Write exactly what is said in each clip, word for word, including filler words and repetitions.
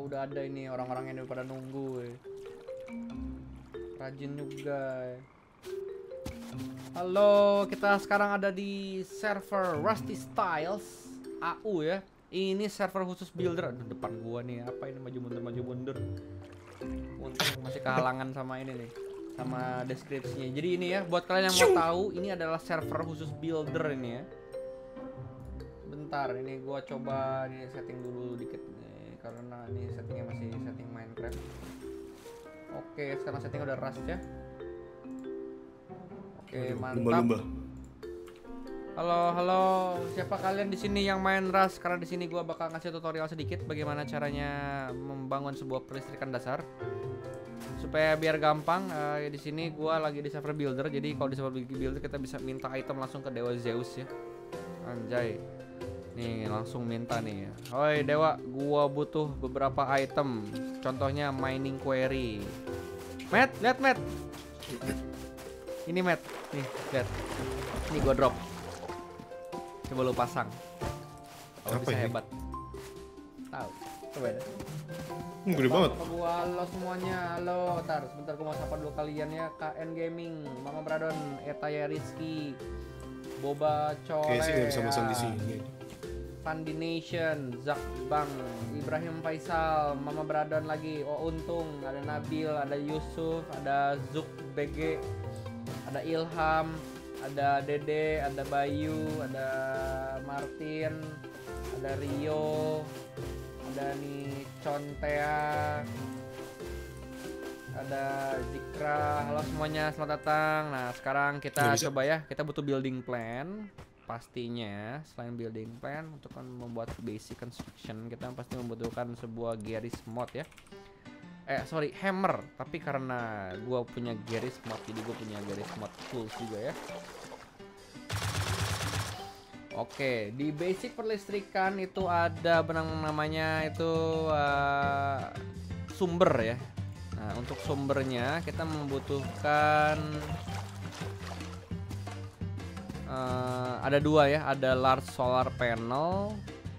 udah ada ini orang-orang yang udah pada nunggu. Eh. Rajin juga. Eh. Halo, kita sekarang ada di server Rusty Styles A U ya. Ini server khusus builder. Aduh, depan gua nih, apa ini maju mundur maju mundur. Untung masih kehalangan sama ini nih, sama deskripsinya. Jadi ini ya, buat kalian yang mau tahu, ini adalah server khusus builder ini ya. Bentar, ini gua coba ini setting dulu dikit nih, karena ini settingnya masih setting Minecraft. Oke, sekarang settingnya udah Rust ya. Oke, mantap. Halo, halo. Siapa kalian di sini yang main Rust? Karena di sini gua bakal ngasih tutorial sedikit bagaimana caranya membangun sebuah kelistrikan dasar. Supaya biar gampang, uh, ya di sini gua lagi di server builder. Jadi kalau di server builder kita bisa minta item langsung ke Dewa Zeus ya. Anjay. Nih, langsung minta nih. Oi, Dewa, gua butuh beberapa item. Contohnya mining query. Matt, lihat Matt. Ini Matt, nih lihat, ini gua drop. Coba lu pasang. Kalau bisa ini? Hebat. Tahu? Coba ya. Hmm, gede banget. Gua halo semuanya, halo. Bentar, sebentar gua mau sapa dulu kalian ya. K N Gaming, Mama Bradon, Etaya Rizky, Boba Cole, Oke sih nggak bisa masang di sini. Fandi Nation, Zak Bang, Ibrahim Faisal, Mama Bradon lagi, Oh Untung, ada Nabil, ada Yusuf, ada Zuk B G, ada Ilham, ada Dede, ada Bayu, ada Martin, ada Rio, ada nih Contea, ada Zikra. Halo semuanya, selamat datang. Nah sekarang kita coba ya, kita butuh building plan. Pastinya selain building plan untuk membuat basic construction, kita pasti membutuhkan sebuah Garry's mod ya. Eh sorry, hammer. Tapi karena gue punya Garry's mod, jadi gue punya Garry's mod tools juga ya. Oke, di basic perlistrikan itu ada benang namanya itu uh, sumber ya. Nah untuk sumbernya kita membutuhkan uh, ada dua ya, ada large solar panel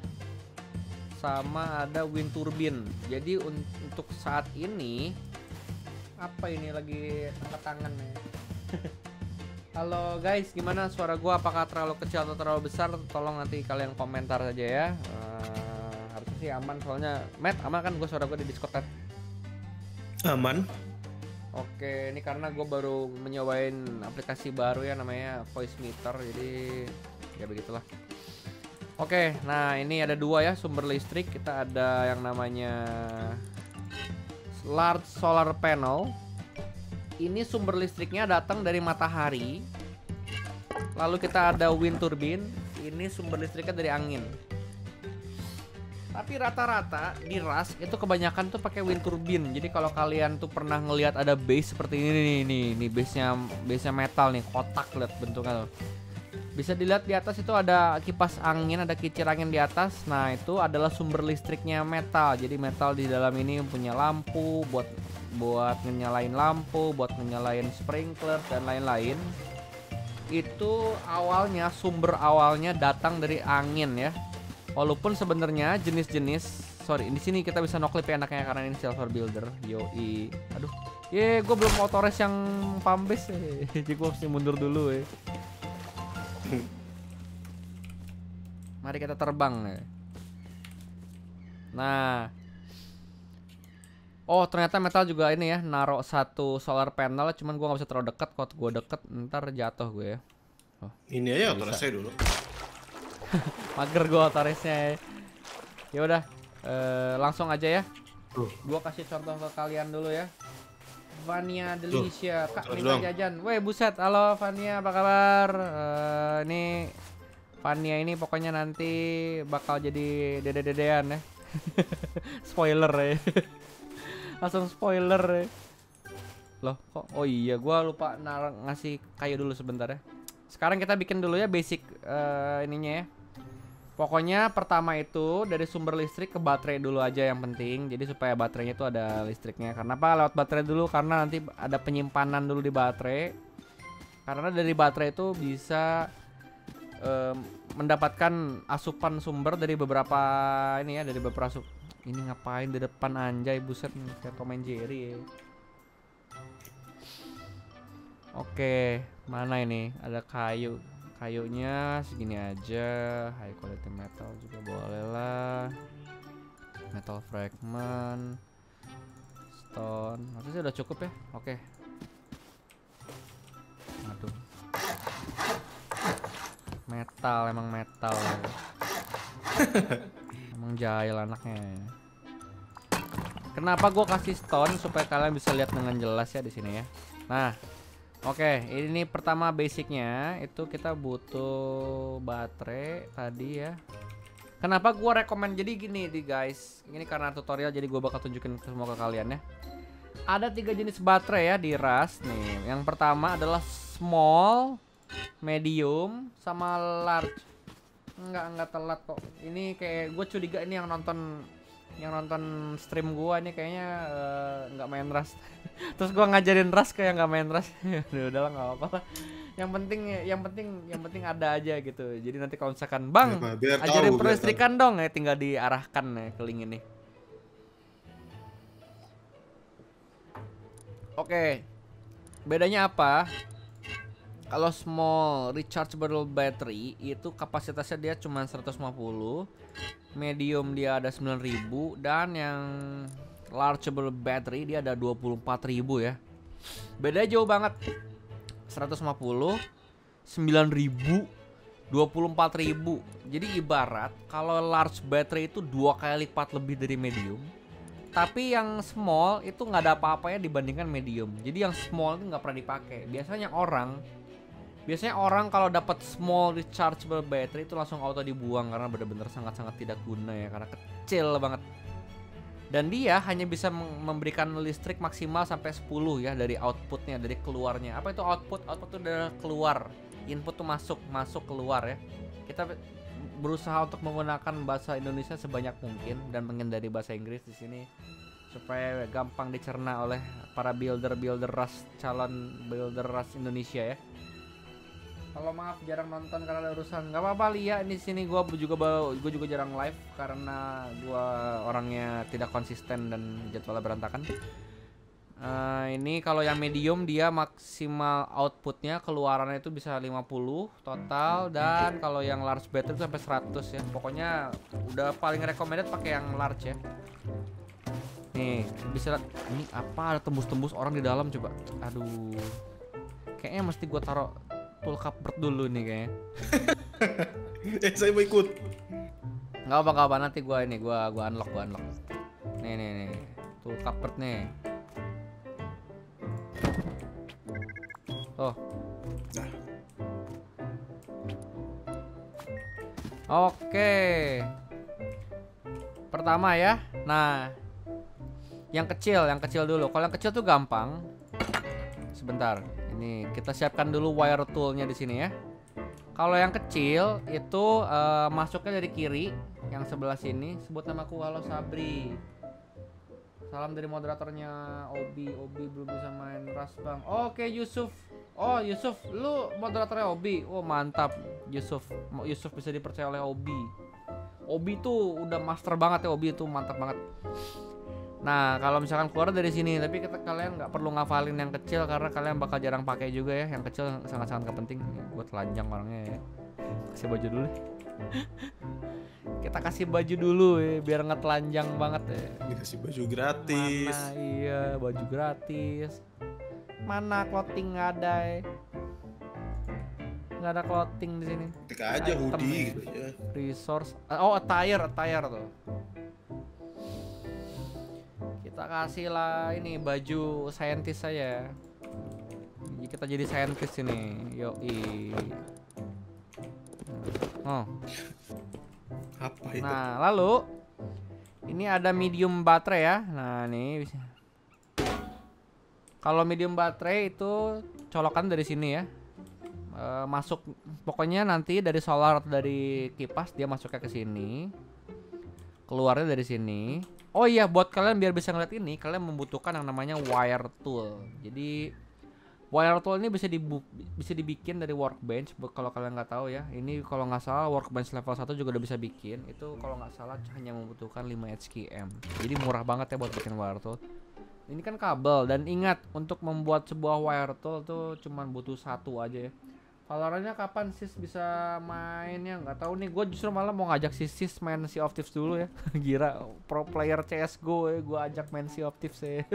sama ada wind turbine. Jadi un untuk saat ini apa ini lagi angkat tangan ya. Halo guys, gimana suara gua? Apakah terlalu kecil atau terlalu besar? Tolong nanti kalian komentar saja ya. Uh, harusnya sih aman soalnya. Matt, aman kan gua suara gua di Discord kan? Aman. Oke, ini karena gua baru menyobain aplikasi baru ya namanya Voice Meter, jadi ya begitulah. Oke, nah ini ada dua ya sumber listrik. Kita ada yang namanya large solar panel. Ini sumber listriknya datang dari matahari. Lalu kita ada wind turbine. Ini sumber listriknya dari angin. Tapi rata-rata di Rust itu kebanyakan tuh pakai wind turbine. Jadi kalau kalian tuh pernah ngelihat ada base seperti ini nih, nih, nih base-nya base-nya metal nih, kotak lihat bentuknya tuh. Bisa dilihat di atas itu ada kipas angin, ada kincir angin di atas. Nah, itu adalah sumber listriknya metal. Jadi metal di dalam ini punya lampu buat buat nyalain lampu, buat nyalain sprinkler dan lain-lain. Itu awalnya sumber awalnya datang dari angin ya. Walaupun sebenarnya jenis-jenis, sorry di sini kita bisa noclip ya enaknya karena ini silver builder. Yoi, aduh, ye, gue belum motores yang pambes, eh. Jadi gue mesti mundur dulu ya. Mari kita terbang ya. Nah, oh ternyata metal juga ini ya, naruh satu solar panel, cuman gua nggak bisa terlalu dekat. Kalau gua deket ntar jatuh gue ya. Oh, ini aja otoresnya dulu. Mager gua otoresnya ya. Ya udah, eh, langsung aja ya. Uh. Gua kasih contoh ke kalian dulu ya. Vania Delicia, Kak Terus minta dong. jajan. Weh buset, halo Vania, apa kabar? Uh, ini Vania ini pokoknya nanti bakal jadi dede-dedean ya. Spoiler ya. Langsung spoiler ya. Loh kok, oh iya gua lupa ngasih kayu dulu sebentar ya. Sekarang kita bikin dulu ya basic uh, ininya ya. Pokoknya pertama itu dari sumber listrik ke baterai dulu aja yang penting. Jadi supaya baterainya itu ada listriknya. Kenapa lewat baterai dulu? Karena nanti ada penyimpanan dulu di baterai. Karena dari baterai itu bisa um, mendapatkan asupan sumber dari beberapa ini ya, dari beberapa Ini ngapain di depan anjay, buset kayak Tom and Jerry ya. Oke, mana ini? Ada kayu. Kayunya segini aja. High quality metal juga boleh lah. Metal fragment, stone. Harusnya udah cukup ya. Oke. Aduh. Metal, emang metal. Emang jahil anaknya. Kenapa gue kasih stone supaya kalian bisa lihat dengan jelas ya di sini ya. Nah, oke, okay, ini pertama basicnya itu kita butuh baterai tadi ya. Kenapa gue rekomend jadi gini nih guys. Ini karena tutorial jadi gue bakal tunjukin semua ke kalian ya. Ada tiga jenis baterai ya di Rust nih. Yang pertama adalah small, medium, sama large. Enggak enggak telat kok. Ini kayak gue curiga ini yang nonton yang nonton stream gua ini kayaknya uh, nggak main Rust. Terus gua ngajarin Rust kayak nggak main Rust. Udah udahlah nggak apa-apa. Yang penting yang penting yang penting ada aja gitu. Jadi nanti kalau misalkan bang biar ajarin tahu, perlistrikan dong ya, tinggal diarahkan ya ke link ini. Oke, bedanya apa? Kalau small rechargeable battery itu kapasitasnya dia cuma seratus lima puluh, medium dia ada sembilan ribu, dan yang largeable battery dia ada dua puluh empat ribu ya. Bedanya jauh banget. seratus lima puluh, sembilan ribu, dua puluh empat ribu. Jadi ibarat kalau large battery itu dua kali lipat lebih dari medium. Tapi yang small itu nggak ada apa-apanya dibandingkan medium. Jadi yang small itu nggak pernah dipakai. Biasanya orang Biasanya orang kalau dapat small rechargeable battery itu langsung auto dibuang karena benar-benar sangat-sangat tidak guna ya, karena kecil banget. Dan dia hanya bisa memberikan listrik maksimal sampai sepuluh ya dari outputnya, dari keluarnya. Apa itu output? Output itu adalah keluar. Input tuh masuk, masuk keluar ya. Kita berusaha untuk menggunakan bahasa Indonesia sebanyak mungkin dan menghindari bahasa Inggris di sini supaya gampang dicerna oleh para builder-builder Rust, calon builder Rust Indonesia ya. Kalau maaf jarang nonton karena ada urusan, nggak apa-apa Lia. Ini sini gue juga gue juga jarang live karena gue orangnya tidak konsisten dan jadwalnya berantakan. Uh, ini kalau yang medium dia maksimal outputnya keluarannya itu bisa lima puluh total, dan kalau yang large battery itu sampai seratus ya. Pokoknya udah paling recommended pakai yang large ya. Nih bisa ini apa, ada tembus-tembus orang di dalam coba. Aduh, kayaknya mesti gue taruh tool cupboard dulu nih kayaknya. Eh saya mau ikut. Nggak apa nggak apa, nanti gua ini gua gua unlock gua unlock. Nih nih nih tool cupboard nih. Oh. Nah. Oke. Pertama ya. Nah, yang kecil, yang kecil dulu. Kalau yang kecil tuh gampang. Sebentar. Ini kita siapkan dulu wire toolnya di sini ya. Kalau yang kecil itu uh, masuknya dari kiri, yang sebelah sini. Sebut namaku, halo Sabri. Salam dari moderatornya Obi. Obi belum bisa main Rust bang. Oke Yusuf. Oh Yusuf, lu moderatornya Obi. Oh mantap Yusuf. Yusuf bisa dipercaya oleh Obi. Obi tuh udah master banget ya, Obi itu mantap banget. Nah, kalau misalkan keluar dari sini, tapi kita kalian nggak perlu ngafalin yang kecil karena kalian bakal jarang pakai juga ya. Yang kecil sangat-sangat gak penting. Buat telanjang orangnya ya. Kasih baju dulu. Kita kasih baju dulu ya, biar nggak telanjang banget ya. Dikasih baju gratis. Mana iya, baju gratis. Mana clothing nggak ada ya. Nggak ada clothing di sini. Ketik aja Item hoodie ya. gitu ya. Resource. Oh, attire, attire tuh. Kita kasih lah ini baju scientist saya. Kita jadi scientist ini. Yoi. Oh. Apa itu? Nah, lalu ini ada medium baterai ya. Nah, nih bisa. Kalau medium baterai itu colokan dari sini ya. E, masuk pokoknya nanti dari solar atau dari kipas dia masuknya ke sini. Keluarnya dari sini. Oh iya, buat kalian biar bisa ngeliat ini, kalian membutuhkan yang namanya wire tool. Jadi Wire tool ini bisa dibu bisa dibikin dari workbench. Kalau kalian nggak tahu ya, ini kalau nggak salah workbench level satu juga udah bisa bikin. Itu kalau nggak salah hanya membutuhkan lima H K M. Jadi murah banget ya buat bikin wire tool. Ini kan kabel, dan ingat untuk membuat sebuah wire tool tuh cuman butuh satu aja ya. Valorantnya kapan sis bisa mainnya nggak tahu nih. Gue justru malah mau ngajak sis sis main Sea of Thieves dulu ya. Gira pro player C S G O ya, gue ajak main Sea of Thieves ya.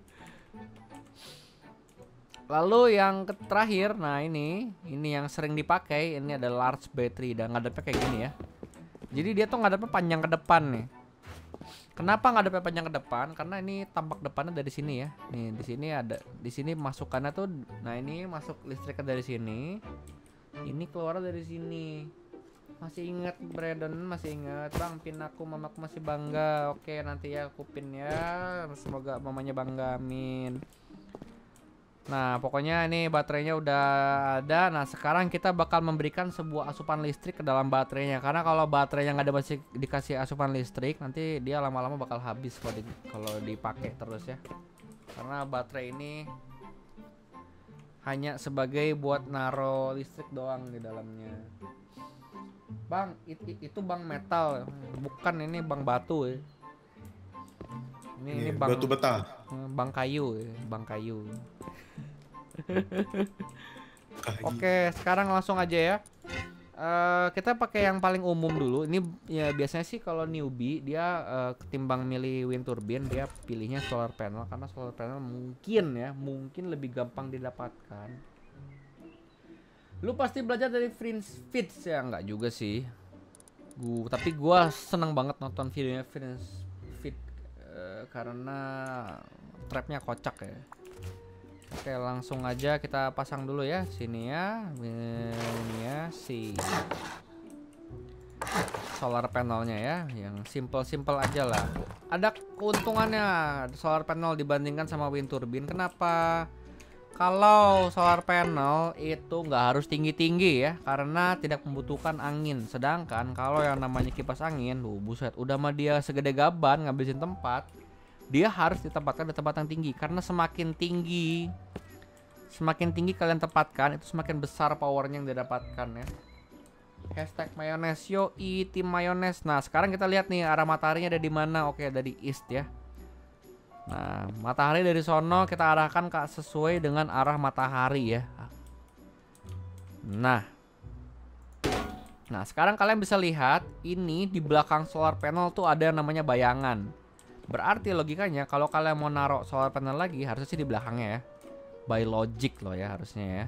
Lalu yang terakhir, nah ini ini yang sering dipakai, ini ada large battery dan ngadepnya kayak gini ya. Jadi dia tuh ngadepnya panjang ke depan nih. Kenapa ngadepnya panjang ke depan? Karena ini tampak depannya dari sini ya. Nih di sini ada, di sini masukannya tuh, nah ini masuk listriknya dari sini. Ini keluar dari sini. Masih ingat Brandon, masih ingat Bang, pin aku, mamaku masih bangga. Oke, nanti ya aku pin ya. Semoga mamanya bangga, amin. Nah, pokoknya ini baterainya udah ada. Nah, sekarang kita bakal memberikan sebuah asupan listrik ke dalam baterainya. Karena kalau baterainya nggak ada masih dikasih asupan listrik, nanti dia lama-lama bakal habis kalau di, kalau dipakai terus ya. Karena baterai ini hanya sebagai buat naro listrik doang di dalamnya. Bang, it, it, itu bang metal, bukan ini bang batu ya. Ini, ini, ini bang batu bata. Bang kayu, ya. Bang kayu. Oke, sekarang langsung aja ya. Uh, kita pakai yang paling umum dulu. Ini ya biasanya sih kalau newbie dia uh, ketimbang milih wind turbine, dia pilihnya solar panel karena solar panel mungkin ya, mungkin lebih gampang didapatkan. Lu pasti belajar dari Prince Fits ya, enggak juga sih. Gua tapi gua seneng banget nonton videonya Prince Fit uh, karena trapnya kocak ya. Oke, langsung aja kita pasang dulu ya sini ya, ini ya si solar panelnya ya, yang simple-simple aja lah. Ada keuntungannya solar panel dibandingkan sama wind turbine. Kenapa? Kalau solar panel itu nggak harus tinggi-tinggi ya, karena tidak membutuhkan angin. Sedangkan kalau yang namanya kipas angin, lu buset, udah mah dia segede gaban ngabisin tempat. Dia harus ditempatkan di tempat yang tinggi, karena semakin tinggi semakin tinggi kalian tempatkan, itu semakin besar powernya yang didapatkan ya. Hashtag mayones, yoi tim mayones. Nah sekarang kita lihat nih arah mataharinya ada di mana. Oke, dari east ya. Nah matahari dari sono kita arahkan ke sesuai dengan arah matahari ya. Nah Nah sekarang kalian bisa lihat ini di belakang solar panel tuh ada yang namanya bayangan. Berarti logikanya kalau kalian mau naruh solar panel lagi harusnya sih di belakangnya ya. By logic loh ya harusnya ya.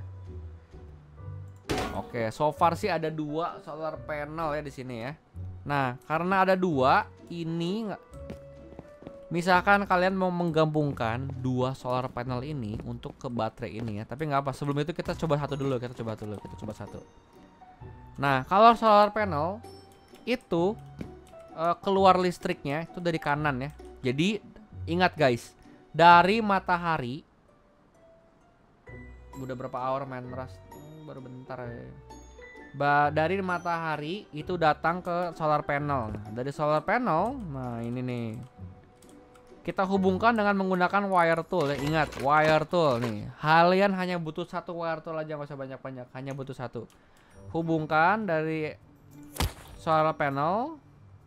Oke, so far sih ada dua solar panel ya di sini ya. Nah, karena ada dua, ini nggak. Misalkan kalian mau menggabungkan dua solar panel ini untuk ke baterai ini ya. Tapi nggak apa. Sebelum itu kita coba satu dulu. Kita coba dulu. Kita coba satu. Nah, kalau solar panel itu uh, keluar listriknya itu dari kanan ya. Jadi ingat guys, dari matahari. Udah berapa hour main Rust? Hmm, baru bentar ya. Ba dari matahari itu datang ke solar panel. Nah, dari solar panel, nah ini nih. Kita hubungkan dengan menggunakan wire tool ya. Ingat, wire tool nih. Kalian hanya butuh satu wire tool aja, nggak usah banyak-banyak. Hanya butuh satu. Hubungkan dari solar panel.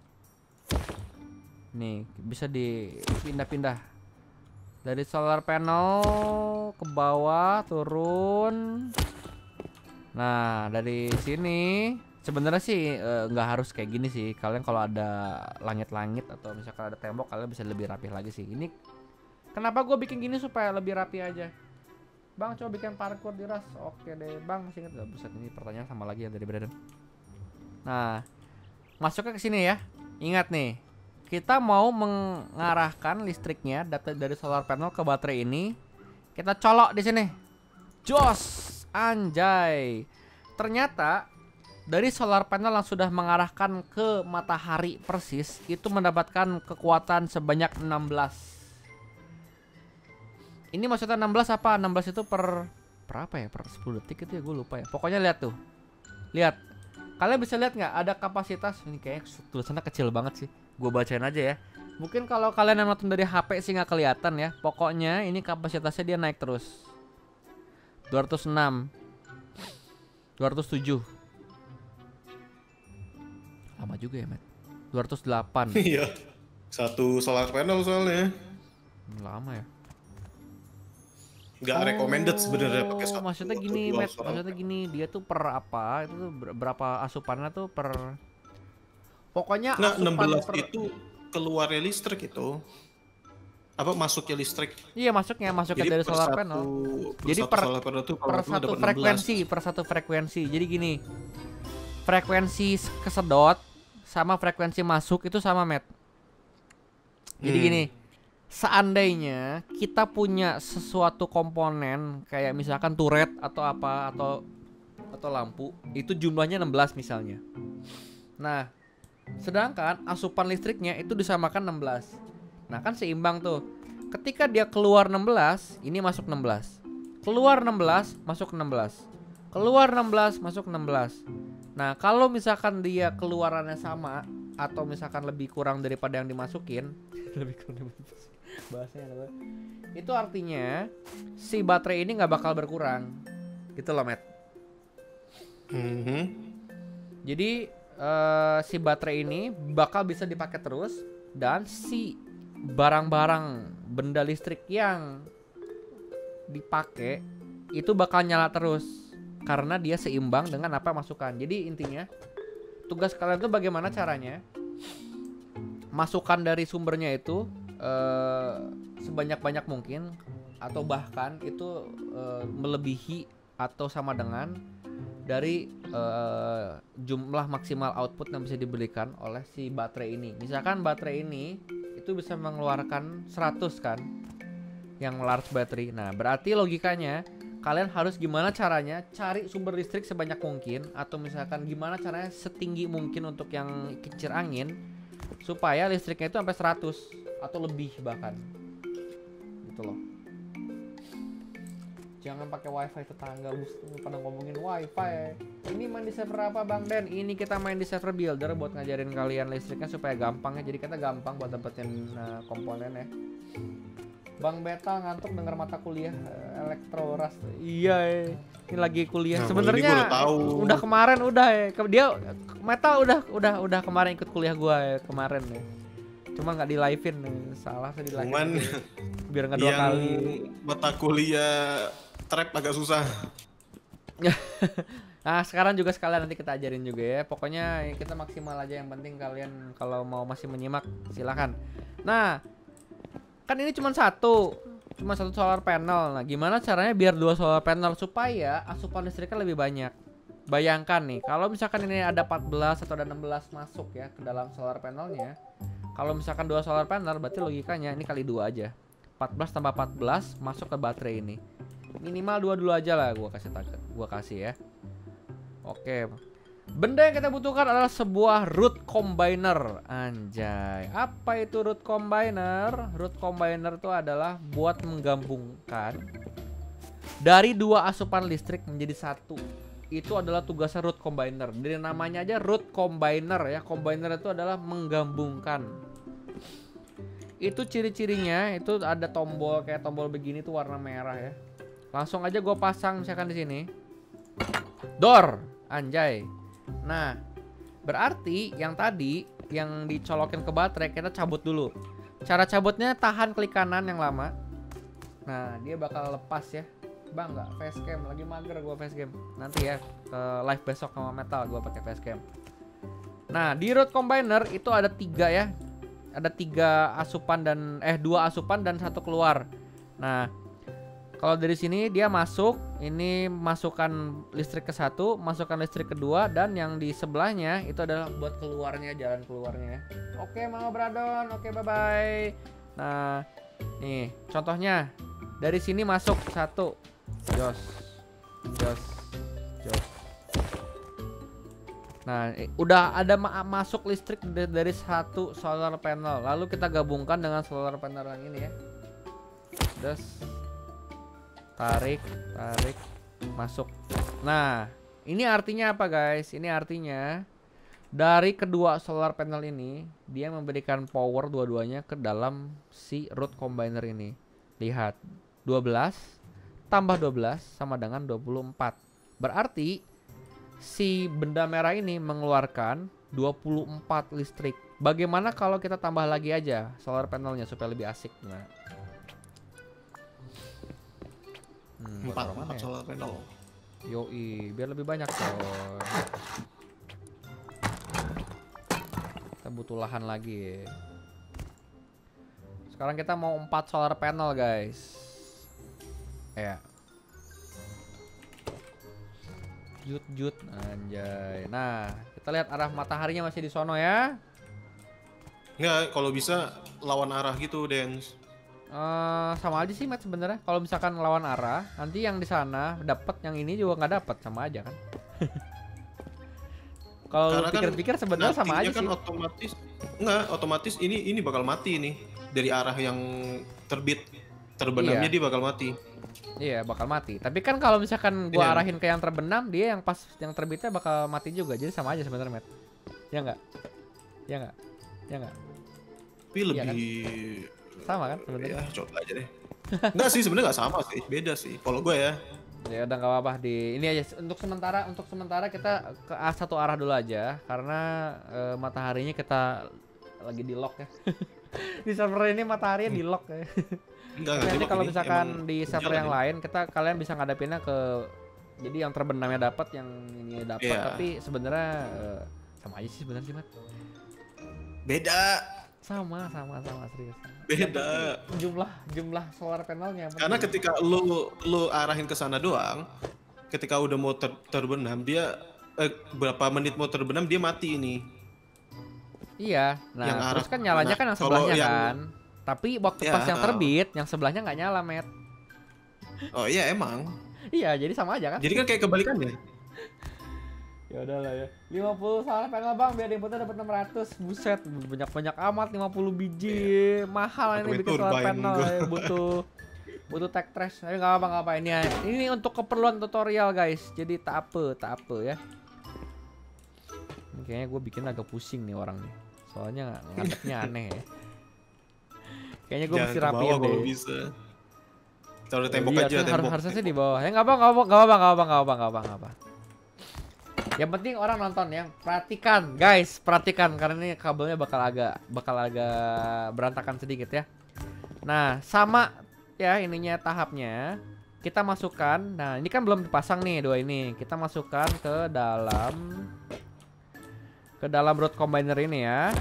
Nih, bisa dipindah-pindah. Dari solar panel ke bawah turun. Nah dari sini sebenarnya sih nggak e, harus kayak gini sih. Kalian kalau ada langit-langit atau misalkan ada tembok, kalian bisa lebih rapi lagi sih. Ini kenapa gue bikin gini supaya lebih rapi aja. Bang coba bikin parkour di Rust. Oke deh bang, masih inget gak? Buset, ini pertanyaan sama lagi ya dari Brandon. Nah masuknya ke sini ya. Ingat nih, kita mau mengarahkan listriknya dari solar panel ke baterai ini. Kita colok di sini. Jos, anjay. Ternyata dari solar panel yang sudah mengarahkan ke matahari persis itu mendapatkan kekuatan sebanyak enam belas. Ini maksudnya enam belas apa? enam belas itu per berapa ya? Per sepuluh detik itu ya, gue lupa ya. Pokoknya lihat tuh. Lihat. Kalian bisa lihat nggak ada kapasitas? Ini kayak tulisannya kecil banget sih. Gue bacain aja ya. Mungkin kalau kalian yang nonton dari H P sih nggak kelihatan ya. Pokoknya ini kapasitasnya dia naik terus. dua ratus enam, dua ratus tujuh. Lama juga ya, Matt. dua ratus delapan. Iya. Satu solar panel soalnya. Lama ya. Nggak recommended sebenarnya pakai Oh, satu. maksudnya atau gini, dua Matt. solar Maksudnya panel. gini, dia tuh per apa? Itu tuh ber- berapa asupannya tuh per pokoknya Nggak, asupan enam belas per itu keluarnya listrik itu. Apa masuknya listrik? Iya, masuknya masuknya Jadi dari per solar satu, panel. per Jadi satu per solar panel tuh kalau per nggak salah satu dapat enam belas. frekuensi, per satu frekuensi. Jadi gini. Frekuensi s- kesedot sama frekuensi masuk itu sama, Matt. Jadi Hmm. gini, seandainya kita punya sesuatu komponen kayak misalkan turret atau apa atau atau lampu, itu jumlahnya enam belas misalnya. Nah, sedangkan asupan listriknya itu disamakan enam belas. Nah, kan seimbang tuh. Ketika dia keluar enam belas, ini masuk enam belas. Keluar enam belas, masuk enam belas. Keluar enam belas, masuk enam belas. Nah, kalau misalkan dia keluarannya sama atau misalkan lebih kurang daripada yang dimasukin, lebih kurang daripada bahasanya apa? Itu artinya si baterai ini nggak bakal berkurang. Gitu loh, Matt. Mhm. Jadi eh, si baterai ini bakal bisa dipakai terus dan si barang-barang benda listrik yang dipakai itu bakal nyala terus karena dia seimbang dengan apa masukan. Jadi intinya tugas kalian tuh bagaimana caranya masukkan dari sumbernya itu eh, sebanyak-banyak mungkin atau bahkan itu eh, melebihi atau sama dengan dari eh, jumlah maksimal output yang bisa diberikan oleh si baterai ini. Misalkan baterai ini itu bisa mengeluarkan seratus kan, yang large battery. Nah, berarti logikanya kalian harus gimana caranya cari sumber listrik sebanyak mungkin, atau misalkan gimana caranya setinggi mungkin untuk yang kincir angin supaya listriknya itu sampai seratus atau lebih bahkan. Gitu loh. Jangan pakai wifi tetangga, pada ngomongin wifi. Ini main di server apa, Bang Den? Ini kita main di server builder buat ngajarin kalian listriknya supaya gampang ya. Jadi kita gampang buat dapetin uh, komponen ya. Bang Beta ngantuk denger mata kuliah uh, Elektroras. Iya, eh. Ini lagi kuliah. Nah, Sebenarnya ini gua udah tahu. udah kemarin udah ya. Dia Meta udah udah udah kemarin ikut kuliah gua ya, kemarin ya. Cuma nggak di live-in, salah saya di live-in. Cuman Biar nggak dua yang kali. mata kuliah trap agak susah. Nah, sekarang juga sekalian nanti kita ajarin juga ya. Pokoknya kita maksimal aja, yang penting kalian kalau mau masih menyimak silahkan. Nah, kan ini cuma satu, cuma satu solar panel. Nah, gimana caranya biar dua solar panel supaya asupan listriknya lebih banyak? Bayangkan nih, kalau misalkan ini ada empat belas atau ada enam belas masuk ya ke dalam solar panelnya. Kalau misalkan dua solar panel, berarti logikanya ini kali dua aja. empat belas tambah empat belas masuk ke baterai ini. Minimal dua dulu aja lah gua kasih target. Gua kasih ya. Oke. Benda yang kita butuhkan adalah sebuah root combiner. Anjay. Apa itu root combiner? Root combiner itu adalah buat menggabungkan dari dua asupan listrik menjadi satu. Itu adalah tugasnya root combiner. Dari namanya aja root combiner ya. Combiner itu adalah menggabungkan. Itu ciri-cirinya, itu ada tombol kayak tombol begini tuh warna merah ya. Langsung aja gue pasang misalkan di sini. Door, anjay. Nah, berarti yang tadi yang dicolokin ke baterai kita cabut dulu. Cara cabutnya tahan klik kanan yang lama. Nah, dia bakal lepas ya. Bang, nggak facecam, lagi mager gue facecam. Nanti ya ke live besok sama Metal gue pakai facecam. Nah, di root combiner itu ada tiga ya. Ada tiga asupan dan eh dua asupan dan satu keluar. Nah, kalau dari sini dia masuk, ini masukkan listrik ke satu, masukkan listrik kedua, dan yang di sebelahnya itu adalah buat keluarnya, jalan keluarnya. Oke, Mama Bradon, oke bye bye. Nah, nih contohnya dari sini masuk satu, jos, jos, jos. Nah, eh, udah ada ma masuk listrik dari satu solar panel. Lalu kita gabungkan dengan solar panel yang ini ya. Des. Tarik, tarik, masuk. Nah, ini artinya apa guys? Ini artinya dari kedua solar panel ini dia memberikan power dua-duanya ke dalam si root combiner ini. Lihat, dua belas tambah dua belas sama dengan dua puluh empat. Berarti si benda merah ini mengeluarkan dua puluh empat listrik. Bagaimana kalau kita tambah lagi aja solar panelnya supaya lebih asik? Nah. Hmm, Empat, mana empat ya? solar panel. Yoi, biar lebih banyak coy. Kita butuh lahan lagi. Sekarang kita mau empat solar panel guys. Ya. Jut jut anjay. Nah, kita lihat arah mataharinya masih di sono ya. Enggak, kalau bisa lawan arah gitu, Dens. Uh, sama aja sih Matt sebenarnya. Kalau misalkan lawan arah, nanti yang di sana dapat, yang ini juga nggak dapat, sama aja kan. Kalau pikir-pikir kan, sebenarnya sama aja kan sih. Otomatis enggak, otomatis ini ini bakal mati nih dari arah yang terbit. Terbenamnya iya. Dia bakal mati. Iya, bakal mati. Tapi kan kalau misalkan gua iya. arahin ke yang terbenam, dia yang pas yang terbitnya bakal mati juga. Jadi sama aja sebenarnya, Matt. Ya enggak? Ya enggak? Ya enggak? Tapi lebih ya kan? Sama kan sebenarnya? Ya, coba aja deh. Enggak sih, sebenarnya nggak sama sih, beda sih. Kalau gue ya. Ya udah nggak apa-apa di ini aja untuk sementara untuk sementara kita ke A satu arah dulu aja karena e, mataharinya kita lagi di lock ya. Di server ini mataharinya di lock ya. Enggak, nanti kalau misalkan di server yang lain kita kalian bisa ngadepinnya ke jadi yang terbenamnya dapat, yang ini dapat, yeah. Tapi sebenarnya e, sama aja sih sebenarnya sih, Mat. Beda. Sama sama sama serius. Beda. Jumlah jumlah solar panelnya. Karena ketika lu lu arahin ke sana doang, ketika udah mau ter, terbenam dia eh, berapa menit mau terbenam dia mati ini. Iya. Nah, yang terus arah, kan nyalanya nah, kan yang sebelahnya yang, kan. Tapi waktu ya, pas yang terbit, yang sebelahnya nggak nyala, Met. Oh iya emang. Iya, jadi sama aja kan. Jadi kan kayak kebalikannya. Ya udahlah ya. lima puluh solar panel Bang, biar inputnya dapat enam ratus. Buset, banyak-banyak amat lima puluh biji. Iya. Mahal ini bikin solar panel ya. Butuh butuh tech trash. Tapi enggak apa-apa, apa ini. Ini untuk keperluan tutorial, guys. Jadi tak apa, tak apa ya. Ini kayaknya gue bikin agak pusing nih orang nih. Soalnya ngadepnya aneh ya. Kayaknya gue mesti rapiin deh. Bisa. Taruh tembok iya, aja harus, tembok. Harusnya sih di bawah. Ya enggak apa, enggak apa, enggak apa, enggak apa, enggak apa, enggak apa, enggak apa. Yang penting orang nonton ya, perhatikan guys, perhatikan karena ini kabelnya bakal agak bakal agak berantakan sedikit ya. Nah, sama ya ininya tahapnya. Kita masukkan. Nah, ini kan belum dipasang nih dua ini. Kita masukkan ke dalam ke dalam road combiner ini ya.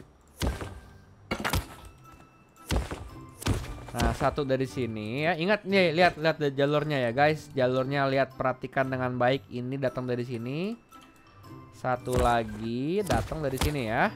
Nah, satu dari sini ya. Ingat nih, lihat lihat jalurnya ya, guys. Jalurnya lihat, perhatikan dengan baik. Ini datang dari sini. Satu lagi datang dari sini ya.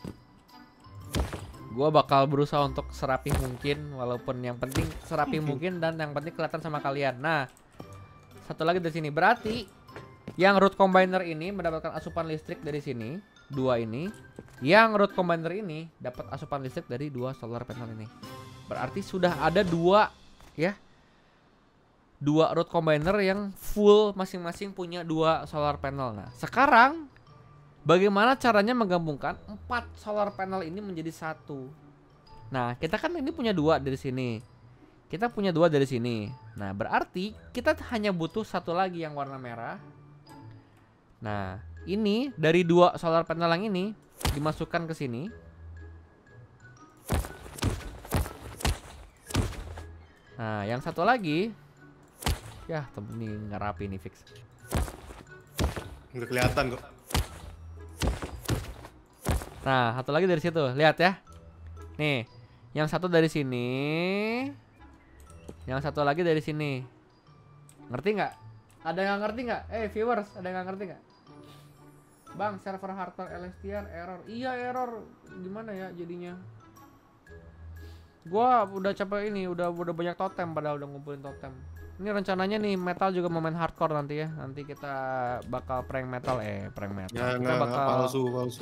Gua bakal berusaha untuk serapih mungkin, walaupun yang penting serapih mungkin dan yang penting kelihatan sama kalian. Nah, satu lagi dari sini. Berarti yang root combiner ini mendapatkan asupan listrik dari sini, dua ini. Yang root combiner ini dapat asupan listrik dari dua solar panel ini. Berarti sudah ada dua ya. Dua root combiner yang full masing-masing punya dua solar panel. Nah, sekarang bagaimana caranya menggabungkan empat solar panel ini menjadi satu? Nah, kita kan ini punya dua dari sini. Kita punya dua dari sini. Nah, berarti kita hanya butuh satu lagi yang warna merah. Nah, ini dari dua solar panel yang ini dimasukkan ke sini. Nah, yang satu lagi, ya temen nih ngerapi nih fix. Nggak kelihatan kok. Nah, satu lagi dari situ, lihat ya. Nih, yang satu dari sini, yang satu lagi dari sini. Ngerti nggak? Ada yang ngerti nggak? Eh viewers, ada yang ngerti nggak? Bang, server hardware L S T R error. Iya error. Gimana ya jadinya? Gua udah capek ini, udah udah banyak totem, padahal udah ngumpulin totem. Ini rencananya nih metal juga mau main hardcore nanti ya. Nanti kita bakal prank metal eh prank metal. Ya, kita enggak, bakal palsu palsu.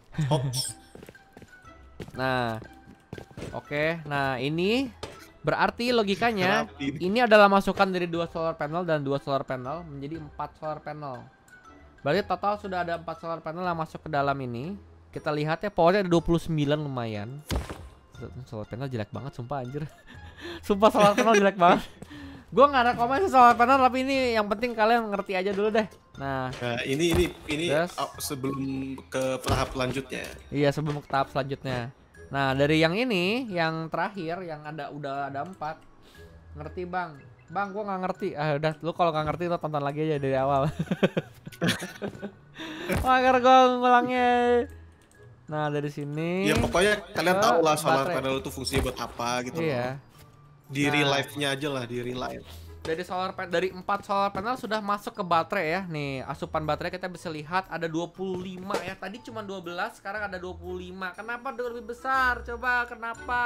Nah, oke. Okay. Nah ini berarti logikanya ini adalah masukan dari dua solar panel dan dua solar panel menjadi empat solar panel. Berarti total sudah ada empat solar panel yang masuk ke dalam ini. Kita lihat ya, powernya ada dua puluh sembilan, lumayan. Solar panel jelek banget sumpah anjir. Sumpah solar panel jelek banget. Gua nggak ada komen sih solar panel, tapi ini yang penting kalian ngerti aja dulu deh. Nah, Nah, ini ini ini Terus? uh, sebelum ke tahap selanjutnya. iya sebelum ke tahap selanjutnya. Nah dari yang ini, yang terakhir, yang ada udah ada empat, ngerti bang? Bang, gua nggak ngerti. Ah udah, lu kalau nggak ngerti lo tonton lagi aja dari awal. Agar gua ngulangnya. Nah dari sini. Ya pokoknya kalian ke tahu lah solar baterai. panel itu fungsinya buat apa gitu Iya. loh. Di Nah. real life-nya aja lah, di real life. Dari solar pan dari empat solar panel sudah masuk ke baterai ya. Nih, asupan baterai kita bisa lihat ada dua puluh lima ya. Tadi cuma dua belas, sekarang ada dua puluh lima. Kenapa lebih besar? Coba kenapa?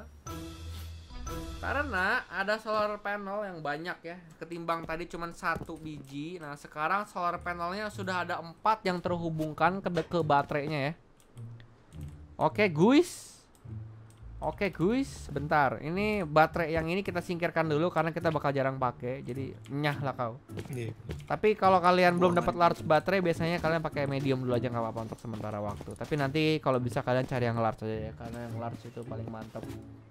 Karena ada solar panel yang banyak ya. Ketimbang tadi cuma satu biji. Nah, sekarang solar panelnya sudah ada empat yang terhubungkan ke ke baterainya ya. Oke, guys. Oke guys, sebentar. Ini baterai yang ini kita singkirkan dulu karena kita bakal jarang pakai. Jadi nyah lah kau. Nih. Tapi kalau kalian belum dapat large baterai, biasanya kalian pakai medium dulu aja nggak apa-apa untuk sementara waktu. Tapi nanti kalau bisa kalian cari yang large aja ya, karena yang large itu paling mantap.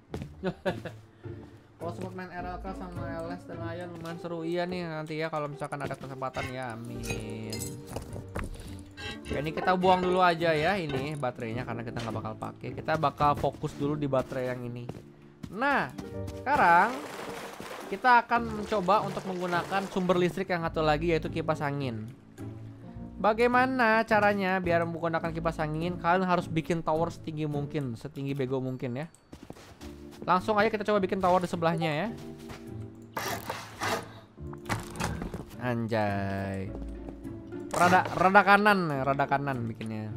Kalau sempat main R L K sama L S dan Ayan lumayan seru iya nih nanti ya kalau misalkan ada kesempatan ya, amin. Oke, ini kita buang dulu aja ya ini baterainya karena kita nggak bakal pakai. Kita bakal fokus dulu di baterai yang ini. Nah, sekarang kita akan mencoba untuk menggunakan sumber listrik yang satu lagi yaitu kipas angin. Bagaimana caranya biar menggunakan kipas angin? Kalian harus bikin tower setinggi mungkin, setinggi bego mungkin ya. Langsung aja kita coba bikin tower di sebelahnya ya. Anjay. Rada rada kanan, rada kanan bikinnya.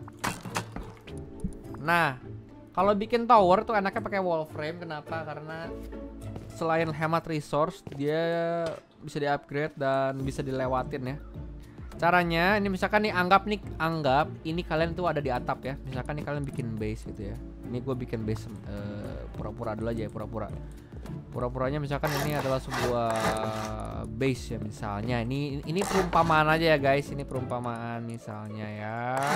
Nah, kalau bikin tower tuh enaknya pakai wall frame. Kenapa? Karena selain hemat resource, dia bisa di-upgrade dan bisa dilewatin ya. Caranya, ini misalkan nih anggap nih, anggap ini kalian tuh ada di atap ya. Misalkan nih kalian bikin base gitu ya. Ini gue bikin base uh, pura-pura dulu aja ya, pura-pura. Pura-puranya misalkan ini adalah sebuah base ya misalnya. Ini ini perumpamaan aja ya guys, ini perumpamaan misalnya ya.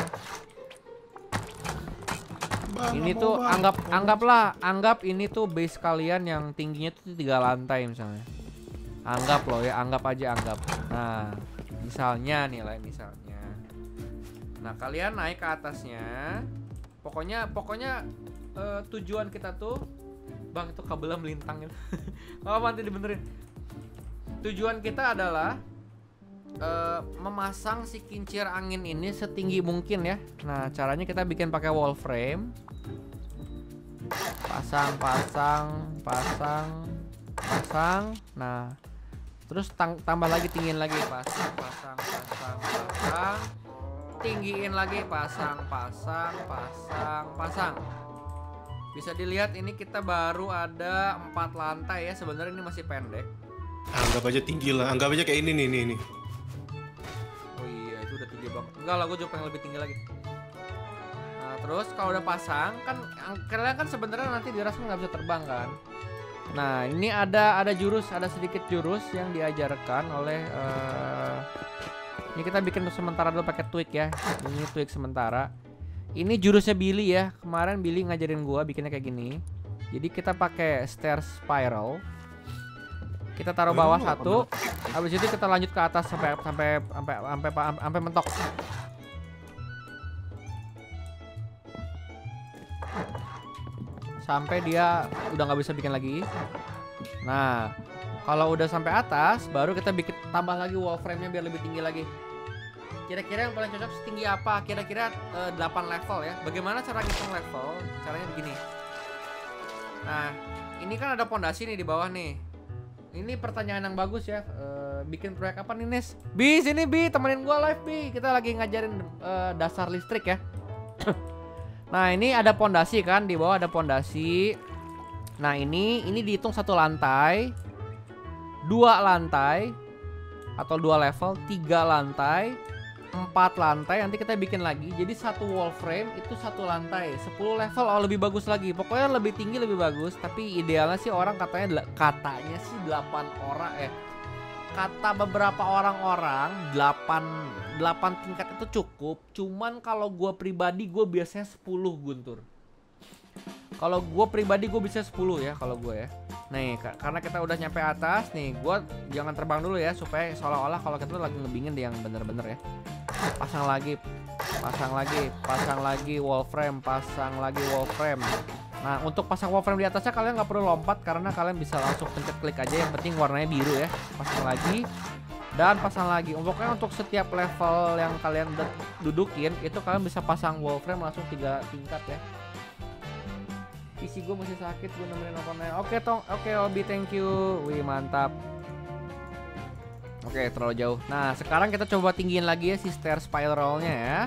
Bang, Ini nggak tuh mau, Bang. anggap anggaplah anggap ini tuh base kalian yang tingginya tuh tiga lantai misalnya. Anggap loh ya, anggap aja anggap. Nah, misalnya nih lah misalnya. Nah, kalian naik ke atasnya. Pokoknya pokoknya uh, tujuan kita tuh Bang itu kabelnya melintang gitu. Oh, nanti dibenerin. Tujuan kita adalah uh, memasang si kincir angin ini setinggi mungkin ya. Nah, caranya kita bikin pakai wall frame. Pasang, pasang, pasang, pasang. Nah, terus tambah lagi, tinggiin lagi, pasang, pasang, pasang, pasang. Tinggiin lagi, pasang, pasang, pasang, pasang. Bisa dilihat ini kita baru ada empat lantai ya. Sebenarnya ini masih pendek. Anggap aja tinggi lah, anggap aja kayak ini nih nih nih. Oh iya, itu udah tinggi banget. Enggak lah, gue juga pengen lebih tinggi lagi. Nah, terus kalau udah pasang kan, kalian kan sebenarnya nanti di ras nggak bisa terbang kan. Nah, ini ada ada jurus, ada sedikit jurus yang diajarkan oleh. Uh, ini kita bikin sementara dulu pakai tweak ya. Ini tweak sementara. Ini jurusnya Billy ya. Kemarin Billy ngajarin gua bikinnya kayak gini. Jadi kita pakai stair spiral. Kita taruh bawah satu. Habis itu kita lanjut ke atas sampai sampai sampai sampai sampai mentok. Sampai dia udah nggak bisa bikin lagi. Nah, kalau udah sampai atas, baru kita bikin tambah lagi wall frame-nya biar lebih tinggi lagi. Kira-kira yang paling cocok setinggi apa? Kira-kira uh, delapan level ya. Bagaimana cara ngitung level? Caranya begini. Nah, ini kan ada pondasi nih di bawah nih. Ini pertanyaan yang bagus ya. Uh, bikin proyek apa nih, Nes? Bi, sini Bi, temenin gua live Bi. Kita lagi ngajarin uh, dasar listrik ya. Nah, ini ada pondasi kan, di bawah ada pondasi. Nah, ini ini dihitung satu lantai, dua lantai atau dua level, tiga lantai, empat lantai. Nanti kita bikin lagi. Jadi satu wall frame itu satu lantai, sepuluh level oh lebih bagus lagi. Pokoknya lebih tinggi lebih bagus, tapi idealnya sih orang katanya katanya sih delapan orang eh kata beberapa orang-orang delapan delapan tingkat itu cukup. Cuman kalau gue pribadi gue biasanya sepuluh Guntur. Kalau gue pribadi gue bisa sepuluh ya kalau gue ya. Nih karena kita udah nyampe atas nih, gue jangan terbang dulu ya supaya seolah-olah kalau kita tuh lagi ngebingin dia yang bener-bener ya. Pasang lagi, pasang lagi, pasang lagi wall frame, pasang lagi wall frame. Nah untuk pasang wall frame di atasnya kalian nggak perlu lompat karena kalian bisa langsung pencet klik aja, yang penting warnanya biru ya. Pasang lagi dan pasang lagi. Pokoknya untuk setiap level yang kalian udah dudukin itu kalian bisa pasang wall frame langsung tiga tingkat ya. P C gue masih sakit, gue nemenin nontonnya. Oke tong, oke Obi, thank you. Wih mantap. Oke terlalu jauh. Nah sekarang kita coba tinggiin lagi ya si stair spiralnya ya.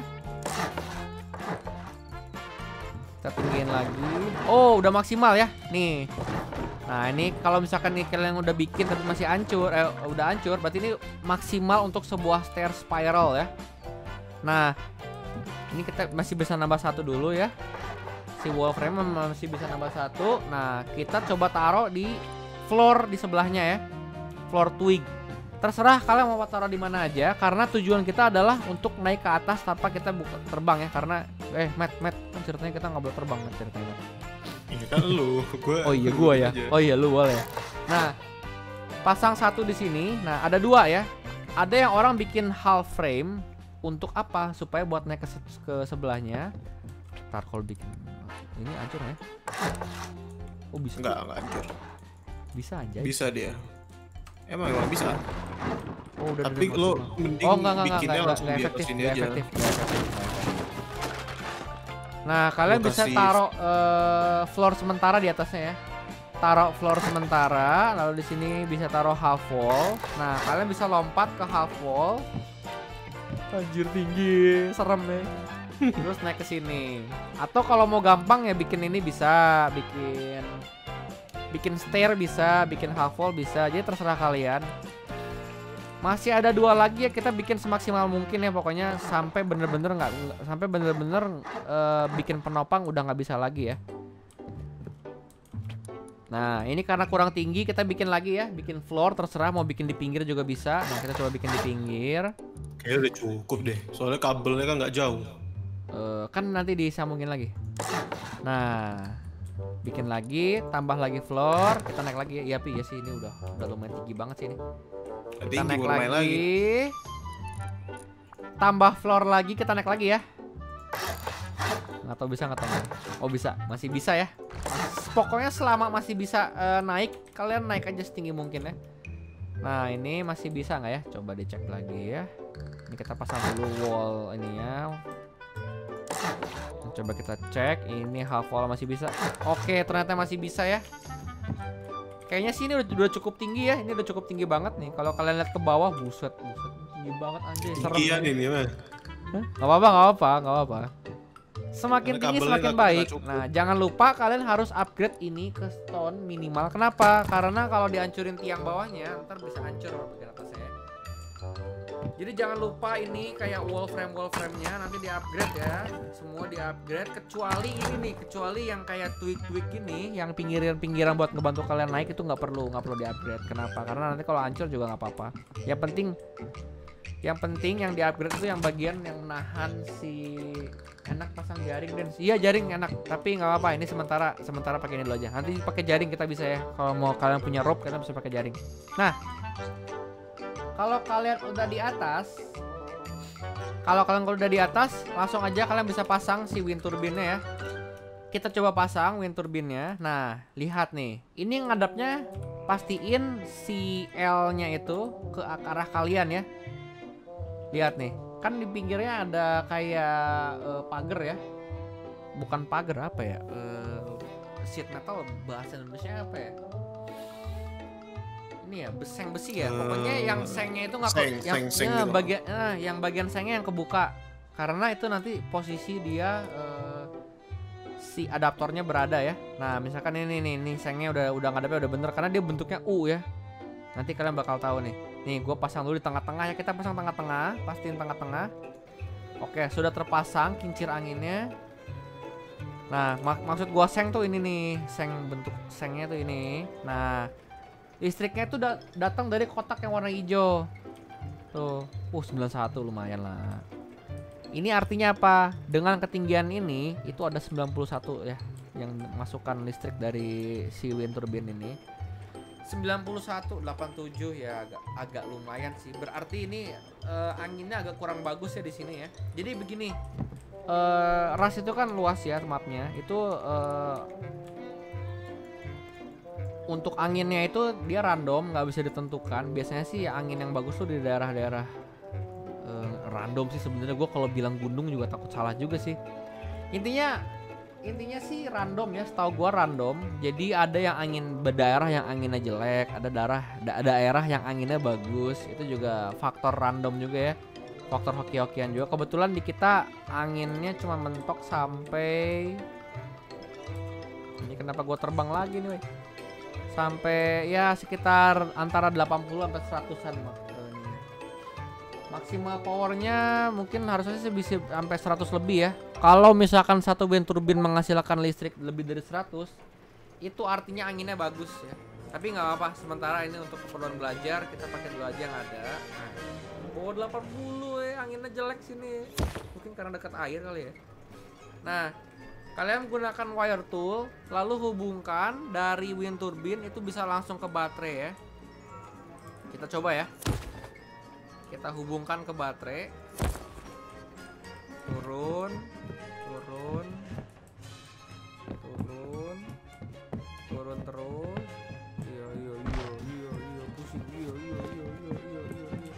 Kita tinggiin lagi. Oh udah maksimal ya. Nih. Nah ini kalau misalkan nih kalian udah bikin tapi masih hancur, eh udah hancur, berarti ini maksimal untuk sebuah stair spiral ya. Nah ini kita masih bisa nambah satu dulu ya. Si wall frame masih bisa nambah satu. Nah kita coba taruh di floor di sebelahnya ya, floor twig. Terserah kalian mau taruh di mana aja, karena tujuan kita adalah untuk naik ke atas tanpa kita buka terbang ya. Karena eh Matt Matt kan ceritanya kita nggak boleh terbang kan ceritanya. Ini kan lu, gua. Oh iya gua ya. Oh iya lu boleh. Nah pasang satu di sini. Nah ada dua ya. Ada yang orang bikin half frame untuk apa? Supaya buat naik ke, se ke sebelahnya. Ntar kalau bikin ini hancur ya? Oh bisa? Enggak, enggak hancur. Bisa aja. Bisa dia. Emang emang bisa. Oh, udah, tapi udah, lo udah. mending oh, enggak, enggak, bikinnya enggak, langsung enggak, di efektif, atas sini enggak aja. efektif, enggak efektif, enggak efektif. Nah kalian bisa Lokasi- taruh uh, floor sementara di atasnya ya. Taruh floor sementara, lalu di sini bisa taruh half wall. Nah kalian bisa lompat ke half wall. Anjir tinggi, serem nih. Terus naik ke sini. Atau kalau mau gampang ya bikin ini bisa, bikin bikin stair bisa, bikin half wall bisa. Jadi terserah kalian. Masih ada dua lagi ya, kita bikin semaksimal mungkin ya pokoknya sampai bener-bener nggak nggak- sampai bener-bener uh, bikin penopang udah nggak bisa lagi ya. Nah ini karena kurang tinggi kita bikin lagi ya, bikin floor terserah mau bikin di pinggir juga bisa. Nah kita coba bikin di pinggir. Kayaknya udah cukup deh. Soalnya kabelnya kan nggak jauh. Uh, kan nanti disambungin lagi. Nah, bikin lagi, tambah lagi floor, kita naik lagi. Iya pi ya sih ini udah udah lumayan tinggi banget sih ini. Kita Tinggi naik baru main lagi. lagi. Tambah floor lagi, kita naik lagi ya. Nggak tahu bisa nggak tahu. Oh bisa, masih bisa ya. Mas- Pokoknya selama masih bisa uh, naik, kalian naik aja setinggi mungkin ya. Nah ini masih bisa nggak ya? Coba dicek lagi ya. Ini kita pasang dulu wall ini ya. Coba kita cek, ini half wall masih bisa. Oke, ternyata masih bisa ya. Kayaknya sih ini udah, udah cukup tinggi ya. Ini udah cukup tinggi banget nih. Kalau kalian lihat ke bawah, buset, buset, tinggi banget anjir. Serem. Tinggian ini mah. Hah? Gak apa-apa, gak apa-apa, gak apa-apa. Semakin Karena tinggi kabelnya semakin nggak- baik. nggak cukup. Nah, jangan lupa kalian harus upgrade ini ke stone minimal. Kenapa? Karena kalau dihancurin tiang bawahnya, ntar bisa hancur bagian atasnya. Jadi jangan lupa ini kayak wall frame wall frame-nya nanti di-upgrade ya. Semua di-upgrade kecuali ini nih, kecuali yang kayak twig-twig gini, yang pinggiran-pinggiran buat ngebantu kalian naik itu nggak perlu, nggak perlu di-upgrade. Kenapa? Karena nanti kalau hancur juga nggak apa-apa. Yang penting yang penting yang di-upgrade itu yang bagian yang nahan si enak pasang jaring dan iya jaring enak, tapi nggak apa-apa ini sementara sementara pakai ini dulu aja. Nanti pakai jaring kita bisa ya. Kalau mau kalian punya rope kalian bisa pakai jaring. Nah, kalau kalian udah di atas, kalau kalian udah di atas, langsung aja kalian bisa pasang si wind turbine-nya ya. Kita coba pasang wind turbine-nya. Nah, lihat nih. Ini ngadapnya pastiin si L-nya itu ke arah kalian ya. Lihat nih. Kan di pinggirnya ada kayak uh, pagar ya. Bukan pagar apa ya? Uh, sheet metal bahasa Indonesia apa ya? Ini ya beseng besi ya, pokoknya yang sengnya itu nggak ke, Seng, yang seng, seng ya, gitu. bagian eh, yang bagian sengnya yang kebuka karena itu nanti posisi dia eh, si adaptornya berada ya. Nah misalkan ini nih, nih sengnya udah udah ngadapnya udah bener karena dia bentuknya U ya. Nanti kalian bakal tahu nih. Nih gue pasang dulu di tengah-tengah ya, kita pasang tengah-tengah, pastiin tengah-tengah. Oke sudah terpasang kincir anginnya. Nah mak maksud gua seng tuh ini nih, seng bentuk sengnya tuh ini. Nah listriknya itu da datang dari kotak yang warna hijau. Tuh, uh sembilan puluh satu lumayan lah. Ini artinya apa? Dengan ketinggian ini itu ada sembilan puluh satu ya. yang masukkan listrik dari si wind turbine ini. sembilan puluh satu delapan puluh tujuh ya, agak agak lumayan sih. Berarti ini uh, anginnya agak kurang bagus ya di sini ya. Jadi begini, uh, Rust itu kan luas ya mapnya. Itu uh, untuk anginnya itu dia random, nggak bisa ditentukan. Biasanya sih angin yang bagus tuh di daerah-daerah uh, random sih sebenarnya. Gue kalau bilang gunung juga takut salah juga sih. Intinya intinya sih random ya, setahu gua random. Jadi ada yang angin berdaerah yang anginnya jelek, ada daerah da daerah yang anginnya bagus. Itu juga faktor random juga ya, faktor hoki-hokian juga. Kebetulan di kita anginnya cuma mentok sampai ini, kenapa gua terbang lagi nih, wey? Sampai ya sekitar antara delapan puluh sampai seratusan maksimal powernya. Mungkin harusnya sih bisa sampai seratus lebih ya. Kalau misalkan satu wind turbine menghasilkan listrik lebih dari seratus, itu artinya anginnya bagus ya. Tapi nggak apa-apa, sementara ini untuk keperluan belajar kita pakai dulu aja yang ada. Nah, bawah delapan puluh ya, anginnya jelek sini. Mungkin karena dekat air kali ya. Nah, kalian gunakan wire tool, lalu hubungkan dari wind turbine itu bisa langsung ke baterai ya. Kita coba ya. Kita hubungkan ke baterai. Turun, turun, turun, turun terus. Iya, iya, iya, iya, iya, pusing, iya, iya, iya, iya, iya, iya, iya.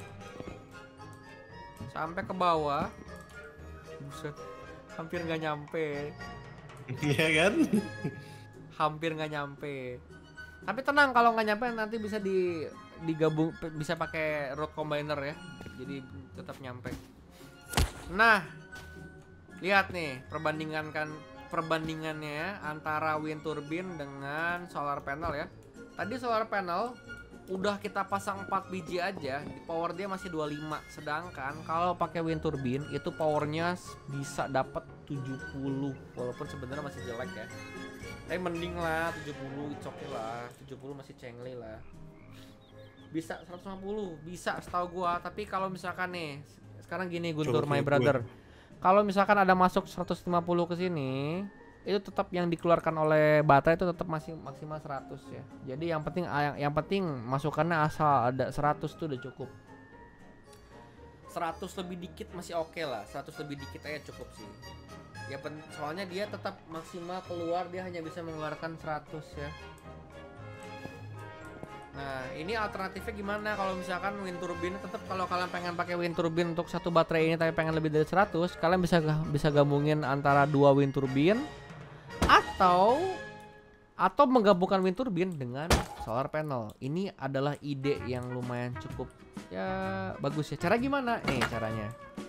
Sampai ke bawah. Buset, hampir nggak nyampe. Iya kan? Hampir nggak nyampe. Tapi tenang, kalau nggak nyampe nanti bisa di digabung, bisa pakai road combiner ya, jadi tetap nyampe. Nah, lihat nih perbandingan kan perbandingannya antara wind turbine dengan solar panel ya. Tadi solar panel udah kita pasang empat biji aja, power dia masih dua puluh lima. Sedangkan kalau pakai wind turbine itu powernya bisa dapat tujuh puluh, walaupun sebenarnya masih jelek ya. Tapi mending lah tujuh puluh, it's okay lah. tujuh puluh masih cengle lah. Bisa seratus lima puluh, bisa setahu gua. Tapi kalau misalkan nih, sekarang gini Guntur my brother. Kalau misalkan ada masuk seratus lima puluh ke sini, itu tetap yang dikeluarkan oleh baterai itu tetap masih maksimal seratus ya. Jadi yang penting yang, yang penting masukannya asal ada seratus tuh udah cukup. seratus lebih dikit masih oke okay lah. seratus lebih dikit aja cukup sih. Ya soalnya dia tetap maksimal keluar, dia hanya bisa mengeluarkan seratus ya. Nah, ini alternatifnya gimana kalau misalkan wind turbine? Tetap kalau kalian pengen pakai wind turbine untuk satu baterai ini tapi pengen lebih dari seratus, kalian bisa bisa gabungin antara dua wind turbine atau atau menggabungkan wind turbine dengan solar panel. Ini adalah ide yang lumayan cukup ya bagus ya. Cara gimana? Nih caranya.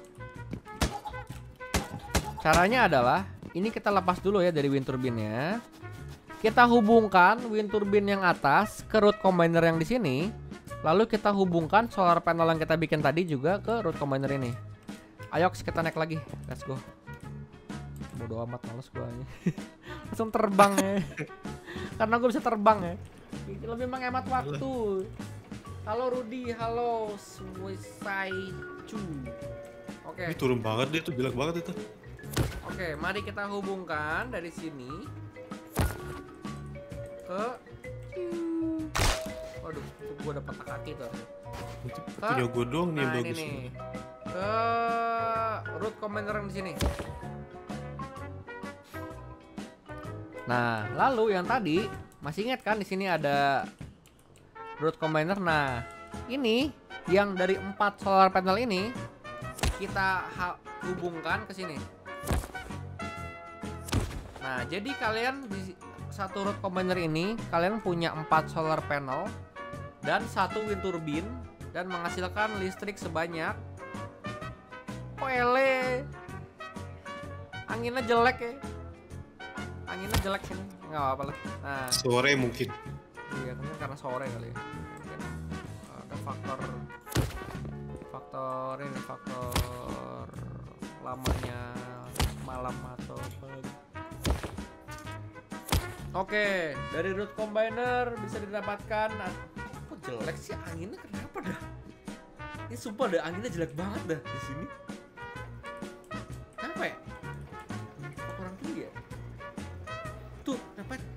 Caranya adalah ini kita lepas dulu ya dari wind turbine-nya. Kita hubungkan wind turbine yang atas ke root combiner yang di sini. Lalu kita hubungkan solar panel yang kita bikin tadi juga ke root combiner ini. Ayo kita naik lagi. Let's go. Bodo amat, males gua aja. Langsung terbang ya. Karena gue bisa terbang ya. Lebih menghemat waktu. Halo Rudy, halo Suicide Cu. Oke. Ini turun banget dia tuh, jelek banget itu. Oke, mari kita hubungkan dari sini ke, waduh, gue udah patah kaki tuh. Itu punya gue doang nih yang nah, bagus. Ini nih. Ke root combiner yang di sini. Nah, lalu yang tadi masih ingat kan di sini ada root combiner. Nah, ini yang dari empat solar panel ini kita hubungkan ke sini. Nah, jadi kalian di satu root combiner ini kalian punya empat solar panel dan satu wind turbine dan menghasilkan listrik sebanyak Pele. Anginnya jelek ya. Anginnya jelek sini. Nggak apa-apa lah. Nah, sore mungkin. iya, mungkin karena sore kali ya. Mungkin ada faktor faktor ini faktor lamanya malam atau apa. Oke, dari root combiner bisa didapatkan. Kok jelek sih anginnya, kenapa dah? Ini sumpah dah anginnya jelek banget dah di sini. Kenapa ya? Kok kurang tinggi ya?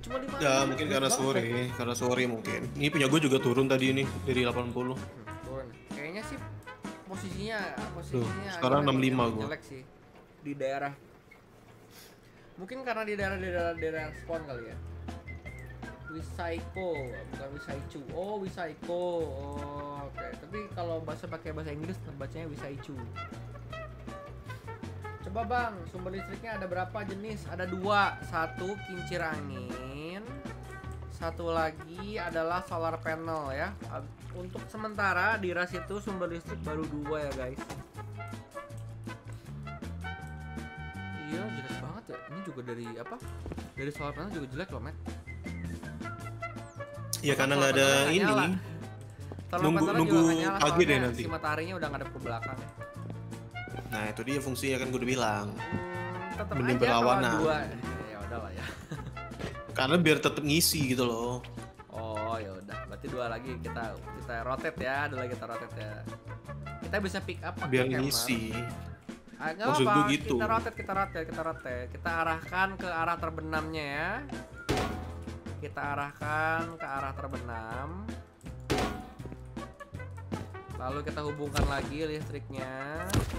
Cuma lima Ya menit, mungkin cepet karena banget, sore, Bang. karena sore mungkin. Ini punya gue juga turun tadi ini dari delapan puluh. Hmm, turun. Kayaknya sih posisinya Tuh, posisinya sekarang agak enam puluh lima emang gua. jelek sih di daerah. Mungkin karena di daerah di daerah, daerah spawn kali ya. Wisaiko, bukan Wisaichu. Oh, Wisaiko. Oh, oke. Tapi kalau bahasa pakai bahasa Inggris bacanya Wisaichu. Coba Bang, sumber listriknya ada berapa jenis? Ada dua. Satu kincir angin. Satu lagi adalah solar panel ya. Untuk sementara di ras itu sumber listrik baru dua ya guys. Iya jelek banget ya. Ini juga dari apa? Dari solar panel juga jelek loh, Matt. Ya karena nggak ada Solar panelnya ini. nggak nyala. Solar Nunggu- panelnya nunggu juga nggak nyala, pagi deh soalnya nanti. Si mataharinya udah ngadep ke belakang. Nah itu dia fungsinya kan gue udah bilang. Hmm, tetap Mending aja kalau berlawanan. dua. Ya udahlah ya. Karena biar tetap ngisi gitu loh. Oh ya udah, berarti dua lagi kita kita rotate ya, dua lagi kita rotate ya. Kita bisa pick up pakai Biar hammer. ngisi. Ah, nggak Maksud apa-apa, gua gitu. kita rotate, kita rotate, kita rotate. Kita arahkan ke arah terbenamnya ya. Kita arahkan ke arah terbenam. Lalu kita hubungkan lagi listriknya.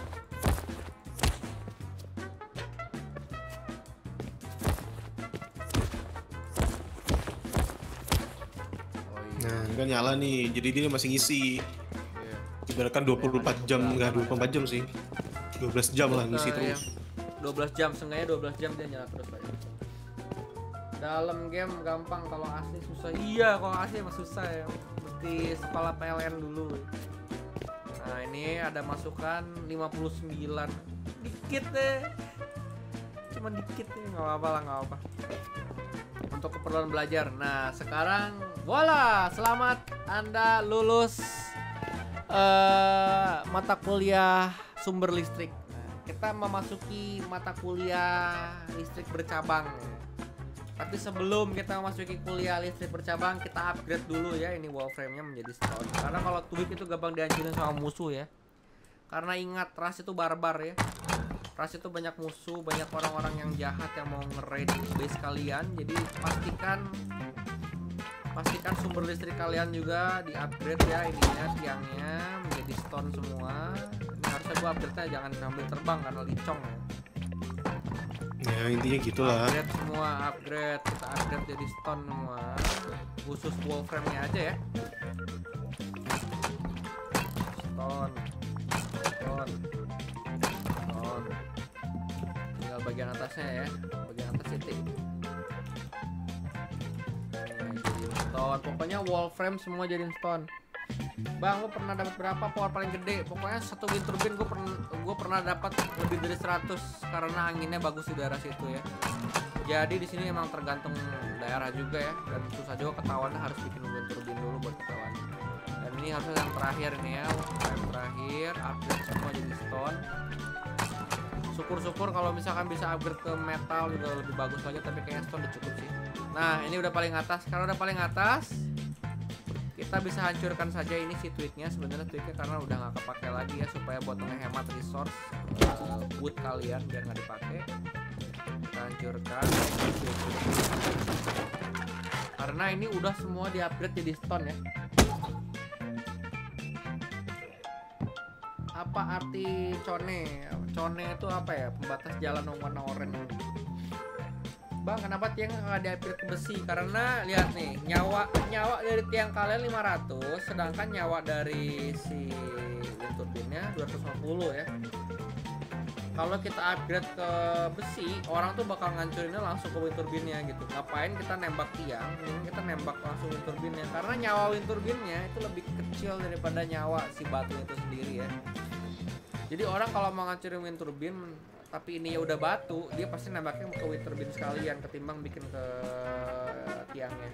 Oh iya. Nah ini kan nyala nih, jadi dia masih ngisi. Iya. Ibaratkan dua puluh empat jam, nggak dua puluh empat jam sih. dua belas jam lah ngisi Iya. terus. dua belas jam, seenggaknya dua belas jam dia nyala terus Pak. Dalam game gampang, kalau asli susah. Iya, kalau asli emang susah ya. Mesti sekolah P L N dulu. Nah, ini ada masukan lima puluh sembilan. Dikit deh. Cuma dikit nih, nggak apa-apa lah, nggak apa. Untuk keperluan belajar. Nah, sekarang voila, selamat Anda lulus eh mata kuliah sumber listrik. Nah, kita memasuki mata kuliah listrik bercabang. Tapi sebelum kita memasuki kuliah listrik bercabang, kita upgrade dulu ya ini wall frame-nya menjadi stone. Karena kalau tweak itu gampang dihancurin sama musuh ya. Karena ingat, ras itu barbar ya. Ras itu banyak musuh, banyak orang-orang yang jahat yang mau nge-raid base kalian. Jadi pastikan pastikan sumber listrik kalian juga di-upgrade ya ininya, tiangnya menjadi stone semua. Ini harusnya gua upgrade-nya jangan ngambil terbang karena licong ya. Ya intinya gitulah. Upgrade semua, upgrade, kita upgrade jadi stone semua. Khusus wall frame-nya aja ya. Stone, stone, stone. Tinggal bagian atasnya ya, bagian atas titik. Ini jadi stone. Pokoknya wall frame semua jadi stone. Bang, lu pernah dapat berapa power paling gede? Pokoknya satu wind turbine gue pernah gue pernah dapat lebih dari seratus karena anginnya bagus di daerah situ ya. Jadi di sini emang tergantung daerah juga ya, dan susah juga ketahuannya harus bikin wind turbine dulu buat ketahuan. Dan ini harusnya yang terakhir nih ya, yang terakhir upgrade semua jadi stone. Syukur-syukur kalau misalkan bisa upgrade ke metal juga lebih bagus lagi, tapi kayaknya stone udah cukup sih. Nah, ini udah paling atas. Kalau udah paling atas, kita bisa hancurkan saja ini si tweaknya. Sebenarnya tweaknya karena udah nggak kepake lagi ya, supaya buat menghemat resource uh, wood kalian biar nggak dipakai. Kita hancurkan karena ini udah semua di upgrade jadi stone ya. Apa arti cone? Cone itu apa ya? Pembatas jalan warna oranye. Bang, kenapa tiang nggak di-upgrade ke besi? Karena lihat nih, nyawa nyawa dari tiang kalian lima ratus, sedangkan nyawa dari si wind turbine-nya dua ratus lima puluh ya. Kalau kita upgrade ke besi, orang tuh bakal ngancurinnya langsung ke wind turbine-nya gitu. Ngapain kita nembak tiang? Ini kita nembak langsung wind turbine-nya. Karena nyawa wind turbine-nya itu lebih kecil daripada nyawa si batu itu sendiri ya. Jadi orang kalau mau ngancurin wind turbine tapi ini ya udah batu, dia pasti nembaknya ke wind turbine sekalian ketimbang bikin ke tiangnya.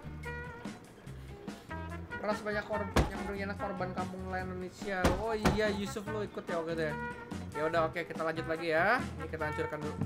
Ras banyak korban yang berkhianat korban kampung nelayan Indonesia. Oh iya, Yusuf lu ikut ya oke deh. Ya udah oke, kita lanjut lagi ya. Ini kita hancurkan dulu.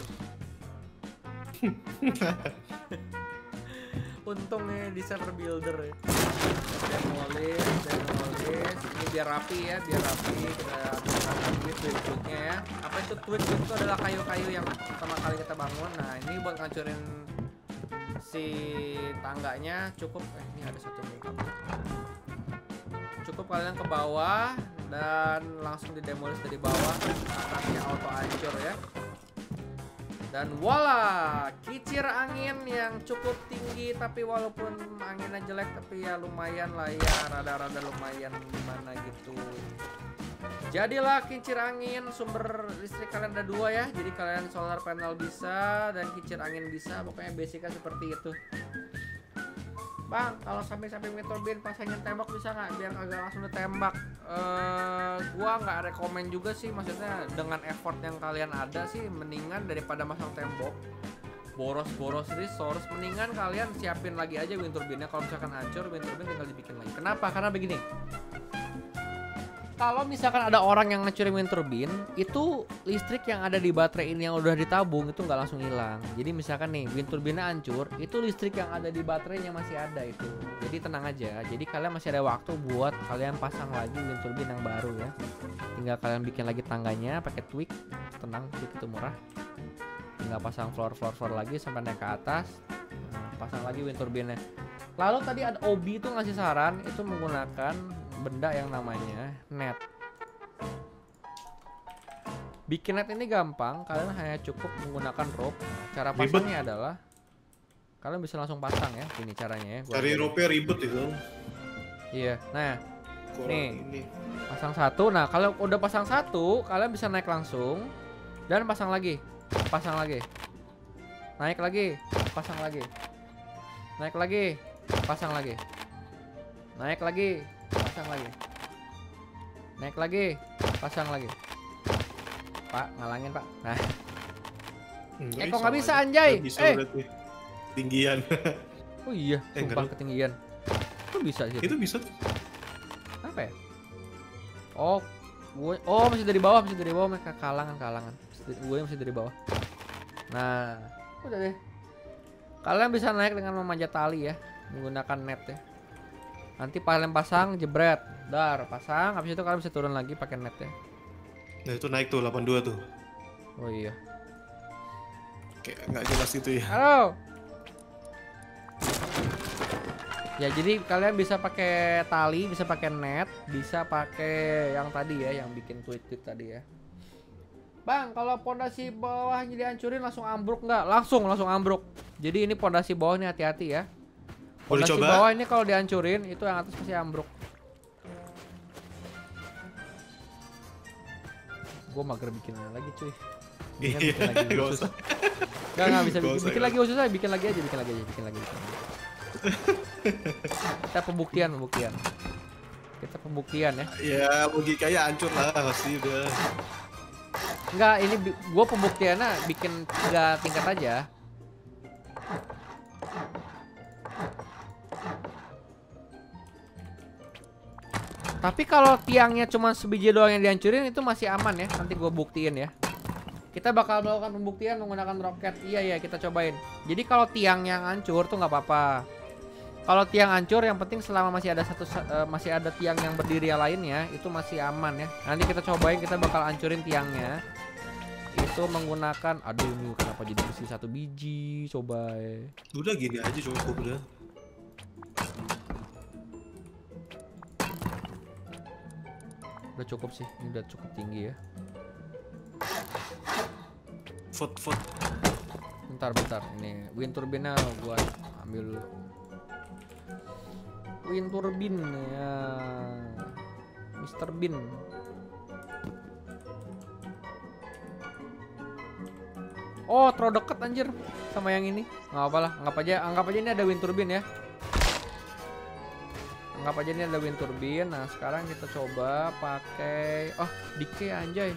Untungnya di server builder ya. Demolis, demolis. Ini biar rapi ya, biar rapi. Kita hancurkan lagi tweak-tweaknya ya. Apa itu tweak? Itu adalah kayu-kayu yang pertama kali kita bangun. Nah ini buat ngancurin si tangganya cukup. Eh ini ada satu muka. Cukup kalian ke bawah dan langsung didemolis dari bawah. Atasnya auto hancur ya. Dan voila, kicir angin yang cukup tinggi, tapi walaupun anginnya jelek tapi ya lumayan lah ya, rada-rada lumayan gimana gitu. Jadilah kincir angin, sumber listrik kalian ada dua ya. Jadi kalian solar panel bisa dan kincir angin bisa, pokoknya basicnya seperti itu. Bang, kalau samping-samping wind turbine pasangin tembok bisa nggak biar kagak langsung ditembak? Uh, gua nggak rekomen juga sih, maksudnya dengan effort yang kalian ada sih mendingan daripada masang tembok boros-boros resource, mendingan kalian siapin lagi aja wind turbine-nya. Kalau misalkan hancur, wind turbine tinggal dibikin lagi. Kenapa? Karena begini, kalau misalkan ada orang yang ngecurin wind turbine, itu listrik yang ada di baterai ini yang udah ditabung itu nggak langsung hilang. Jadi misalkan nih wind turbine hancur, itu listrik yang ada di baterainya masih ada itu. Jadi tenang aja. Jadi kalian masih ada waktu buat kalian pasang lagi wind turbine yang baru ya. Tinggal kalian bikin lagi tangganya pakai twig, tenang, twig itu murah. Tinggal pasang floor floor floor lagi sampai naik ke atas. Nah, pasang lagi wind turbine-nya. Lalu tadi ada Obi itu ngasih saran itu menggunakan benda yang namanya net. Bikin net ini gampang, kalian hanya cukup menggunakan rope. Nah, cara pasangnya ribet. Adalah kalian bisa langsung pasang ya, ini caranya ya. Cari rope ribet itu. Iya, nah Kurang nih ini. Pasang satu. Nah kalau udah pasang satu, kalian bisa naik langsung dan pasang lagi, pasang lagi, naik lagi, pasang lagi, naik lagi, pasang lagi, naik lagi. Pasang lagi, naik lagi, pasang lagi. Pak, ngalangin pak. Nah, eh kok nggak bisa anjay? Bisa eh, berarti. Tinggian. Oh iya, eh, sumpah ketinggian. Kok bisa sih? Itu bisa. Apa ya? Oh, gue, oh masih dari bawah, masih dari bawah, mereka kalangan, kalangan. Gue masih dari bawah. Nah, udah deh. Kalian bisa naik dengan memanjat tali ya, menggunakan net ya. Nanti kalian pasang, jebret, dar, pasang, habis itu kalian bisa turun lagi pakai net ya. Nah itu naik tuh delapan puluh dua tuh. Oh iya. Kayak nggak jelas itu ya. Halo. Ya jadi kalian bisa pakai tali, bisa pakai net, bisa pakai yang tadi ya, yang bikin tweet-tweet tadi ya. Bang, kalau pondasi bawahnya dihancurin langsung ambruk nggak? Langsung, langsung ambruk. Jadi ini pondasi bawah nih hati-hati ya. Boleh Pondasi coba? bawah ini kalau dihancurin itu yang atas pasti ambruk. Gue mager bikinnya lagi cuy. Iya, bikin lagi gak usus. usah. Gak, gak bisa Gak bikin, usah, bikin gak lagi usus aja, bikin lagi aja, bikin lagi aja, bikin lagi, bikin lagi. Kita pembuktian, pembuktian. Kita pembuktian ya. Ya logikanya hancur lah pasti udah. Enggak, ini gue pembuktiannya bikin tiga tingkat aja. Tapi kalau tiangnya cuma sebiji doang yang dihancurin itu masih aman ya. Nanti gue buktiin ya. Kita bakal melakukan pembuktian menggunakan roket. Iya iya kita cobain. Jadi kalau tiang yang hancur tuh nggak apa-apa. Kalau tiang hancur yang penting selama masih ada satu uh, masih ada tiang yang berdiri yang lainnya itu masih aman ya. Nanti kita cobain, kita bakal hancurin tiangnya. Itu menggunakan, aduh ini kenapa jadi besi satu biji, coba. Udah gini aja cukup udah. Udah cukup sih, ini udah cukup tinggi ya. Vote vote. Bentar bentar, ini wind turbine-nya gua ambil dulu. Wind turbine ya, Mister Bean. Oh, terlalu deket anjir sama yang ini. Nggak apa lah, anggap aja, anggap aja ini ada wind turbine ya. Anggap aja ini ada wind turbine. Nah, sekarang kita coba pakai, oh, decay anjay.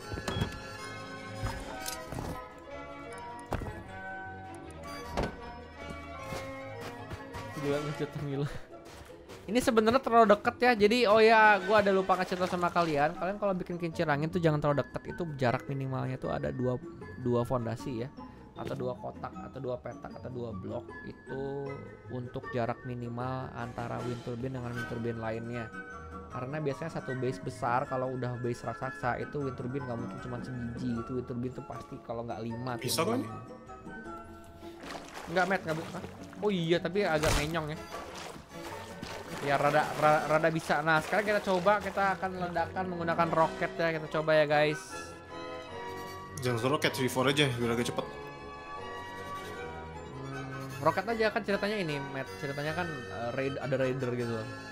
Gila ngecat Mila. Ini sebenarnya terlalu deket ya. Jadi oh ya, gua ada lupa kasih tau sama kalian. Kalian kalau bikin kincir angin tuh jangan terlalu deket. Itu jarak minimalnya tuh ada dua dua fondasi ya, atau dua kotak, atau dua petak, atau dua blok. Itu untuk jarak minimal antara wind turbine dengan wind turbine lainnya. Karena biasanya satu base besar, kalau udah base raksasa itu wind turbine nggak mungkin cuma sebiji. Itu wind turbine tuh pasti kalau nggak lima. Bisa kan? Nggak met nggak bisa. Oh iya, tapi agak menyong ya. Ya rada, rada rada bisa. Nah, sekarang kita coba, kita akan ledakan menggunakan roket ya. Kita coba ya, guys. Jangan roket V four aja biar agak cepet. Hmm, roket aja kan ceritanya ini, Matt. Ceritanya kan uh, raid, ada raider gitu.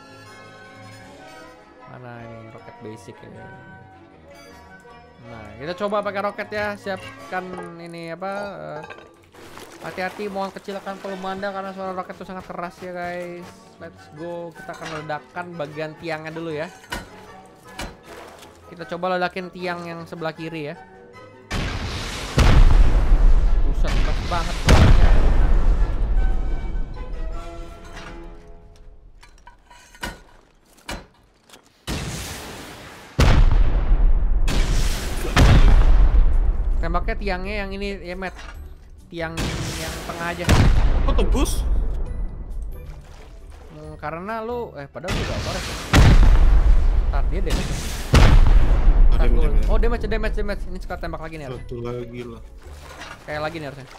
Mana ini roket basic ya. Nah, kita coba pakai roket ya. Siapkan ini apa? Uh, Hati-hati, mohon kecilkan volume Anda karena suara roket itu sangat keras ya guys. Let's go, kita akan ledakan bagian tiangnya dulu ya. Kita coba ledakin tiang yang sebelah kiri ya. Buset, keras banget suaranya. Tembaknya tiangnya yang ini ya, Matt. Tiang yang tengah aja. Kok tembus? Hmm, karena lu eh padahal udah otoret. Ntar dia damage. Ntar Damage, dulu. damage. Oh damage damage damage. Ini sekarang tembak lagi nih harusnya. Satu lagi lah. Kayak lagi nih harusnya.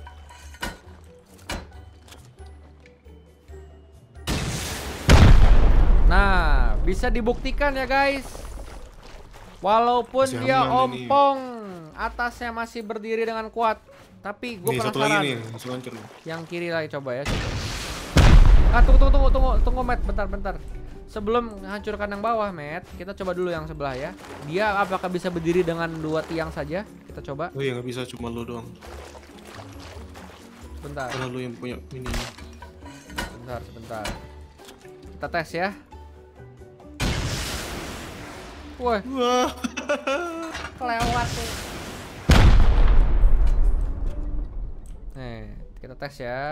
Nah, bisa dibuktikan ya guys. Walaupun Masih dia aman ini. ompong, atasnya masih berdiri dengan kuat. Tapi gue Nih satu lagi penasaran. nih, langsung hancur. Yang kiri lagi coba ya. Coba. Ah tunggu tunggu tunggu tunggu tunggu Matt, bentar bentar. Sebelum hancurkan yang bawah Matt, kita coba dulu yang sebelah ya. Dia apakah bisa berdiri dengan dua tiang saja? Kita coba. Oh iya nggak bisa, cuma lu doang. Bentar, Karena lu yang punya ini. bentar, sebentar. Kita tes ya. Wah, Wah. kelewat tuh. Nih, kita tes ya.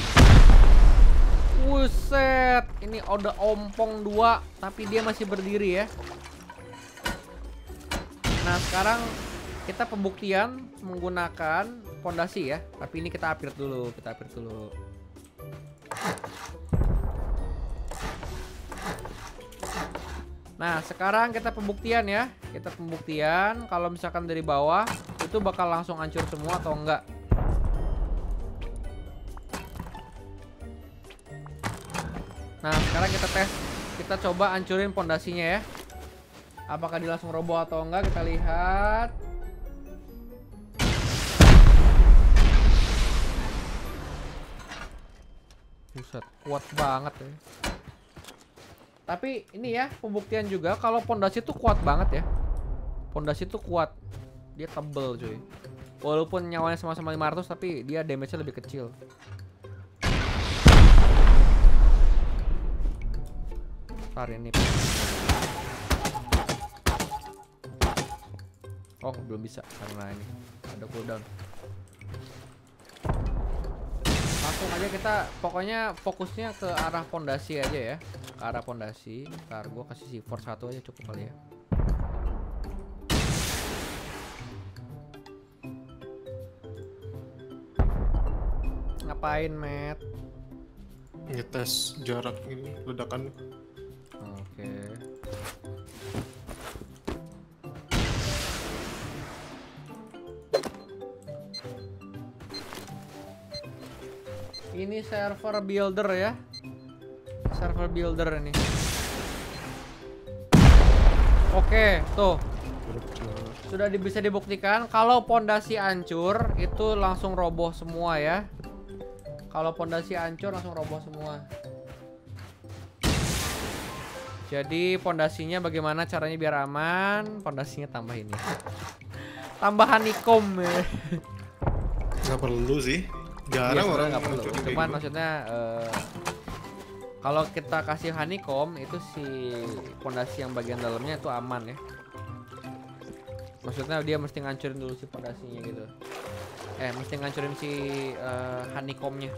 Buset, ini udah ompong dua, tapi dia masih berdiri ya. Nah, sekarang kita pembuktian menggunakan pondasi ya. Tapi ini kita upgrade dulu, kita upgrade dulu. Nah, sekarang kita pembuktian ya. Kita pembuktian kalau misalkan dari bawah itu bakal langsung hancur semua atau enggak. Nah, sekarang kita tes. Kita coba hancurin pondasinya ya. Apakah dia langsung roboh atau enggak, kita lihat. Buset, kuat banget ya. Tapi ini ya, pembuktian juga kalau pondasi itu kuat banget ya. Pondasi itu kuat. Dia tebel cuy. Walaupun nyawanya sama-sama lima ratus tapi dia damage-nya lebih kecil. Ntar ini. Oh, belum bisa karena ini ada cooldown. Langsung aja kita pokoknya fokusnya ke arah pondasi aja ya. Ke arah pondasi. Ntar gua kasih C four satu aja cukup kali ya. Ngapain, Matt? Ngetes jarak ini ledakan. Oke. Ini server builder ya. Server builder ini. Oke, tuh. Sudah di- bisa dibuktikan kalau pondasi hancur itu langsung roboh semua ya. Kalau pondasi hancur langsung roboh semua. Jadi pondasinya bagaimana caranya biar aman? Pondasinya tambah ini. Tambah honeycomb ya. Nggak perlu sih. Iya, Jarang sebenarnya orang nggak perlu. hancurin kayak Cuman gitu. maksudnya eh, kalau kita kasih honeycomb itu si pondasi yang bagian dalamnya itu aman ya. Maksudnya dia mesti ngancurin dulu si pondasinya gitu. Eh, mesti ngancurin si eh, honeycombnya.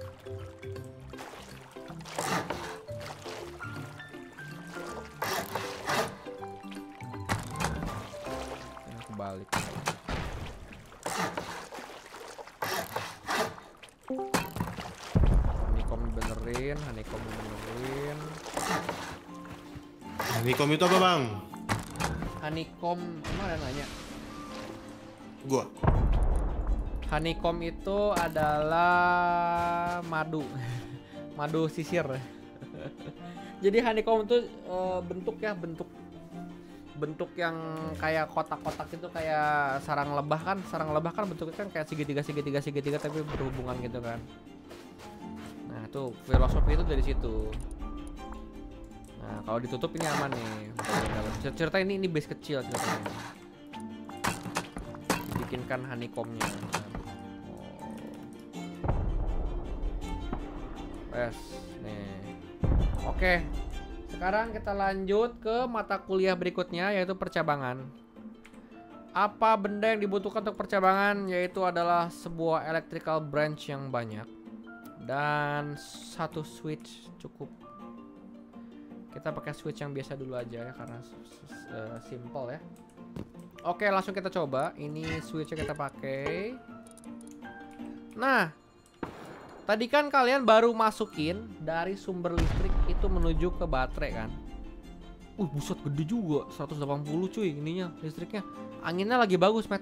Ini kebalik. Honeycomb benerin, honeycomb benerin. Honeycomb itu apa bang? Honeycomb, emang ada yang nanya? Gua. Honeycomb itu adalah madu. Madu sisir. Jadi honeycomb itu uh, bentuk ya, bentuk bentuk yang kayak kotak-kotak itu, kayak sarang lebah kan. Sarang lebah kan bentuknya kan kayak segitiga segitiga segitiga tapi berhubungan gitu kan. Nah, tuh filosofi itu dari situ. Nah, kalau ditutup ini aman nih. Cerita ini ini base kecil ceritanya. Bikinkan honeycombnya. Oh. Yes, nih. Oke. Sekarang kita lanjut ke mata kuliah berikutnya, yaitu percabangan. Apa benda yang dibutuhkan untuk percabangan? Yaitu adalah sebuah electrical branch yang banyak dan satu switch cukup. Kita pakai switch yang biasa dulu aja ya, karena uh, simple ya. Oke, langsung kita coba. Ini switchnya kita pakai. Nah, tadi kan kalian baru masukin dari sumber listrik itu menuju ke baterai kan. Uh, buset gede juga, seratus delapan puluh cuy ininya listriknya. Anginnya lagi bagus, Matt.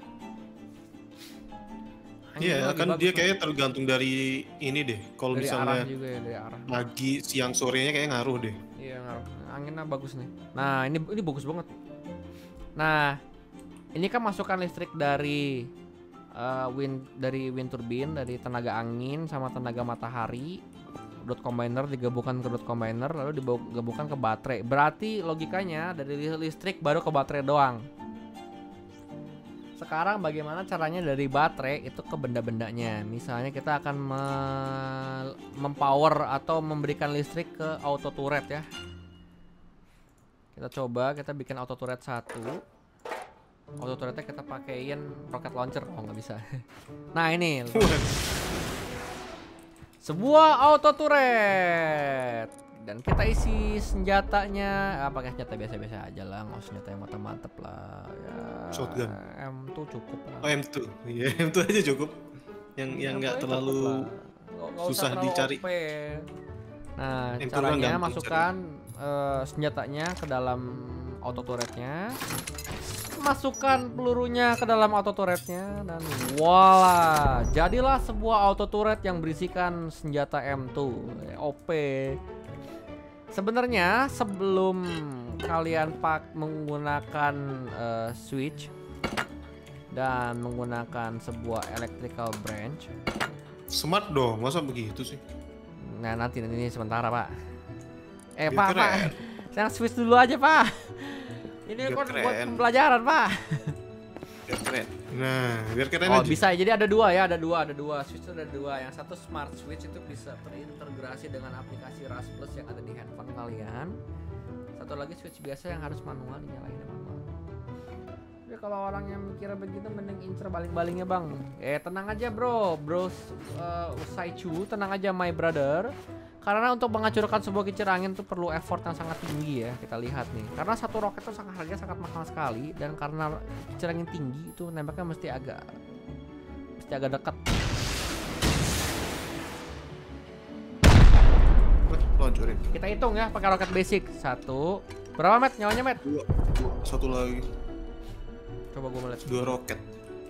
Iya, kan bagus, dia kayaknya tergantung dari ini deh. Kalau misalnya arah juga ya, dari arah. Pagi, siang, sorenya kayak ngaruh deh. Iya, ngaruh. Anginnya bagus nih. Nah, ini ini bagus banget. Nah, ini kan masukan listrik dari uh, wind dari wind turbine, dari tenaga angin sama tenaga matahari. Dot combiner digabungkan ke dot combiner lalu digabungkan ke baterai. Berarti logikanya dari listrik baru ke baterai doang. Sekarang bagaimana caranya dari baterai itu ke benda-bendanya. Misalnya kita akan me mempower atau memberikan listrik ke auto turret ya. Kita coba, kita bikin auto turret satu. Auto turretnya kita pakein rocket launcher. Oh nggak bisa. Nah ini sebuah auto turret. Dan kita isi senjatanya, ah, pakai senjata biasa-biasa aja lah, nggak usah senjata yang mantap-mantap lah. Ya, shotgun. M dua cukup lah. Oh M dua, iya M dua aja cukup. Yang yang nggak terlalu gak, susah terlalu dicari. O P. Nah, M dua caranya kan masukkan uh, senjatanya ke dalam auto turretnya, masukkan pelurunya ke dalam auto turretnya, dan voila, jadilah sebuah auto turret yang berisikan senjata M dua O P. Sebenarnya sebelum kalian pak menggunakan uh, switch dan menggunakan sebuah electrical branch, smart dong, masa begitu sih? Nah nanti ini sementara pak. Eh Biar pak keren. pak, saya switch dulu aja pak. Ini Biar kan keren. buat pembelajaran pak. Biar keren. Nah, biar keren Oh aja. bisa, jadi ada dua ya, ada dua, ada dua switch itu ada dua. Yang satu smart switch itu bisa terintegrasi dengan aplikasi Ras Plus yang ada di handphone kalian. Satu lagi switch biasa yang harus manual, dinyalain manual. Tapi kalau orang yang mikir begitu mending incer baling-balingnya bang. Eh tenang aja bro, bro uh, Usaichu, tenang aja my brother. Karena untuk menghancurkan sebuah kincir angin itu perlu effort yang sangat tinggi ya, kita lihat nih. Karena satu roket itu sangat harganya sangat mahal sekali, dan karena kincir angin tinggi itu nembaknya mesti agak mesti agak dekat. Loncurin. Kita hitung ya pakai roket basic. Satu. Berapa met nyawanya met? Dua, dua. Satu lagi. Coba gue melihat. Dua roket.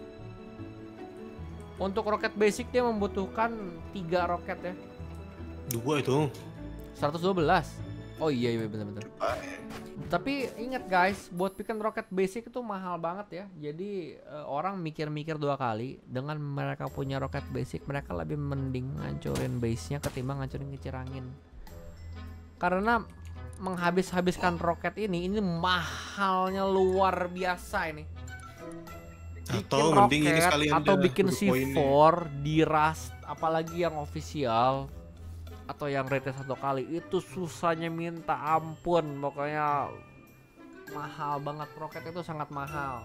Untuk roket basic dia membutuhkan tiga roket ya. Dua itu. seratus dua belas. Oh iya iya benar-benar. Tapi ingat guys, buat bikin roket basic itu mahal banget ya. Jadi uh, orang mikir-mikir dua kali. Dengan mereka punya roket basic, mereka lebih mending ngancurin base-nya ketimbang ngancurin kincir angin. Karena menghabis-habiskan roket ini, ini mahalnya luar biasa ini. Bikin Atau roket, mending ini sekalian atau dah, bikin untuk C poinnya. empat di Rust, apalagi yang official atau yang rated satu kali, itu susahnya minta ampun. Pokoknya mahal banget, roket itu sangat mahal.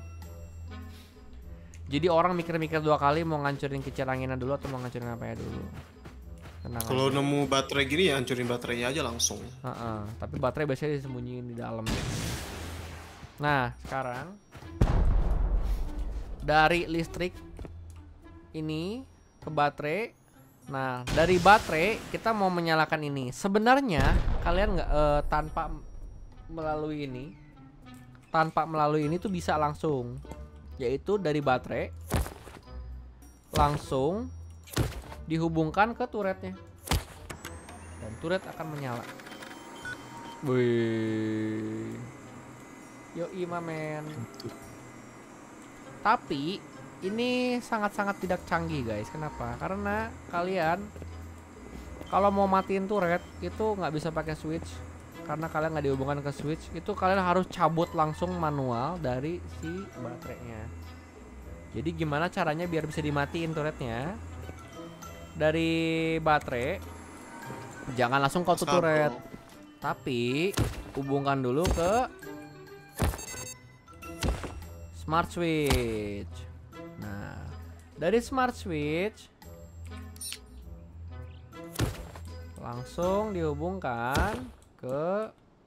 Jadi orang mikir-mikir dua kali mau ngancurin kincir anginnya dulu atau mau ngancurin apa ya dulu. Kalau nemu baterai gini ya hancurin baterainya aja langsung. Uh-uh. Tapi baterai biasanya disembunyiin di dalam. Nah sekarang dari listrik ini ke baterai. Nah dari baterai kita mau menyalakan ini. Sebenarnya kalian nggak uh, tanpa melalui ini, tanpa melalui ini tuh bisa langsung, yaitu dari baterai langsung dihubungkan ke turretnya. Dan turret akan menyala. Wih. Yoi mamen. Tapi ini sangat-sangat tidak canggih guys. Kenapa? Karena kalian kalau mau matiin turret itu nggak bisa pakai switch. Karena kalian nggak dihubungkan ke switch. Itu kalian harus cabut langsung manual dari si baterainya. Jadi gimana caranya biar bisa dimatiin turretnya? Dari baterai, jangan langsung ke turret, tapi hubungkan dulu ke smart switch. Nah, dari smart switch langsung dihubungkan ke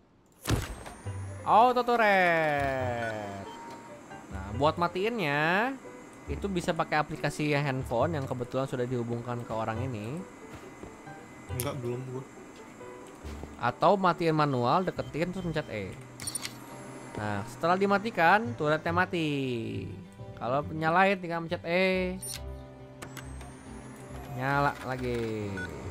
auto turret. Nah, buat matiinnya itu bisa pakai aplikasi handphone yang kebetulan sudah dihubungkan ke orang ini. Enggak, belum gua. Atau matiin manual, deketin terus pencet E. Nah, setelah dimatikan, turretnya mati. Kalau nyalain tinggal pencet E. Nyala lagi.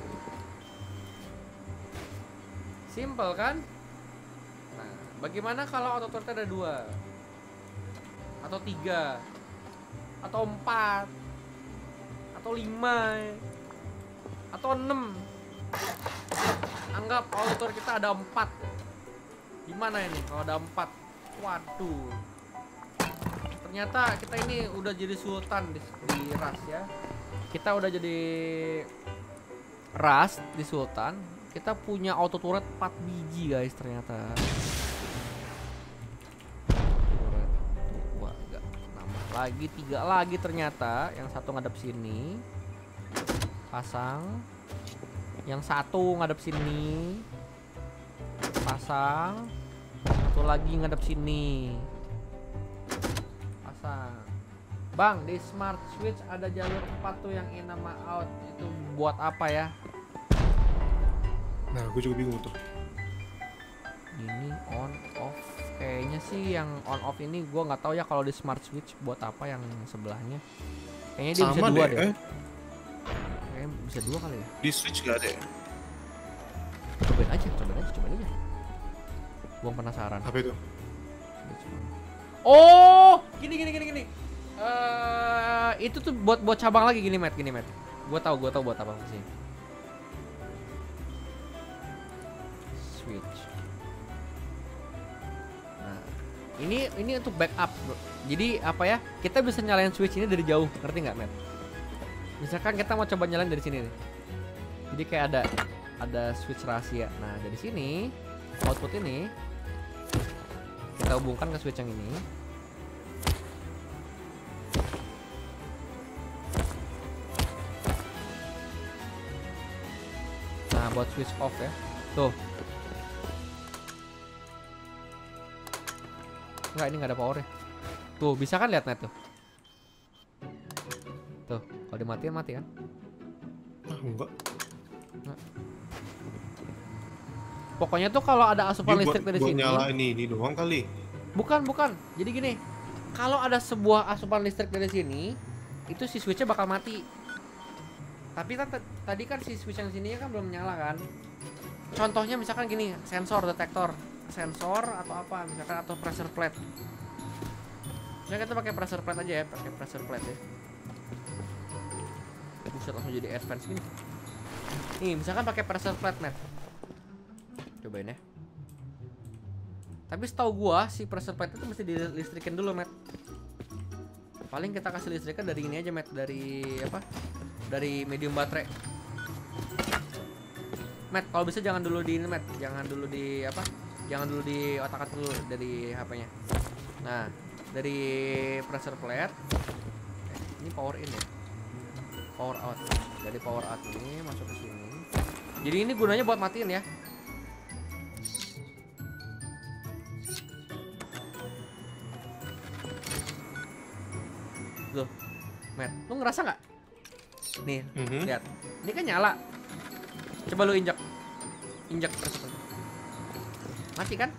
Simple kan? Nah, bagaimana kalau auto turret ada dua? Atau tiga? Atau empat? Atau lima? Atau enam? Anggap auto turret kita ada empat. Gimana ini kalau ada empat? Waduh. Ternyata kita ini udah jadi sultan di, di ras ya. Kita udah jadi ras di sultan. Kita punya auto turret empat biji guys ternyata. Turret dua, enggak, nambah lagi tiga lagi ternyata. Yang satu ngadep sini. Pasang. Yang satu ngadep sini. Pasang. Satu lagi ngadep sini. Pasang. Bang, di smart switch ada jalur empat tuh yang in sama out. Itu buat apa ya? Nah, gue juga bingung tuh. Ini on off. Kayaknya sih yang on off ini gue nggak tahu ya kalau di smart switch buat apa yang sebelahnya. Kayaknya dia Sama bisa dua deh. deh. Eh? Kayaknya bisa dua kali ya. Di switch gak ada ya? Cobain aja, cobain aja, cobain aja. Gue penasaran. Apa itu? Oh, gini gini gini gini. Eh, itu tuh buat buat cabang lagi gini, Matt, gini, Matt. Gue tahu, gue tahu buat apa sih. Switch. Nah, ini ini untuk backup, bro. Jadi apa ya? Kita bisa nyalain switch ini dari jauh, ngerti nggak, Matt? Misalkan kita mau coba nyalain dari sini nih. Jadi kayak ada ada switch rahasia. Nah, dari sini output ini kita hubungkan ke switch yang ini. Nah, buat switch off ya. Tuh. Enggak, ini nggak ada powernya. Tuh, bisa kan lihat net tuh. Tuh, kalau dimatiin mati kan? Ah, enggak. Nah. Pokoknya tuh kalau ada asupan Dia listrik buat, dari buat sini. nyala ini, ini doang kali. Bukan, bukan. Jadi gini, kalau ada sebuah asupan listrik dari sini, itu si switchnya bakal mati. Tapi kan tadi kan si switch yang sini kan belum nyala kan. Contohnya misalkan gini, sensor detektor, sensor atau apa, misalkan atau pressure plate. Misalnya kita pakai pressure plate aja ya, pakai pressure plate ya. Buset, langsung jadi advance gini. Nih, misalkan pakai pressure plate net. Cobain ya. Tapi setahu gua si pressure plate itu mesti dilistrikin dulu, Matt. Paling kita kasih listrikan dari ini aja, Matt, dari apa? Dari medium baterai. Matt, kalau bisa jangan dulu di ini, Matt. Jangan dulu di apa? Jangan dulu di otak-atik dulu dari H P-nya. Nah, dari pressure plate. Eh, ini power in ya. Power out. Dari power out ini masuk ke sini. Jadi ini gunanya buat matiin ya. Loh, Matt, lu ngerasa nggak? Nih, Mm-hmm. lihat. Ini kan nyala. Coba lu injak. Injak terus. Mati kan?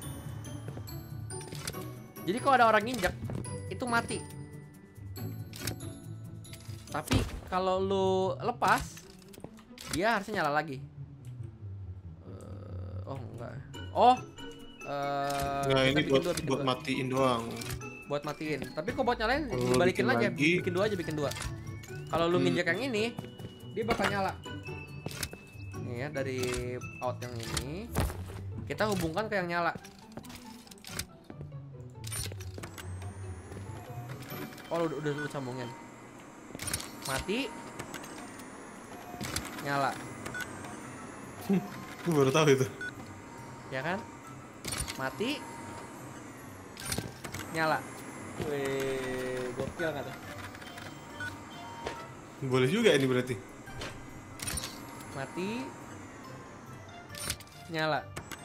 Jadi kalau ada orang injak, itu mati. Tapi kalau lu lepas dia harusnya nyala lagi. Uh, oh enggak. Oh. Uh, nah ini buat dua, buat dua. matiin doang. Buat matiin. Tapi kok buat nyalain Kalo dibalikin bikin aja, lagi. bikin dua aja, bikin dua. Kalau lu Hmm. nginjek yang ini, dia bakal nyala. Nih ya, dari out yang ini kita hubungkan ke yang nyala. Oh, udah udah, udah sambungin. Mati. Nyala. Gue baru tahu itu. Ya kan? Mati. Nyala. Wih, gokil nggak tuh? Boleh juga ini berarti. Mati. Nyala.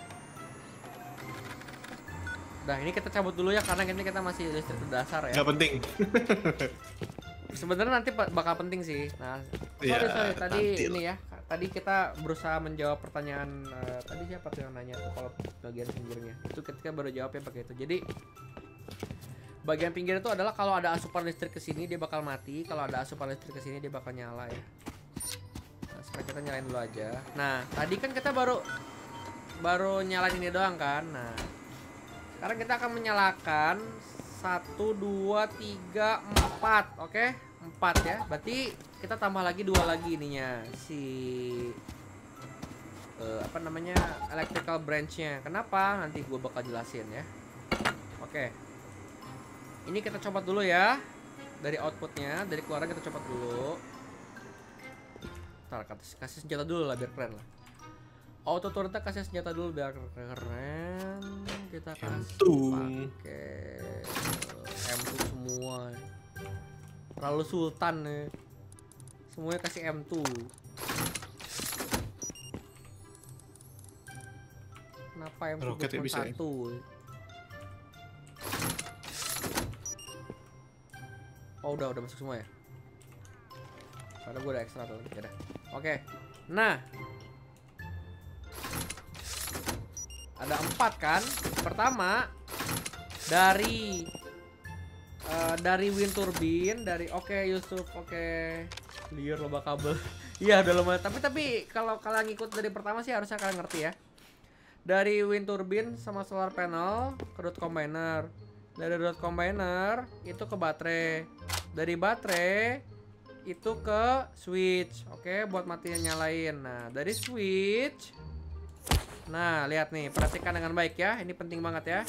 Nah, ini kita cabut dulu ya karena ini kita masih listrik dasar ya. Nggak penting. Sebenarnya nanti pa- bakal penting sih. Nah, sorry Ya, sorry tadi nanti ini ya. Tadi kita berusaha menjawab pertanyaan uh, tadi siapa tuh yang nanya tuh kalau bagian pinggirnya. Itu ketika baru jawabnya pakai itu. Jadi bagian pinggir itu adalah kalau ada asupan listrik ke sini dia bakal mati, kalau ada asupan listrik ke sini dia bakal nyala ya. Nah, sekarang kita nyalain dulu aja. Nah, tadi kan kita baru baru nyalain ini doang kan. Nah, sekarang kita akan menyalakan satu, dua, tiga, empat, oke? empat ya. Berarti kita tambah lagi dua lagi ininya si uh, apa namanya electrical branch-nya. Kenapa? Nanti gua bakal jelasin ya. Oke. Ini kita copot dulu ya dari outputnya, dari keluaran kita copot dulu. Ntar kasih, kasih senjata dulu lah biar keren lah. Auto turret kasih senjata dulu biar keren. Kita kasih pakai M dua semua. Terlalu sultan nih. Semuanya kasih M dua. Kenapa M dua Roket ya cuma bisa ya? satu? Oh udah udah masuk semua ya. Soalnya gue udah ekstra tuh. Ya udah. Oke. Nah. Ada empat kan? Pertama dari uh, dari wind turbine, dari oke okay, Yusuf, oke. Okay. Clear loba kabel. Iya udah lumayan. Tapi tapi kalau kalian ngikut dari pertama sih harusnya kalian ngerti ya. Dari wind turbine sama solar panel ke dot combiner. Dari dot combiner itu ke baterai. Dari baterai itu ke switch. Oke, buat matiin nyalain. Nah, dari switch. Nah, lihat nih, perhatikan dengan baik ya. Ini penting banget ya.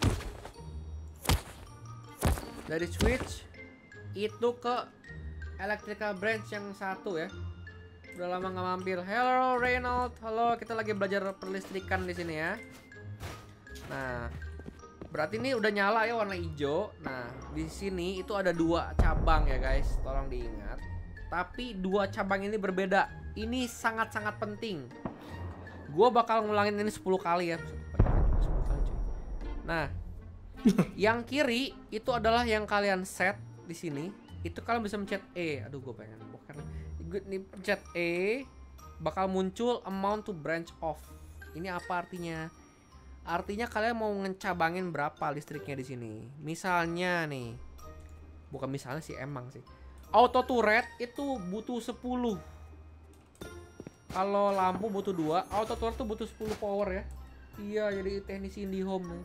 Dari switch itu ke electrical branch yang satu ya. Udah lama nggak mampir. Hello Reynold, halo. Kita lagi belajar perlistrikan di sini ya. Nah, berarti ini udah nyala ya warna hijau. Nah, di sini itu ada dua cabang ya guys. Tolong diingat. Tapi dua cabang ini berbeda. Ini sangat-sangat penting. Gua bakal ngulangin ini sepuluh kali ya. sepuluh kali cuy. Nah, yang kiri itu adalah yang kalian set di sini. Itu kalian bisa mencet E. Aduh, gue pengen bukan. Ini pencet E bakal muncul amount to branch off. Ini apa artinya? Artinya kalian mau ngecabangin berapa listriknya di sini. Misalnya nih. Bukan misalnya sih, emang sih. Auto turret itu butuh sepuluh. Kalau lampu butuh dua, auto turret tuh butuh sepuluh power ya. Iya, jadi teknisi IndiHome nih.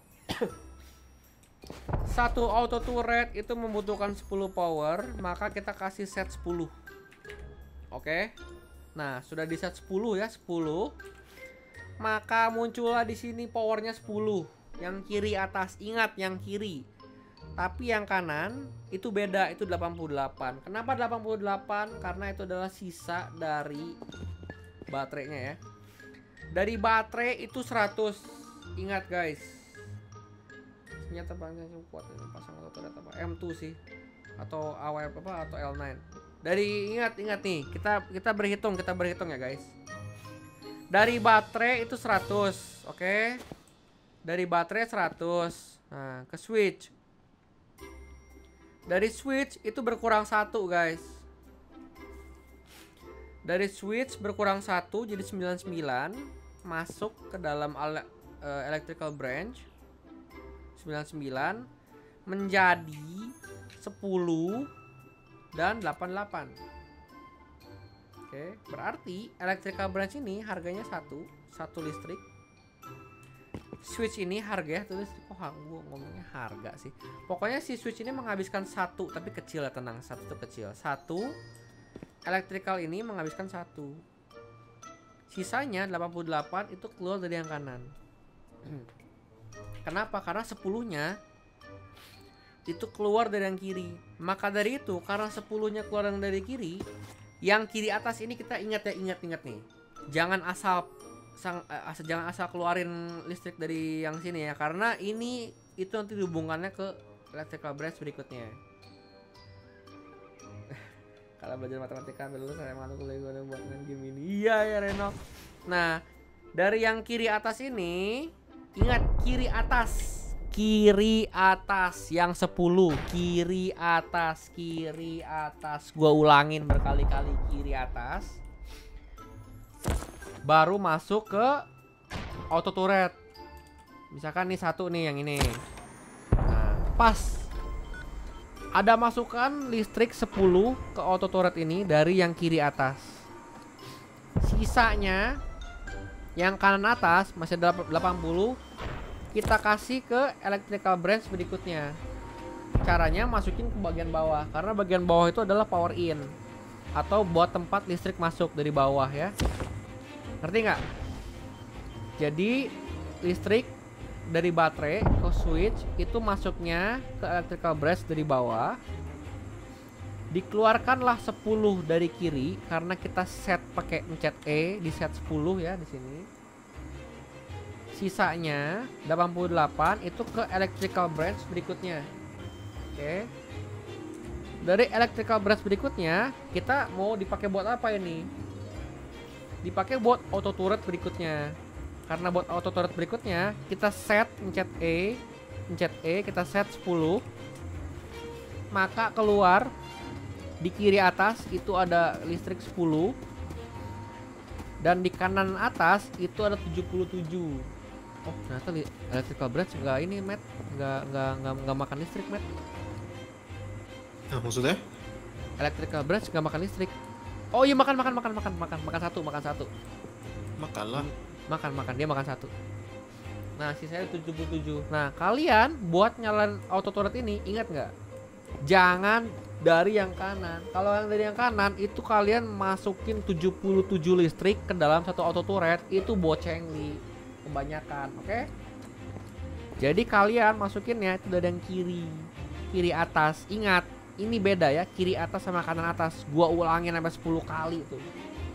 Satu auto turret itu membutuhkan sepuluh power, maka kita kasih set sepuluh. Oke. Nah, sudah di set sepuluh ya, sepuluh. Maka muncullah di sini powernya sepuluh. Yang kiri atas, ingat yang kiri. Tapi yang kanan itu beda, itu delapan puluh delapan. Kenapa delapan puluh delapan? Karena itu adalah sisa dari baterainya ya. Dari baterai itu seratus. Ingat guys. Ternyata paling kuat ini pasang auto turret apa? M dua sih. Atau A W F apa atau L sembilan. Dari ingat ingat nih, kita kita berhitung, kita berhitung ya guys. Dari baterai itu seratus, oke? Okay? Dari baterai seratus. Nah, ke switch. Dari switch itu berkurang satu guys. Dari switch berkurang satu jadi sembilan puluh sembilan. Masuk ke dalam uh, electrical branch sembilan puluh sembilan menjadi sepuluh dan delapan puluh delapan. Oke, berarti electrical branch ini harganya satu, satu listrik. Switch ini harga ya, tulis kok gue ngomongnya harga sih. Pokoknya si switch ini menghabiskan satu, tapi kecil ya, tenang, satu itu kecil. Satu, electrical ini menghabiskan satu. Sisanya delapan puluh delapan itu keluar dari yang kanan. Kenapa? Karena sepuluhnya itu keluar dari yang kiri. Maka dari itu, karena sepuluhnya keluar dari kiri, yang kiri atas ini kita ingat ya, ingat-ingat nih. Jangan asal sang, uh, asal jangan asal keluarin listrik dari yang sini ya, karena ini itu nanti dihubungkannya ke electrical branch berikutnya. Kalau belajar matematika dulu saya malu kalau buat main game ini. Iya ya Reno. Nah, dari yang kiri atas ini, ingat kiri atas. Kiri atas yang sepuluh, kiri atas, kiri atas. Gua ulangin berkali-kali, kiri atas. Baru masuk ke auto turret. Misalkan nih satu nih yang ini. Nah, pas ada masukan listrik sepuluh ke auto turret ini dari yang kiri atas. Sisanya yang kanan atas masih ada delapan puluh. Kita kasih ke electrical branch berikutnya. Caranya masukin ke bagian bawah, karena bagian bawah itu adalah power in atau buat tempat listrik masuk dari bawah ya. Ngerti nggak? Jadi listrik dari baterai ke switch itu masuknya ke electrical branch dari bawah. Dikeluarkanlah sepuluh dari kiri karena kita set pakai mencet E, di set sepuluh ya di sini. Sisanya delapan puluh delapan itu ke electrical branch berikutnya. Oke. Dari electrical branch berikutnya kita mau dipakai buat apa ini? Dipakai buat auto turret berikutnya. Karena buat auto turret berikutnya kita set pencet E, pencet E, kita set sepuluh. Maka keluar di kiri atas itu ada listrik sepuluh. Dan di kanan atas itu ada tujuh puluh tujuh. Oh, ternyata electrical branch nggak ini, Matt. Nggak, nggak, nggak, nggak makan listrik, Matt. Nah, maksudnya? Electrical branch nggak makan listrik. Oh iya, makan, makan, makan, makan, makan, makan satu, makan satu. Makanlah. Makan, makan, dia makan satu. Nah, sisanya tujuh puluh tujuh. Nah, kalian buat nyalain auto turret ini, ingat nggak? Jangan dari yang kanan. Kalau yang dari yang kanan, itu kalian masukin tujuh puluh tujuh listrik ke dalam satu auto turret, itu boceng nih. Kebanyakan, oke? Okay? Jadi kalian masukinnya itu dari yang kiri, kiri atas. Ingat, ini beda ya, kiri atas sama kanan atas. Gua ulangin sampai sepuluh kali tuh.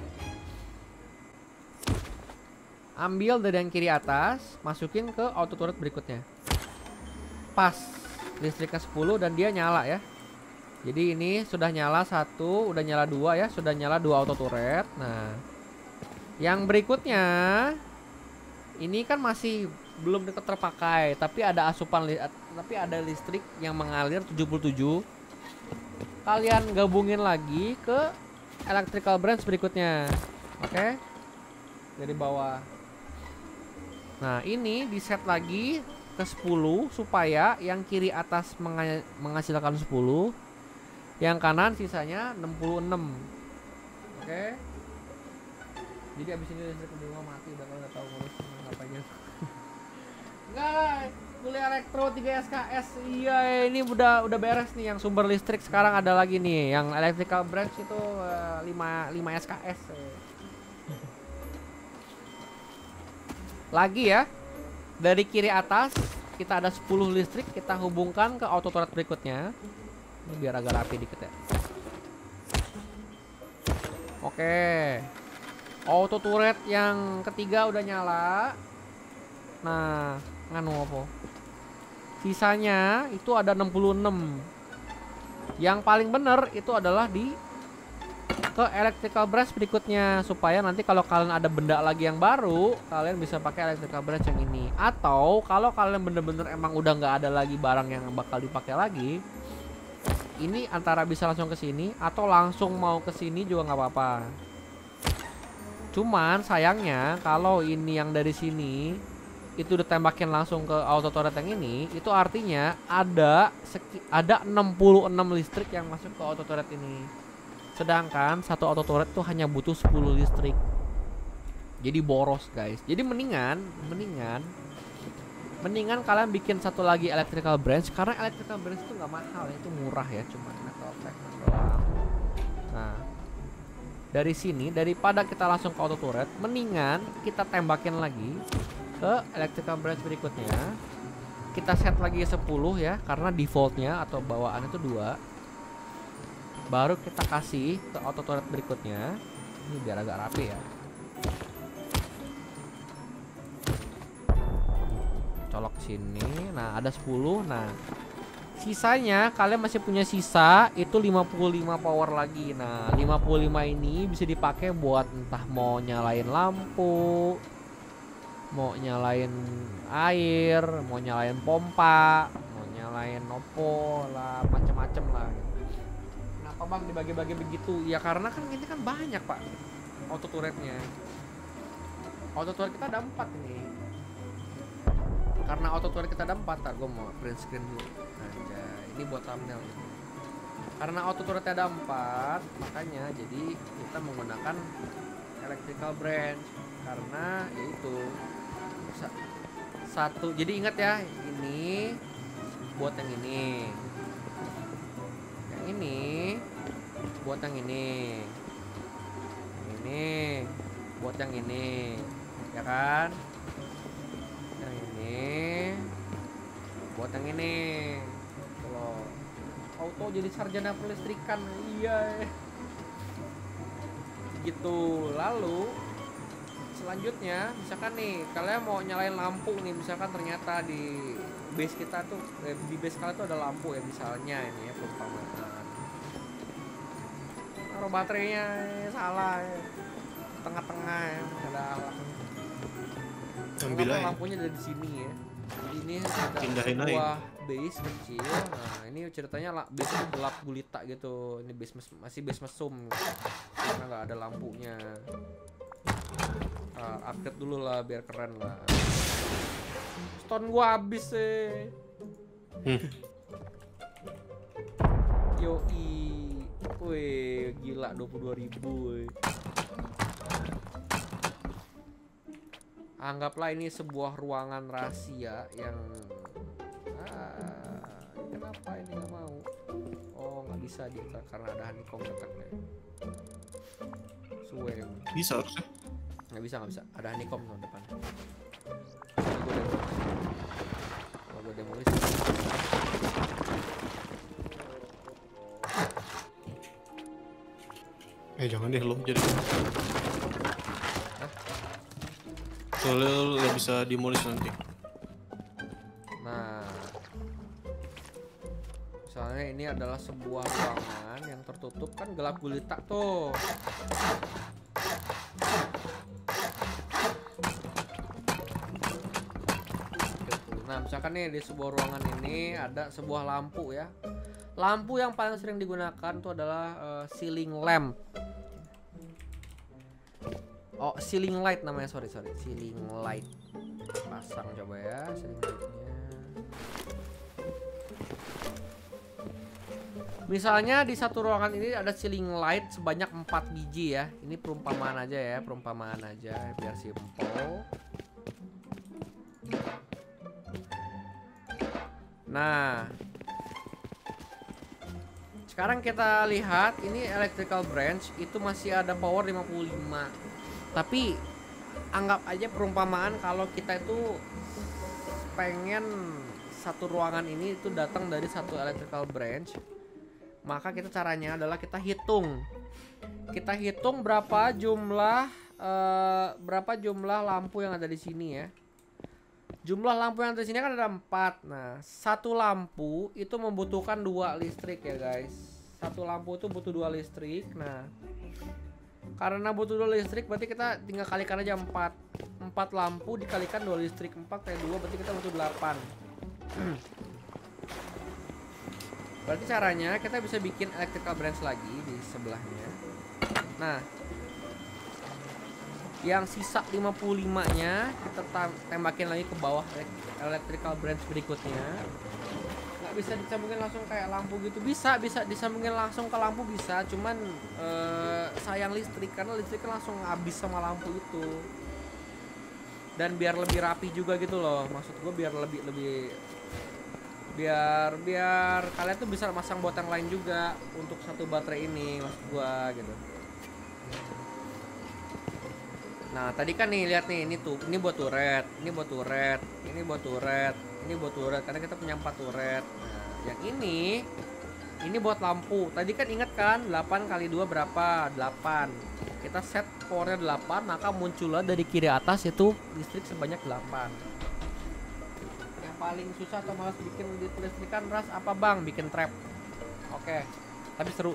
Ambil dari yang kiri atas, masukin ke auto turret berikutnya. Pas, listriknya sepuluh dan dia nyala ya. Jadi ini sudah nyala satu, udah nyala dua ya, sudah nyala dua auto turret. Nah, yang berikutnya ini kan masih belum terpakai, tapi ada asupan, tapi ada listrik yang mengalir tujuh puluh tujuh. Kalian gabungin lagi ke electrical branch berikutnya. Oke? Okay? Dari bawah. Nah, ini di set lagi ke sepuluh supaya yang kiri atas menga menghasilkan sepuluh, yang kanan sisanya enam puluh enam. Oke? Okay? Jadi abis ini listrik di rumah mati udah, kalau nggak tahu ngurus ngapainnya. Enggak lah, kuliah elektro tiga S K S. Iya, ini udah udah beres nih. Yang sumber listrik sekarang ada lagi nih, yang electrical branch itu uh, lima S K S. Lagi ya, dari kiri atas kita ada sepuluh listrik, kita hubungkan ke auto turret berikutnya. Ini biar agak rapi dikit ya. Oke, auto turret yang ketiga udah nyala. Nah, nganu apa? Sisanya itu ada enam puluh enam. Yang paling bener itu adalah di ke electrical branch berikutnya, supaya nanti kalau kalian ada benda lagi yang baru, kalian bisa pakai electrical branch yang ini. Atau kalau kalian bener-bener emang udah nggak ada lagi barang yang bakal dipakai lagi, ini antara bisa langsung ke sini atau langsung mau ke sini juga nggak apa-apa. Cuman sayangnya kalau ini yang dari sini itu ditembakin langsung ke auto turret yang ini, itu artinya ada ada enam puluh enam listrik yang masuk ke auto turret ini. Sedangkan satu auto turret tuh hanya butuh sepuluh listrik. Jadi boros guys. Jadi mendingan, mendingan, mendingan kalian bikin satu lagi electrical branch, karena electrical branch itu nggak mahal, itu murah ya, cuma metal fragment doang. Nah, dari sini daripada kita langsung ke auto turret, mendingan kita tembakin lagi ke electrical branch berikutnya. Kita set lagi sepuluh ya, karena defaultnya atau bawaan itu dua. Baru kita kasih ke auto turret berikutnya. Ini biar agak rapi ya. Colok sini. Nah, ada sepuluh. Nah, sisanya kalian masih punya sisa itu lima puluh lima power lagi. Nah, lima puluh lima ini bisa dipakai buat entah mau nyalain lampu, mau nyalain air, mau nyalain pompa, mau nyalain opo lah, macem-macem lah. Kenapa bang dibagi-bagi begitu? Ya karena kan ini kan banyak pak auto turretnya. Auto turret kita ada empat ini. Karena auto turret kita ada empat, tak gue mau print screen dulu. Anjay, ini buat thumbnail. Karena auto turret ada empat, makanya jadi kita menggunakan electrical branch. Karena yaitu satu, jadi ingat ya, ini buat yang ini, yang ini buat yang ini, yang ini buat yang ini, ya kan? Yang ini buat yang ini. Kalau auto jadi sarjana pelistrikan, iya gitu. Lalu selanjutnya, misalkan nih kalian mau nyalain lampu nih, misalkan ternyata di base kita tuh eh, di base kalian tuh ada lampu ya, misalnya ini ya perumpamaan. Naruh baterainya eh, salah ya. Tengah-tengah ya, ada alat. Ambil aja. Lampunya dari sini ya. Jadi ini ada Pindahin sebuah base kecil. Nah, ini ceritanya lah base itu gelap gulita gitu. Ini base mes, masih base mesum karena nggak ada lampunya. Uh, upgrade dulu lah biar keren lah. Stone gua habis sih. Hmm. Yoi. Wih, gila dua puluh dua ribu. Wih. Anggaplah ini sebuah ruangan rahasia yang ah, kenapa ini nggak mau? Oh, nggak bisa dia karena ada honeycomb deteknya. Suwe. Bisa harusnya. Nggak bisa, nggak bisa. Ada honeycomb tuh depan. Kalau gue demolish. Eh jangan deh lo jadi. Soalnya lo nggak bisa demolish nanti. Nah, misalnya ini adalah sebuah ruangan yang tertutup kan gelap gulita tuh. Nah, misalkan nih di sebuah ruangan ini ada sebuah lampu ya. Lampu yang paling sering digunakan tuh adalah uh, ceiling lamp. Oh, ceiling light namanya, sorry sorry, ceiling light. Pasang coba ya ceiling lightnya. Misalnya di satu ruangan ini ada ceiling light sebanyak empat biji ya. Ini perumpamaan aja ya, perumpamaan aja biar simple. Nah, sekarang kita lihat ini electrical branch itu masih ada power lima puluh lima. Tapi anggap aja perumpamaan kalau kita itu pengen satu ruangan ini itu datang dari satu electrical branch, maka kita caranya adalah kita hitung. Kita hitung berapa jumlah uh, berapa jumlah lampu yang ada di sini ya. Jumlah lampu yang ada di sini kan ada empat. Nah, satu lampu itu membutuhkan dua listrik ya guys. Satu lampu itu butuh dua listrik. Nah, karena butuh dua listrik berarti kita tinggal kalikan aja empat. Empat lampu dikalikan dua listrik, empat kali dua berarti kita butuh delapan. Berarti caranya kita bisa bikin electrical branch lagi di sebelahnya. Nah, yang sisa lima puluh lima nya kita tembakin lagi ke bawah electrical branch berikutnya. nggak bisa disambungin langsung kayak lampu gitu? Bisa, bisa disambungin langsung ke lampu bisa, cuman uh, sayang listrik karena listrik kan langsung habis sama lampu itu. Dan biar lebih rapi juga gitu loh, maksud gue biar lebih lebih biar biar kalian tuh bisa masang buat yang lain juga untuk satu baterai ini, maksud gue gitu. Nah tadi kan nih lihat nih, ini tuh ini buat turret, ini buat turret, ini buat turret, ini buat turret karena kita punya empat turret. Nah yang ini ini buat lampu. Tadi kan inget kan delapan kali dua berapa? delapan. Kita set powernya delapan, maka muncullah dari kiri atas itu listrik sebanyak delapan. Yang paling susah atau malas bikin listrikan ras apa bang? Bikin trap. Oke, tapi seru.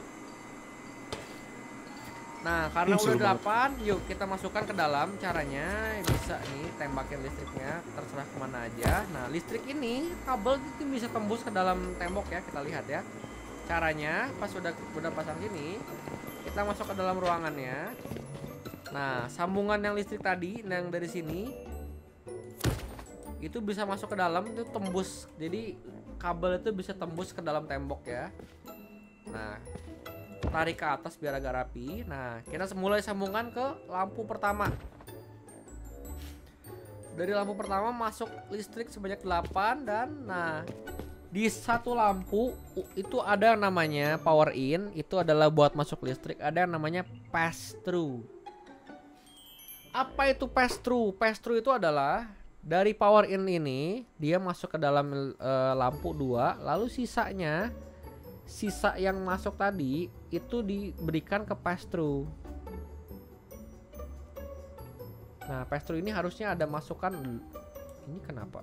Nah karena Hmm, udah seru delapan, yuk kita masukkan ke dalam. Caranya bisa nih tembakin listriknya, terserah kemana aja. Nah listrik ini kabel itu bisa tembus ke dalam tembok ya, kita lihat ya. Caranya pas udah udah pasang sini, kita masuk ke dalam ruangannya. Nah sambungan yang listrik tadi yang dari sini itu bisa masuk ke dalam, itu tembus. Jadi kabel itu bisa tembus ke dalam tembok ya. Nah tarik ke atas biar agak rapi. Nah kita mulai sambungan ke lampu pertama. Dari lampu pertama masuk listrik sebanyak delapan. Dan nah di satu lampu itu ada yang namanya power in, itu adalah buat masuk listrik. Ada yang namanya pass through. Apa itu pass through? Pass through itu adalah dari power in ini dia masuk ke dalam uh, lampu dua, lalu sisanya sisa yang masuk tadi itu diberikan ke pass through. Nah pass through ini harusnya ada masukan. Ini kenapa?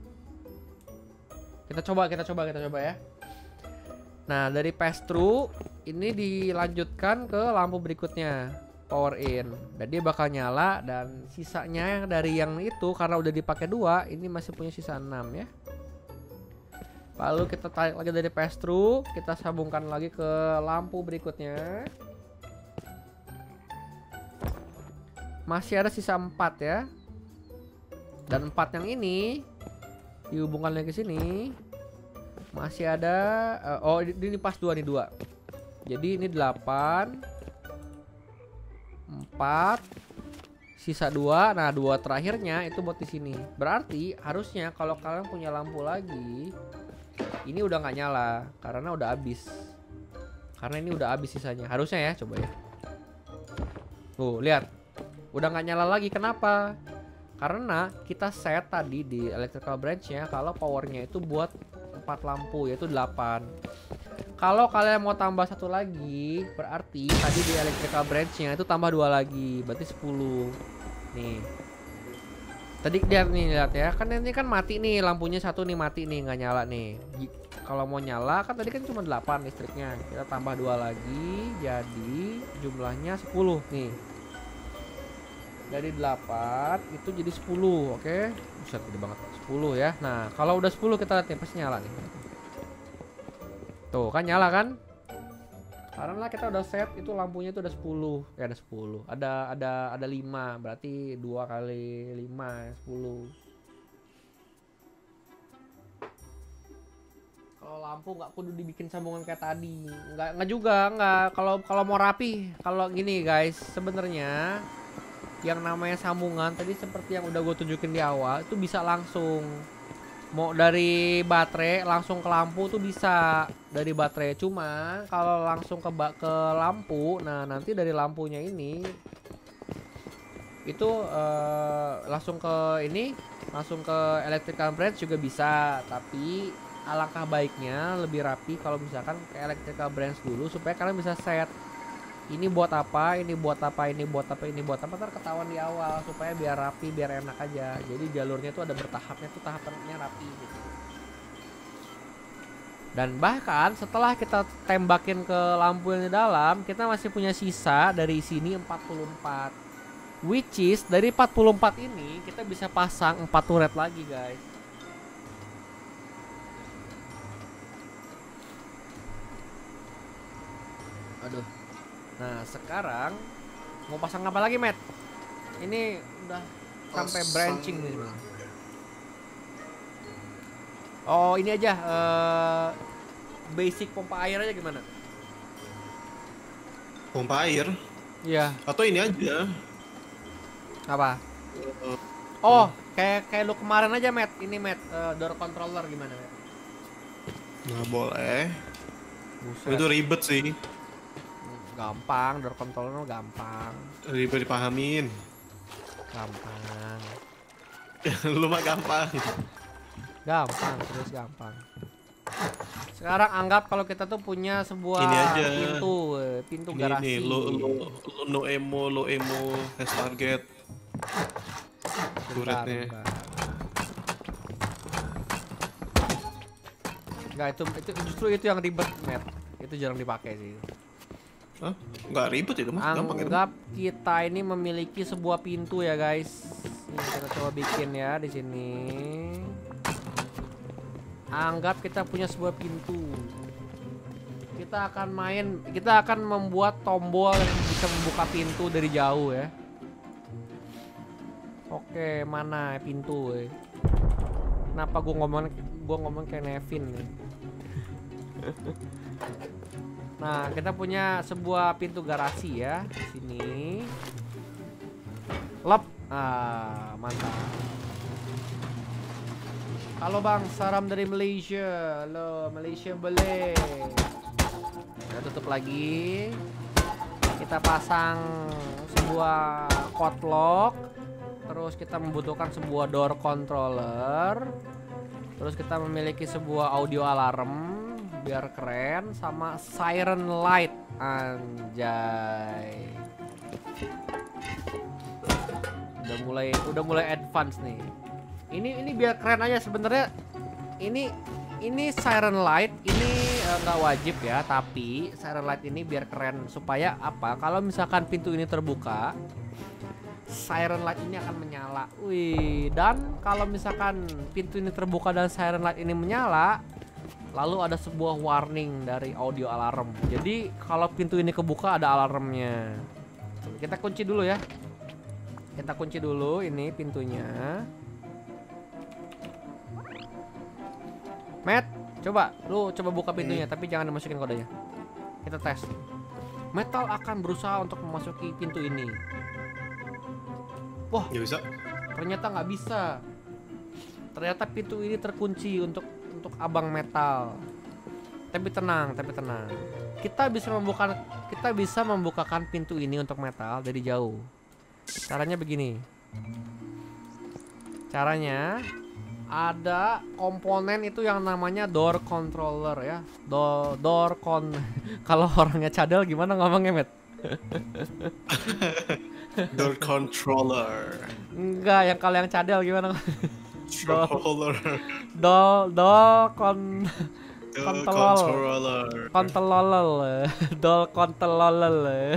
Kita coba, kita coba, kita coba ya. Nah dari pass through ini dilanjutkan ke lampu berikutnya, power in. Dan dia bakal nyala. Dan sisanya yang dari yang itu karena udah dipakai dua, ini masih punya sisa enam ya. Lalu kita tarik lagi dari pass through, kita sambungkan lagi ke lampu berikutnya. Masih ada sisa empat ya. Dan empat yang ini dihubungkan lagi ke sini. Masih ada uh, oh ini pas dua nih, dua. Jadi ini delapan, empat, sisa dua. Nah, dua terakhirnya itu buat di sini. Berarti harusnya kalau kalian punya lampu lagi, ini udah nggak nyala karena udah habis. Karena ini udah habis sisanya. Harusnya ya, coba ya. Tuh, lihat. Udah nggak nyala lagi. Kenapa? Karena kita set tadi di electrical branch-nya kalau powernya itu buat empat lampu, yaitu delapan. Kalau kalian mau tambah satu lagi, berarti tadi di electrical branch-nya itu tambah dua lagi, berarti sepuluh. Nih. Tadi lihat nih, lihat ya. Kan ini kan mati nih, lampunya satu nih mati nih, nggak nyala nih. Kalau mau nyala kan tadi kan cuma delapan listriknya. Kita tambah dua lagi, jadi jumlahnya sepuluh nih. Dari delapan itu jadi sepuluh, oke? Okay? Buset, gede banget. sepuluh ya. Nah, kalau udah sepuluh kita lihat nih, pasti nyala nih. Tuh, kan nyala kan? Karena kita udah set itu lampunya itu udah sepuluh. Ya ada sepuluh. Ada ada ada lima, berarti dua kali lima, sepuluh. Kalau lampu nggak kudu dibikin sambungan kayak tadi. Nggak nggak juga, nggak. Kalau kalau mau rapi, kalau gini guys, sebenarnya yang namanya sambungan tadi seperti yang udah gue tunjukin di awal itu bisa langsung mau dari baterai langsung ke lampu tuh bisa dari baterai. Cuma kalau langsung ke ke lampu, nah nanti dari lampunya ini itu uh, langsung ke ini langsung ke electrical branch juga bisa. Tapi alangkah baiknya lebih rapi kalau misalkan ke electrical branch dulu supaya kalian bisa set ini buat apa, ini buat apa, ini buat apa, ini buat apa, ntar ketahuan di awal supaya biar rapi, biar enak aja. Jadi jalurnya tuh ada bertahapnya tuh, tahapannya rapi gitu. Dan bahkan setelah kita tembakin ke lampu yang di dalam, kita masih punya sisa dari sini empat puluh empat. Which is dari empat puluh empat ini kita bisa pasang empat turret lagi, guys. Aduh. Nah sekarang mau pasang apa lagi, Matt? Ini udah sampai branching nih. Oh ini aja, uh, basic pompa air aja gimana? Pompa air? Iya. Atau ini aja. Apa? Oh, kayak kayak lu kemarin aja, Matt. Ini, Matt, uh, door controller gimana, Matt? Nah, boleh. Buset. Itu ribet sih. Gampang, door controller gampang. Ribet dipahamin. Gampang. Lu mah gampang. Gampang, terus gampang. Sekarang anggap kalau kita tuh punya sebuah Ini aja. pintu, pintu Ini, garasi. Ini, lo, lo, lo, no emo, lo emo, has target. Turretnya. Enggak, itu, itu justru itu yang ribet, Matt. Itu jarang dipakai sih. Hah? Nggak ribet itu mah, gampang itu. Anggap kita ini memiliki sebuah pintu ya, guys. Ini kita coba bikin ya di sini. Anggap kita punya sebuah pintu. Kita akan main, kita akan membuat tombol yang bisa membuka pintu dari jauh ya. Oke, mana pintu? Eh? Kenapa gua ngomong, gua ngomong kayak Nevin nih? Nah, kita punya sebuah pintu garasi ya di sini. Lep, ah mantap. Halo Bang, salam dari Malaysia. Halo, Malaysia boleh. Kita tutup lagi. Kita pasang sebuah code lock. Terus kita membutuhkan sebuah door controller. Terus kita memiliki sebuah audio alarm biar keren, sama siren light. Anjay. Udah mulai udah mulai advance nih. Ini ini biar keren aja sebenarnya. Ini ini siren light ini nggak uh, wajib ya, tapi siren light ini biar keren supaya apa? Kalau misalkan pintu ini terbuka, siren light ini akan menyala. Wih, dan kalau misalkan pintu ini terbuka dan siren light ini menyala, lalu ada sebuah warning dari audio alarm. Jadi kalau pintu ini kebuka ada alarmnya. Kita kunci dulu ya. Kita kunci dulu ini pintunya. Matt, coba lu coba buka pintunya, hmm. tapi jangan dimasukin kodenya. Kita tes. Metal akan berusaha untuk memasuki pintu ini. Wah, nggak bisa. Ternyata nggak bisa. Ternyata pintu ini terkunci untuk untuk abang Metal. Tapi tenang, tapi tenang. Kita bisa membuka kita bisa membukakan pintu ini untuk Metal dari jauh. Caranya begini. Caranya ada komponen itu yang namanya door controller ya. Do door con kalau orangnya cadel gimana ngomongnya, Met? Door controller. Enggak, yang kalau yang cadel gimana? Controller. Do do kon controller. Controller. Do controller.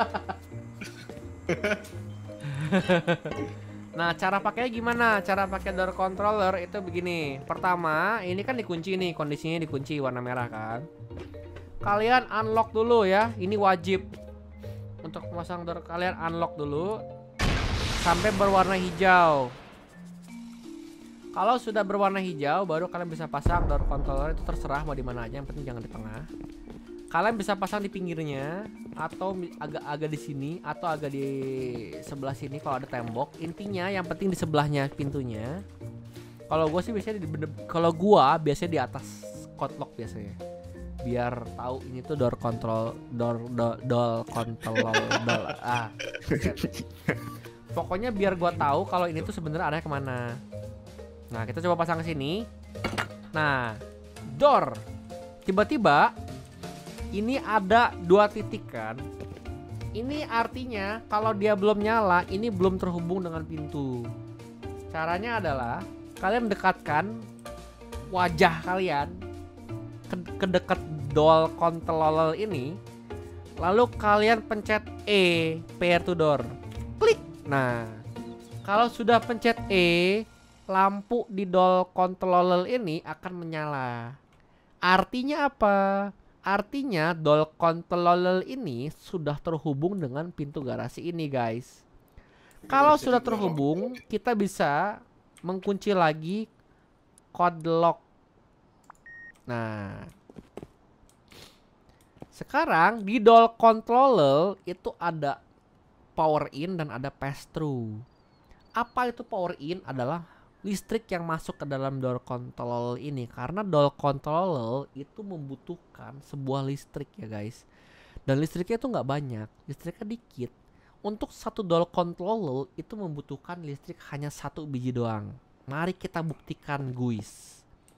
Nah, cara pakainya gimana? Cara pakai door controller itu begini. Pertama, ini kan dikunci nih, kondisinya dikunci warna merah kan. Kalian unlock dulu ya. Ini wajib. Untuk memasang door kalian unlock dulu sampai berwarna hijau. Kalau sudah berwarna hijau baru kalian bisa pasang door controller. Itu terserah mau di mana aja, yang penting jangan di tengah. Kalian bisa pasang di pinggirnya atau agak-agak di sini atau agak di sebelah sini kalau ada tembok. Intinya yang penting di sebelahnya pintunya. Kalau gue sih biasanya di kalau gua biasanya di atas code lock biasanya. Biar tahu ini tuh door control door door, door control door ah. Pokoknya biar gua tahu kalau ini tuh sebenarnya arahnya kemana. Nah, kita coba pasang ke sini. Nah, door tiba-tiba ini ada dua titik kan. Ini artinya kalau dia belum nyala, ini belum terhubung dengan pintu. Caranya adalah kalian dekatkan wajah kalian ke, ke dekat door controller ini. Lalu kalian pencet E, pair to door. Klik. Nah, kalau sudah pencet E, lampu di door controller ini akan menyala. Artinya apa? Artinya door controller ini sudah terhubung dengan pintu garasi ini, guys. Kalau sudah terhubung, kita bisa mengunci lagi code lock Nah, sekarang di door controller itu ada power in dan ada pass through. Apa itu power in? Adalah listrik yang masuk ke dalam door controller ini, karena door controller itu membutuhkan sebuah listrik ya guys. Dan listriknya itu nggak banyak, listriknya dikit. Untuk satu door controller itu membutuhkan listrik hanya satu biji doang. Mari kita buktikan guys.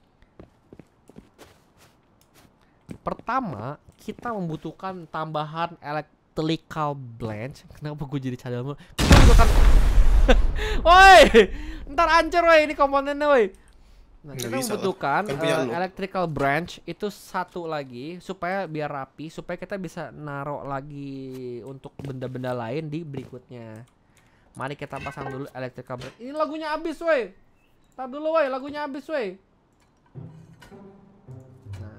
Pertama, kita membutuhkan tambahan electrical branch. Kenapa gue jadi cadel mulu? Kita membutuhkan woi, ntar hancur woi ini komponennya woi. Nah, kita membutuhkan kan uh, electrical branch itu satu lagi supaya biar rapi, supaya kita bisa naruh lagi untuk benda-benda lain di berikutnya. Mari kita pasang dulu electrical branch. Ini lagunya habis woi. Tar dulu woi, lagunya habis woi. Nah.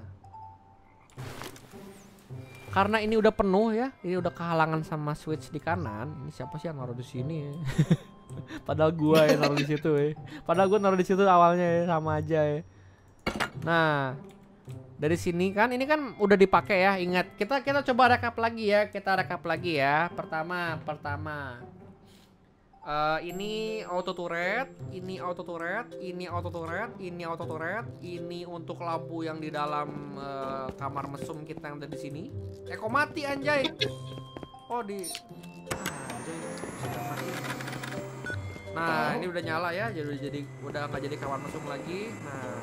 Karena ini udah penuh ya, ini udah kehalangan sama switch di kanan. Ini siapa sih yang naruh di sini ya? Padahal gua yang naruh di situ ya. Padahal gua naruh di situ awalnya ya, sama aja ya. Nah, dari sini kan ini kan udah dipakai ya. Ingat, kita kita coba rekap lagi ya. Kita rekap lagi ya. Pertama, pertama. Uh, ini auto turret, ini auto turret, ini auto turret, ini auto turret, ini untuk lampu yang di dalam uh, kamar mesum kita yang ada di sini. Eh kok mati anjay? Oh di, ah, anjay, sudah mati. Nah, oh. Ini udah nyala ya, jadi jadi udah nggak jadi kamar mesum lagi. Nah,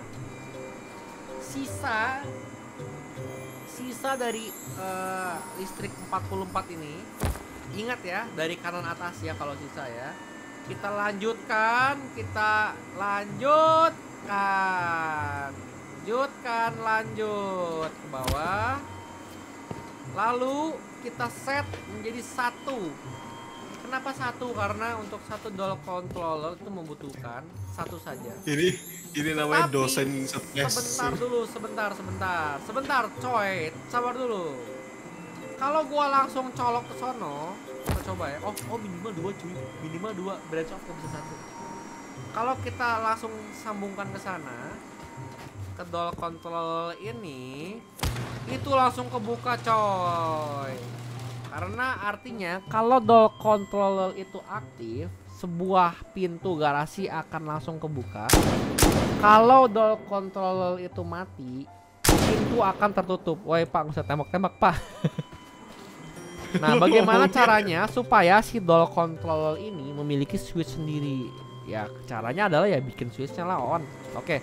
sisa sisa dari uh, listrik empat puluh empat ini. Ingat ya, dari kanan atas ya kalau sisa ya. Kita lanjutkan, kita lanjutkan. Lanjutkan, lanjut ke bawah. Lalu kita set menjadi satu. Kenapa satu? Karena untuk satu door controller itu membutuhkan satu saja. Ini ini namanya Tapi, dosen stres. Sebentar dulu, sebentar, sebentar. Sebentar, coy. Sabar dulu. Kalau gua langsung colok ke sono, kita coba ya. Oh, oh minimal dua cuy, minimal dua. Branch off bisa satu. Kalau kita langsung sambungkan ke sana, ke door control ini, itu langsung kebuka coy. Karena artinya kalau door controller itu aktif, sebuah pintu garasi akan langsung kebuka. Kalau door controller itu mati, pintu akan tertutup. Woi pak, nggak usah tembak-tembak pak. Nah, bagaimana caranya supaya si door controller ini memiliki switch sendiri? Ya, caranya adalah ya bikin switchnya lah on. Oke.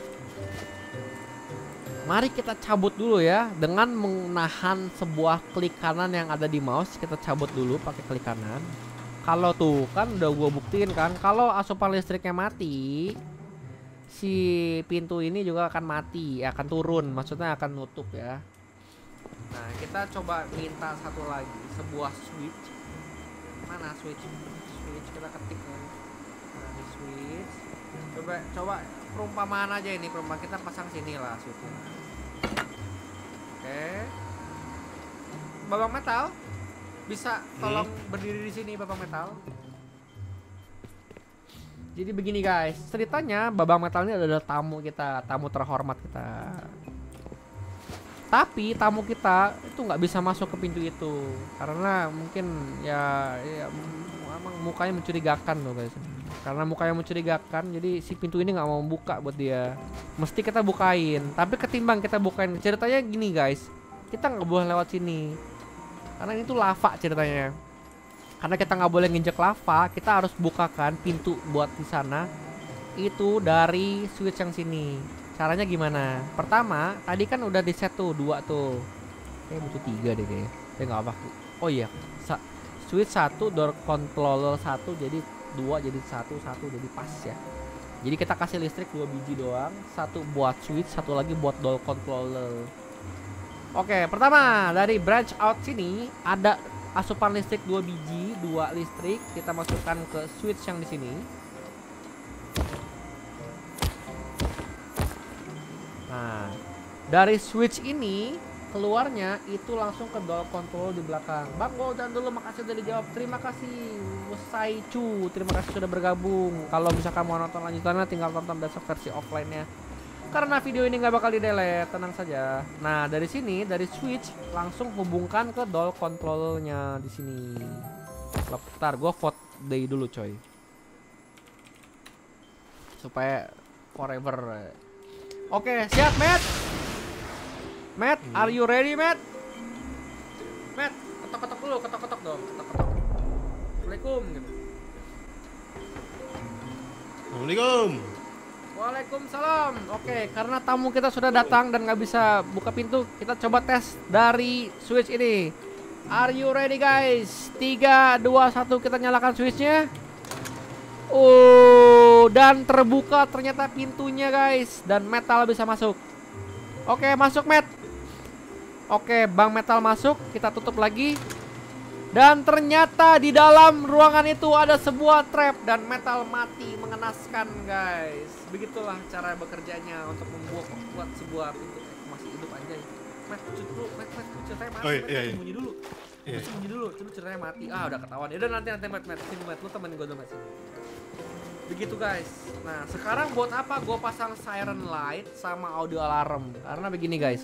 Mari kita cabut dulu ya dengan menahan sebuah klik kanan yang ada di mouse. Kita cabut dulu pakai klik kanan. Kalau tuh kan udah gua buktiin kan, kalau asupan listriknya mati, si pintu ini juga akan mati, akan turun, maksudnya akan nutup ya. Nah, kita coba minta satu lagi, sebuah switch. Mana switch? Switch kita ketik kan. Nah, di switch. Coba coba perumpamaan aja ini, perumpamaan kita pasang sini lah switchnya. Oke. Babang metal, bisa tolong hmm. berdiri di sini Babang metal. Jadi begini guys, ceritanya Babang metal ini adalah tamu kita, tamu terhormat kita. Tapi tamu kita itu nggak bisa masuk ke pintu itu karena mungkin ya, ya emang mukanya mencurigakan loh guys. Karena mukanya mencurigakan, jadi si pintu ini nggak mau buka buat dia. Mesti kita bukain. Tapi ketimbang kita bukain, ceritanya gini guys, kita nggak boleh lewat sini karena ini tuh lava ceritanya. Karena kita nggak boleh nginjek lava, kita harus bukakan pintu buat di sana itu dari switch yang sini. Caranya gimana? Pertama, tadi kan udah di set tuh dua tuh. Kayak butuh tiga deh kayaknya. Ya nggak apa. Oh iya, Sa switch satu, door controller satu, jadi dua jadi satu, satu jadi pas ya. Jadi kita kasih listrik dua biji doang, satu buat switch, satu lagi buat door controller. Oke, pertama dari branch out sini ada asupan listrik dua biji, dua listrik kita masukkan ke switch yang di sini. Nah, dari switch ini keluarnya itu langsung ke door control di belakang. Bang Goldan dulu, makasih udah dijawab. Terima kasih Musaicu, terima kasih sudah bergabung. Kalau misalkan mau nonton lanjutannya tinggal tonton besok versi offline-nya. Karena video ini nggak bakal di delete, tenang saja. Nah dari sini, dari switch langsung hubungkan ke door controllernya di sini. Bentar, gue vote day dulu coy, supaya forever. Oke, siap Matt. Matt, are you ready Matt? Matt, ketok-ketok dulu, ketok-ketok dong, ketok-ketok. Assalamualaikum gitu. Assalamualaikum. Waalaikumsalam. Oke, karena tamu kita sudah datang dan nggak bisa buka pintu, kita coba tes dari switch ini. Are you ready guys? tiga, dua, satu, kita nyalakan switchnya. Oh, dan terbuka ternyata pintunya guys, dan metal bisa masuk. Oke, masuk Matt. Oke, Bang Metal masuk, kita tutup lagi. Dan ternyata di dalam ruangan itu ada sebuah trap dan metal mati mengenaskan guys. Begitulah cara bekerjanya untuk membuat membuat sebuah pintu. Eh, masih hidup aja. Matt, dulu, Matt, Matt, ceritanya mati. Oh, iya, Matt, iya. sembunyi dulu. Iya. Sembunyi dulu, dulu ceritanya mati. Ah, udah ketahuan. Ya udah nanti nanti Matt, Matt, sini Matt, lu temenin gue dulu Matt. Begitu guys. Nah, sekarang buat apa gue pasang siren light sama audio alarm? Karena begini guys.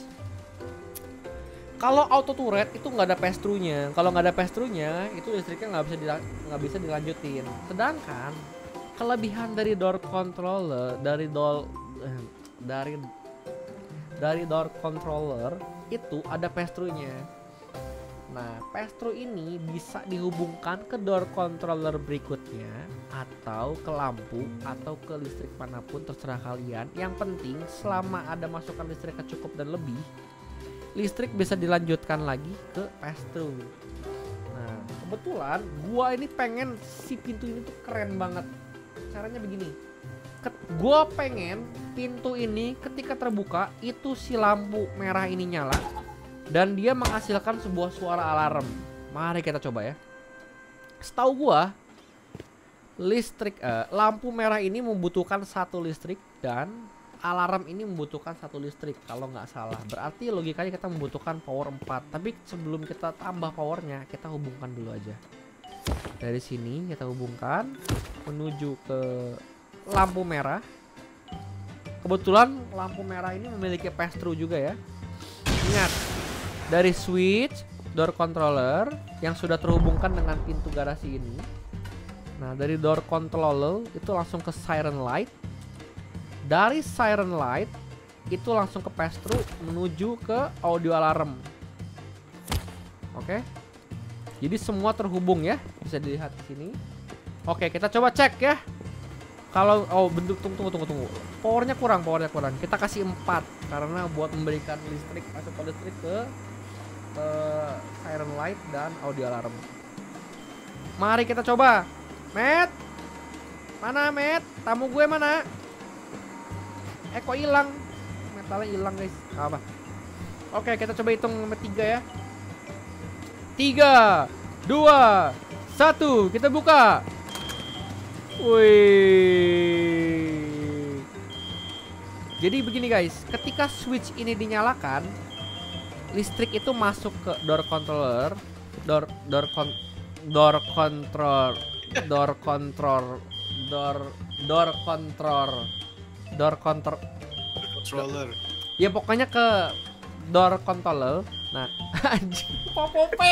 Kalau auto turret itu nggak ada pass-through-nya. Kalau nggak ada pass-through-nya, itu listriknya nggak bisa nggak bisa dilanjutin. Sedangkan kelebihan dari door controller, dari door eh, dari dari door controller itu ada pass-through-nya. Nah, pass-through ini bisa dihubungkan ke door controller berikutnya atau ke lampu atau ke listrik manapun terserah kalian. Yang penting selama ada masukan listrik yang cukup dan lebih, listrik bisa dilanjutkan lagi ke pass-through. Nah, kebetulan gua ini pengen si pintu ini tuh keren banget. Caranya begini. Ket, gua pengen pintu ini ketika terbuka itu si lampu merah ini nyala dan dia menghasilkan sebuah suara alarm. Mari kita coba ya. Setahu gua listrik eh, lampu merah ini membutuhkan satu listrik dan alarm ini membutuhkan satu listrik kalau nggak salah. Berarti logikanya kita membutuhkan power empat. Tapi sebelum kita tambah powernya, kita hubungkan dulu aja. Dari sini kita hubungkan menuju ke lampu merah. Kebetulan lampu merah ini memiliki pass-through juga ya. Ingat, dari switch door controller yang sudah terhubungkan dengan pintu garasi ini. Nah, dari door controller itu langsung ke siren light. Dari siren light itu langsung ke pass-through menuju ke audio alarm. Oke. Jadi semua terhubung ya, bisa dilihat di sini. Oke, kita coba cek ya. Kalau oh bentuk tunggu tunggu tunggu tunggu. Powernya kurang, powernya kurang. Kita kasih empat karena buat memberikan listrik masuk listrik ke ke siren light dan audio alarm. Mari kita coba. Matt. Mana Matt? Tamu gue mana? Eh kok hilang? Metalnya hilang guys. Apa? Oke, kita coba hitung sampai tiga ya. Tiga, dua, satu. Kita buka. Wih. Jadi begini guys, ketika switch ini dinyalakan, listrik itu masuk ke door controller, door door con, door control, door control, door door control. Door control Controller. ya pokoknya ke door controller. Nah, anjing popope.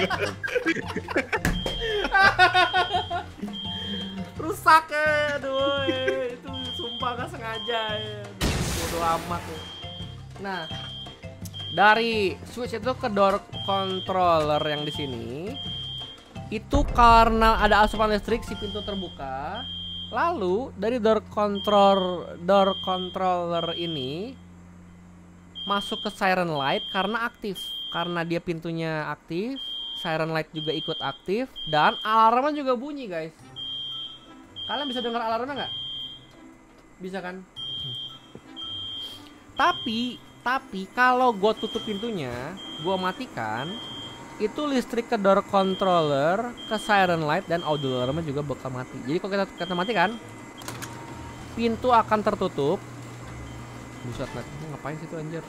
Rusak ya, aduh, itu sumpah gak sengaja ya. Bodoh amat ya. Nah, dari switch itu ke door controller yang di sini itu karena ada asupan listrik si pintu terbuka. Lalu dari door control door controller ini masuk ke siren light karena aktif, karena dia pintunya aktif, siren light juga ikut aktif dan alarmnya juga bunyi guys. Kalian bisa dengar alarmnya nggak? Bisa kan? Tapi tapi kalau gue tutup pintunya, gue matikan, itu listrik ke door controller, ke siren light dan audio alarmnya juga bakal mati. Jadi kalau kita kita matikan, pintu akan tertutup. Buset, ngapain sih itu anjir?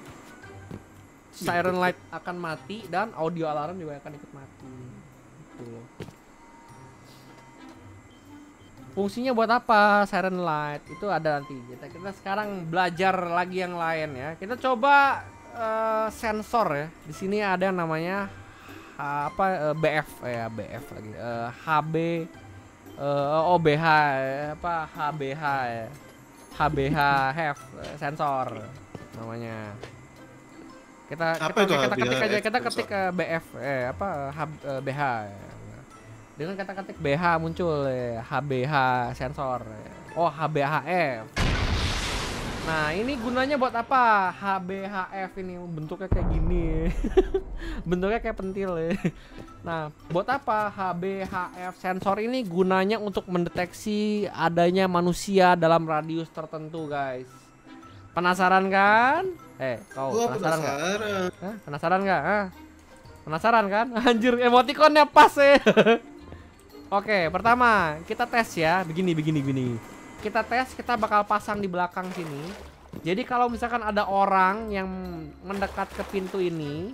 Siren light akan mati dan audio alarm juga akan ikut mati. Gitu loh. Fungsinya buat apa siren light? Itu ada nanti. Kita kita sekarang belajar lagi yang lain ya. Kita coba uh, sensor ya. Di sini ada yang namanya H, apa uh, B F ya, B F lagi. Uh, H B uh, O B H ya, apa H B H ya. H B H have sensor namanya. Kita Apa kita, itu kita ketik H B H aja, kita sensor? ketik uh, B F eh apa H, uh, B H. Dengan kata ketik B H muncul ya, H B H sensor. Oh, H B H F. Nah, ini gunanya buat apa? H B H F ini bentuknya kayak gini. Bentuknya kayak pentil ya. Nah, buat apa H B H F sensor ini? Gunanya untuk mendeteksi adanya manusia dalam radius tertentu, guys. Penasaran kan? Eh, kau Gua penasaran nggak? penasaran. Hah? Penasaran nggak? Hah? Penasaran kan? Anjir, emotikonnya pas ya. Oke, pertama kita tes ya, begini, begini, begini. Kita tes, kita bakal pasang di belakang sini. Jadi kalau misalkan ada orang yang mendekat ke pintu ini,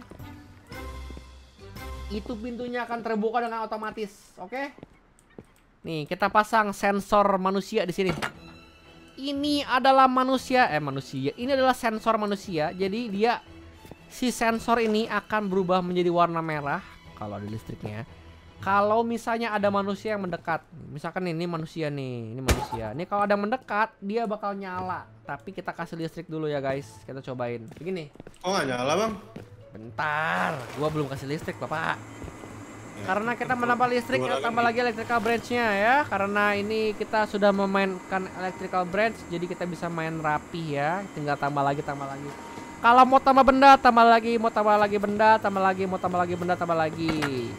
itu pintunya akan terbuka dengan otomatis, oke? Nih, kita pasang sensor manusia di sini. Ini adalah manusia, eh manusia. Ini adalah sensor manusia. Jadi dia, si sensor ini akan berubah menjadi warna merah kalau ada listriknya. Kalau misalnya ada manusia yang mendekat, misalkan ini manusia nih, ini manusia. Ini kalau ada yang mendekat, dia bakal nyala. Tapi kita kasih listrik dulu ya guys. Kita cobain. Begini. Oh nggak nyala bang? Bentar, gua belum kasih listrik bapak. Ya, Karena kita menambah listrik, kita tambah lagi electrical branch-nya ya. Karena ini kita sudah memainkan electrical branch, jadi kita bisa main rapi ya. Tinggal tambah lagi, tambah lagi. Kalau mau tambah benda, tambah lagi, mau tambah lagi benda, tambah lagi, mau tambah lagi benda, tambah lagi.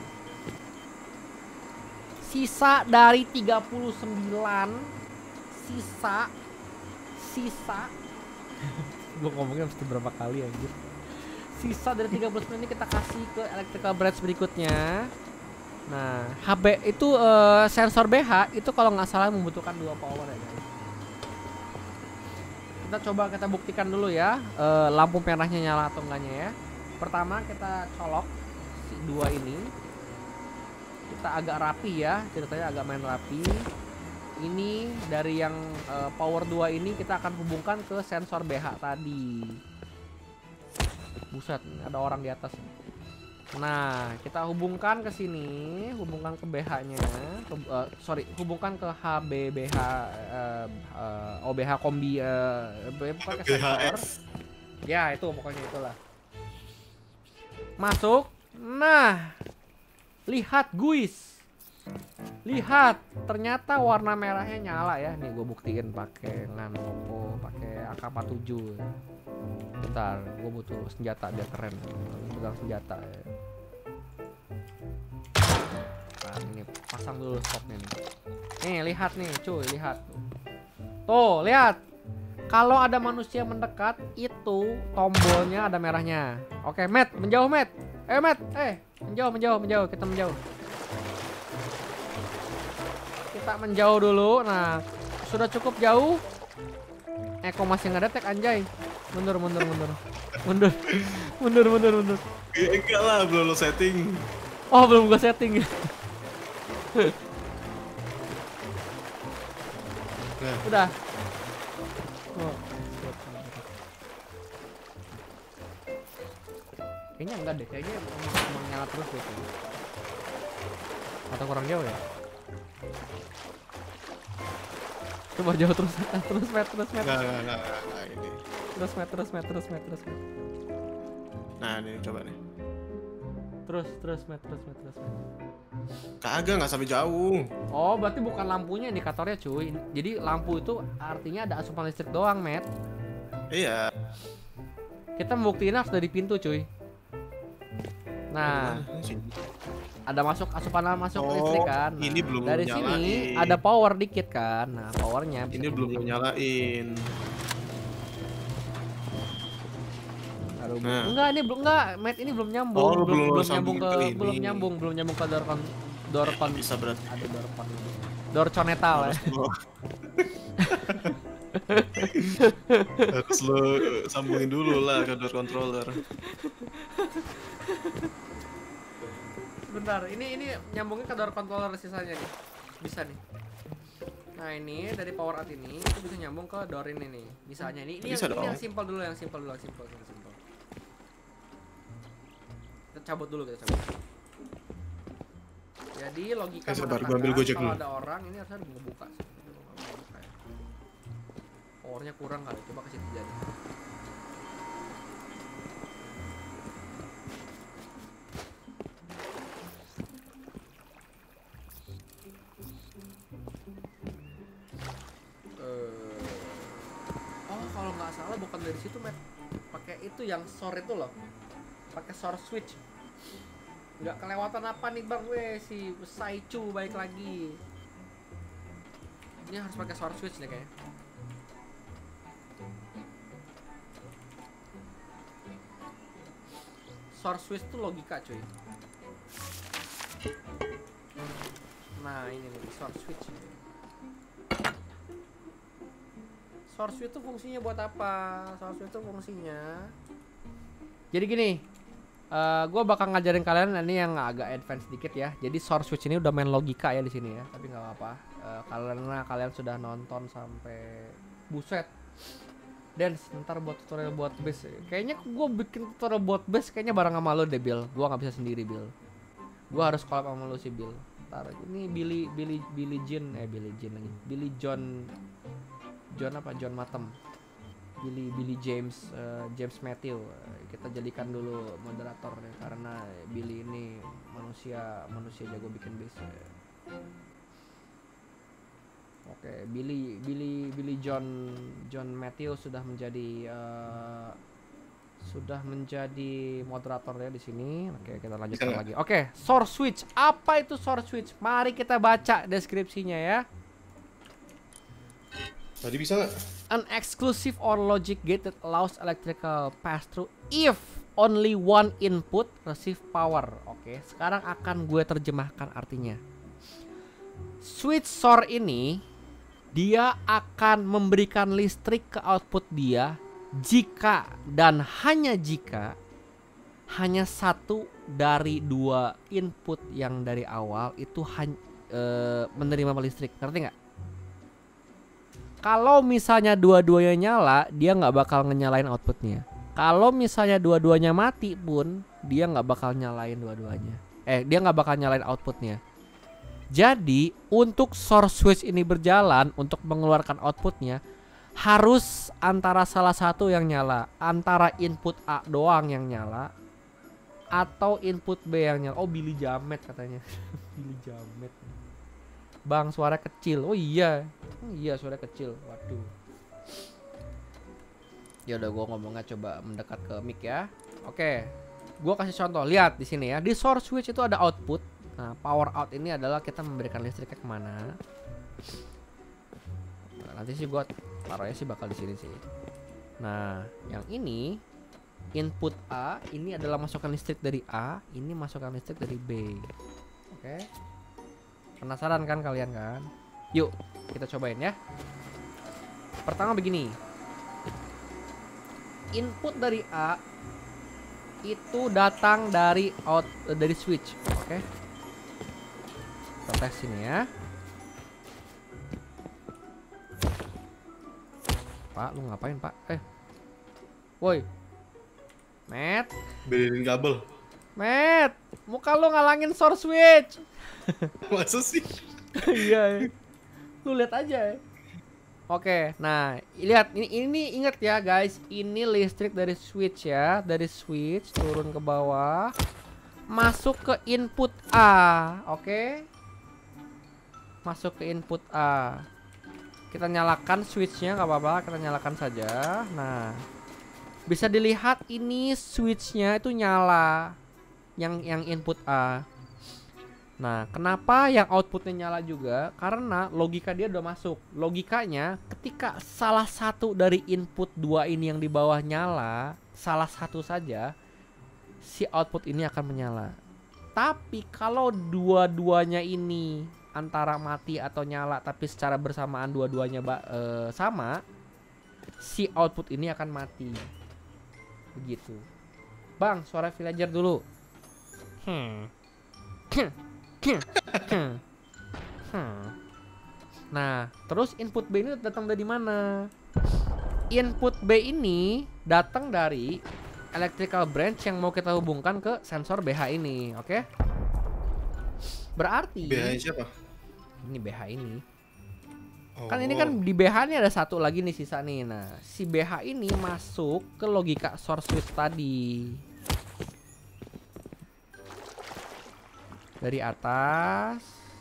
Sisa dari tiga puluh sembilan, sisa sisa gue ngomongnya mesti berapa kali anjir. Sisa dari tiga puluh sembilan ini kita kasih ke electrical branch berikutnya. Nah, H B itu uh, sensor B H itu kalau nggak salah membutuhkan dua power ya guys. Kita coba kita buktikan dulu ya, uh, lampu merahnya nyala atau enggaknya ya. Pertama kita colok si dua ini. Kita agak rapi ya, ceritanya agak main rapi. Ini dari yang uh, power dua ini kita akan hubungkan ke sensor B H tadi. Buset, ada orang di atas. Nah, kita hubungkan ke sini, hubungkan ke B H-nya. Uh, sorry, hubungkan ke H B B H uh, uh, O B H kombi uh, bukan ke sensor. Ya, itu pokoknya itulah. Masuk. Nah, lihat guys, lihat ternyata warna merahnya nyala ya. Nih gue buktiin pakai Lenovo, pakai A K empat puluh tujuh. Bentar, gue butuh senjata biar keren. Pegang senjata ya. Nah, ini pasang dulu stopnya nih. Nih lihat nih, cuy, lihat. Tuh, lihat. Kalau ada manusia mendekat, itu tombolnya ada merahnya. Oke, Matt, menjauh, Matt. Eh, Matt, eh. Menjauh, menjauh, menjauh, kita menjauh. Kita menjauh dulu. Nah, sudah cukup jauh. Eko masih ngedetek anjay. Mundur, mundur, mundur. Mundur. Mundur, mundur, mundur. Enggak lah, belum lo setting. Oh, belum gua setting. Nah. Udah. Oh. Kayaknya enggak deh, kayaknya emang, emang nyala terus deh kayaknya. Atau kurang jauh ya? Coba jauh terus, terus met, terus met. Nggak, nggak, nggak, nggak, ini. Terus met, terus met, terus met, terus met. Nah, ini coba nih. Terus, terus met, terus met, terus met. Kagak, nggak sampai jauh. Oh, berarti bukan lampunya indikatornya cuy. Jadi lampu itu artinya ada asupan listrik doang, met. Iya. Kita membuktiin harus dari pintu cuy. Nah, ada masuk asupan masuk Oh, listrik kan. Nah, ini belum dari nyalain. sini ada power dikit kan. Nah, powernya bisa Ini belum dibeli. nyalain. Aduh, Nah. enggak ini belum enggak, Matt ini belum nyambung, Oh, belum, belum belum sambung nyambung ke, ke ini. belum nyambung, belum nyambung ke door con, door con, Bisa berarti. ada door con, door conetal ya. Harus lo sambungin dulu lah ke door controller. Bentar, ini ini nyambungnya ke door controller sisanya nih, bisa nih. Nah ini dari power out ini itu bisa nyambung ke door ini nih. Misalnya ini ini Bisa yang, ini dong. yang simpel dulu, yang simpel dulu, yang simpel, yang simpel. Kita cabut dulu, kita cabut. Jadi logika Eh, sebentar, gua mengatakan ambil Gojek kalau dulu. ada orang ini harusnya ngebuka. Powernya kurang kali, coba kasih tiga nih. Oh kalau nggak salah bukan dari situ Matt, pakai itu yang sore itu loh, pakai sore switch. Nggak kelewatan apa nih bang gue si Saichu baik lagi. Ini harus pakai sore switch nih kayaknya. Sore switch tuh logika cuy. Nah ini nih sore switch. Source switch itu fungsinya buat apa? Source switch itu fungsinya. Jadi gini, uh, gue bakal ngajarin kalian ini yang agak advance dikit ya. Jadi source switch ini udah main logika ya di sini ya. Tapi nggak apa-apa. Uh, karena kalian sudah nonton sampai buset. Dan sebentar buat tutorial buat base. Kayaknya gue bikin tutorial buat base kayaknya bareng sama lo deh Bill. Gue nggak bisa sendiri Bill. Gue harus collab sama lo sih Bill. Ntar ini Billy Billy Billy Jean eh Billy Jean lagi. Billy John. John apa? John Matem, Billy Billy James, uh, James Matthew. Uh, kita jadikan dulu moderator ya, karena Billy ini manusia manusia jago bikin base. Ya. Oke, okay, Billy Billy Billy John John Matthew sudah menjadi uh, sudah menjadi moderator ya di sini. Oke, okay, kita lanjutkan Bisa. lagi. Oke, okay, source switch. Apa itu source switch? Mari kita baca deskripsinya ya. Tadi bisa nggak? An exclusive or logic gate that allows electrical pass through if only one input receive power. Oke, sekarang akan gue terjemahkan artinya. Switch S O R ini dia akan memberikan listrik ke output dia jika dan hanya jika hanya satu dari dua input yang dari awal itu hanya e, menerima listrik. Ngerti nggak? Kalau misalnya dua-duanya nyala, dia nggak bakal ngenyalain outputnya. Kalau misalnya dua-duanya mati pun, dia nggak bakal nyalain dua-duanya. Eh, dia nggak bakal nyalain outputnya. Jadi, untuk source switch ini berjalan untuk mengeluarkan outputnya, harus antara salah satu yang nyala, antara input A doang yang nyala, atau input B yang nyala. Oh, Billy Jamet katanya. Billy Jamet. Bang, suara kecil. Oh iya. Oh, iya, suara kecil. Waduh. Ya udah gua ngomongnya coba mendekat ke mic ya. Oke. Gua kasih contoh. Lihat di sini ya. Di source switch itu ada output. Nah, power out ini adalah kita memberikan listriknya kemana. Nah, nanti sih gua taruhnya sih bakal di sini sih. Nah, yang ini input A, ini adalah masukan listrik dari A, ini masukan listrik dari B. Oke. Penasaran kan kalian kan? Yuk kita cobain ya. Pertama begini, input dari A itu datang dari out dari switch. Oke, kita tes sini ya. Pak, lu ngapain Pak? Eh, woi, Matt. Bedain kabel. Matt, muka lu ngalangin source switch. Masa sih? Iya. Lu lihat aja. Oke, nah lihat ini ini ingat ya guys, ini listrik dari switch ya, dari switch turun ke bawah, masuk ke input A, oke? Masuk ke input A. Kita nyalakan switchnya, nggak apa-apa, kita nyalakan saja. Nah, bisa dilihat ini switchnya itu nyala, yang yang input A. Nah, kenapa yang outputnya nyala juga? Karena logika dia udah masuk. Logikanya ketika salah satu dari input dua ini yang di bawah nyala, salah satu saja, si output ini akan menyala. Tapi kalau dua-duanya ini antara mati atau nyala, tapi secara bersamaan dua-duanya e, sama, si output ini akan mati. Begitu. Bang, suara villager dulu. Hmm. Hmm. Hmm. Nah, terus input B ini datang dari mana? Input B ini datang dari electrical branch yang mau kita hubungkan ke sensor B H ini, oke? Berarti B H siapa? Ini B H ini. Oh. Kan ini kan di B H ini ada satu lagi nih sisa nih. Nah, si B H ini masuk ke logika source switch tadi. Dari atas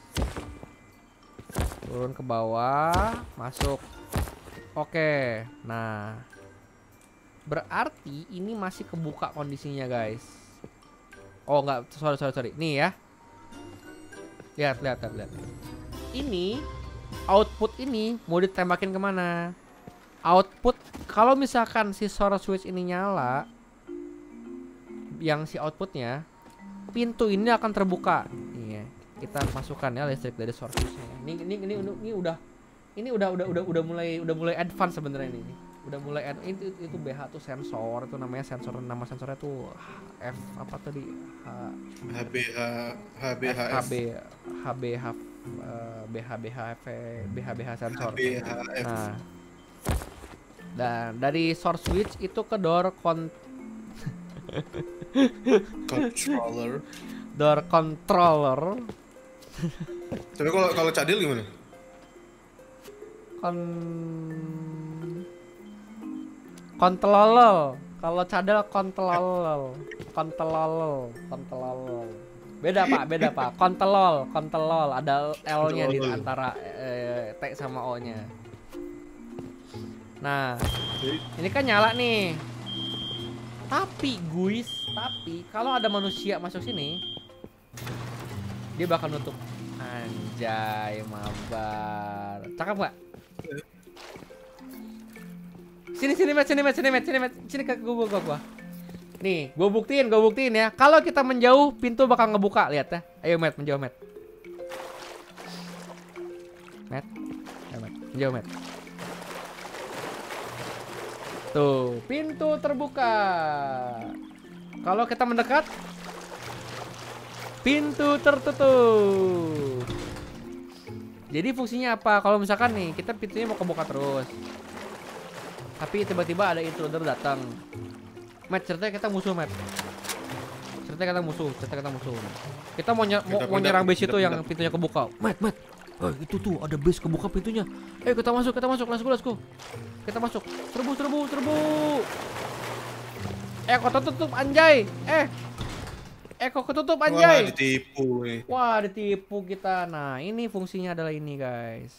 turun ke bawah, masuk. Oke. Nah, berarti ini masih kebuka kondisinya, guys. Oh, enggak, sorry sorry sorry. Nih ya. Lihat, lihat, lihat, lihat. Ini output ini mau ditembakin kemana? Output kalau misalkan si source switch ini nyala, yang si outputnya, pintu ini akan terbuka. Iya, kita masukkan ya listrik dari source switchnya. Ini, ini, ini, ini, ini udah, ini udah, udah, udah, udah mulai, udah mulai advance sebenarnya ini. Ini. Udah mulai ad, itu, itu B H tuh sensor, itu namanya sensor, nama sensornya tuh F apa tadi? H, H B H H B H H B H B H Uh, B H B H F B H B H sensor. H B H F. Nah, dan dari source switch itu ke door con controller. Door controller. Tapi kalau kalau cadil gimana? Kon kontrolol. Kalau cadel kontrolol. Kontrolol, kontrolol. Beda pak, beda pak. Kontelol, kontelol. Ada L-nya di antara eh, T sama O-nya. Nah, ini kan nyala nih. Tapi guys, tapi kalau ada manusia masuk sini, dia bakal nutup. Anjay, mabar. Cakep nggak? Sini sini met, sini met, sini met, sini met, sini ke gua gua gua. Nih, gue buktiin, gue buktiin ya. Kalau kita menjauh, pintu bakal ngebuka. Lihat ya. Ayo, Matt, menjauh, Matt. Matt, ayo, Matt, menjauh, Matt. Tuh, pintu terbuka. Kalau kita mendekat, pintu tertutup. Jadi fungsinya apa? Kalau misalkan nih, kita pintunya mau kebuka terus, tapi tiba-tiba ada intruder datang. Matt, ceritanya kita musuh, Matt. Ceritanya kita musuh, ceritanya kita musuh. Kita mau, ny mau, mau nyerang base itu yang pintunya kebuka. Matt, Matt. Oh, itu tuh ada base kebuka pintunya. Ayo kita masuk, kita masuk. Let's go, let's go. Kita masuk. Serbu, serbu, serbu. Eh, kok tutup anjay. Eh. Eh, kok ketutup anjay. Wah, ditipu nih. Wah, ditipu kita. Nah, ini fungsinya adalah ini, guys.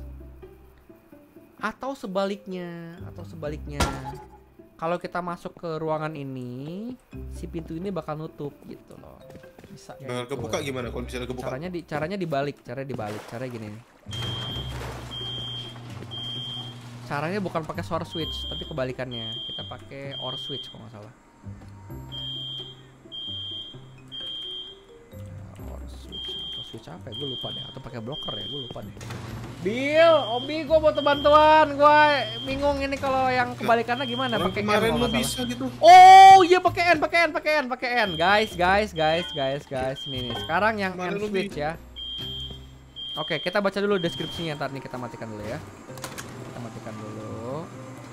Atau sebaliknya, atau sebaliknya. Kalau kita masuk ke ruangan ini, si pintu ini bakal nutup gitu loh. Bisa ya. Bakal gitu. kebuka gimana kalau misalnya kebuka? Caranya di caranya dibalik, caranya dibalik, caranya gini nih. Caranya bukan pakai source switch, tapi kebalikannya. Kita pakai or switch kalau nggak salah. Or switch atau switch apa ya? Gue lupa deh. Atau pakai blocker ya? Gue lupa deh. Bill, Obi, gue butuh bantuan. Gue bingung ini kalau yang kebalikannya gimana? Pakai N kemarin kalau lu nggak bisa salah. gitu. Oh iya pakai N, pakai N, pakai N, pakai N, guys, guys, guys, guys, guys. Ini nih. Sekarang yang Kemarin N lu switch bisa. ya. Oke, kita baca dulu deskripsinya. Ntar nih kita matikan dulu ya. Kita matikan dulu.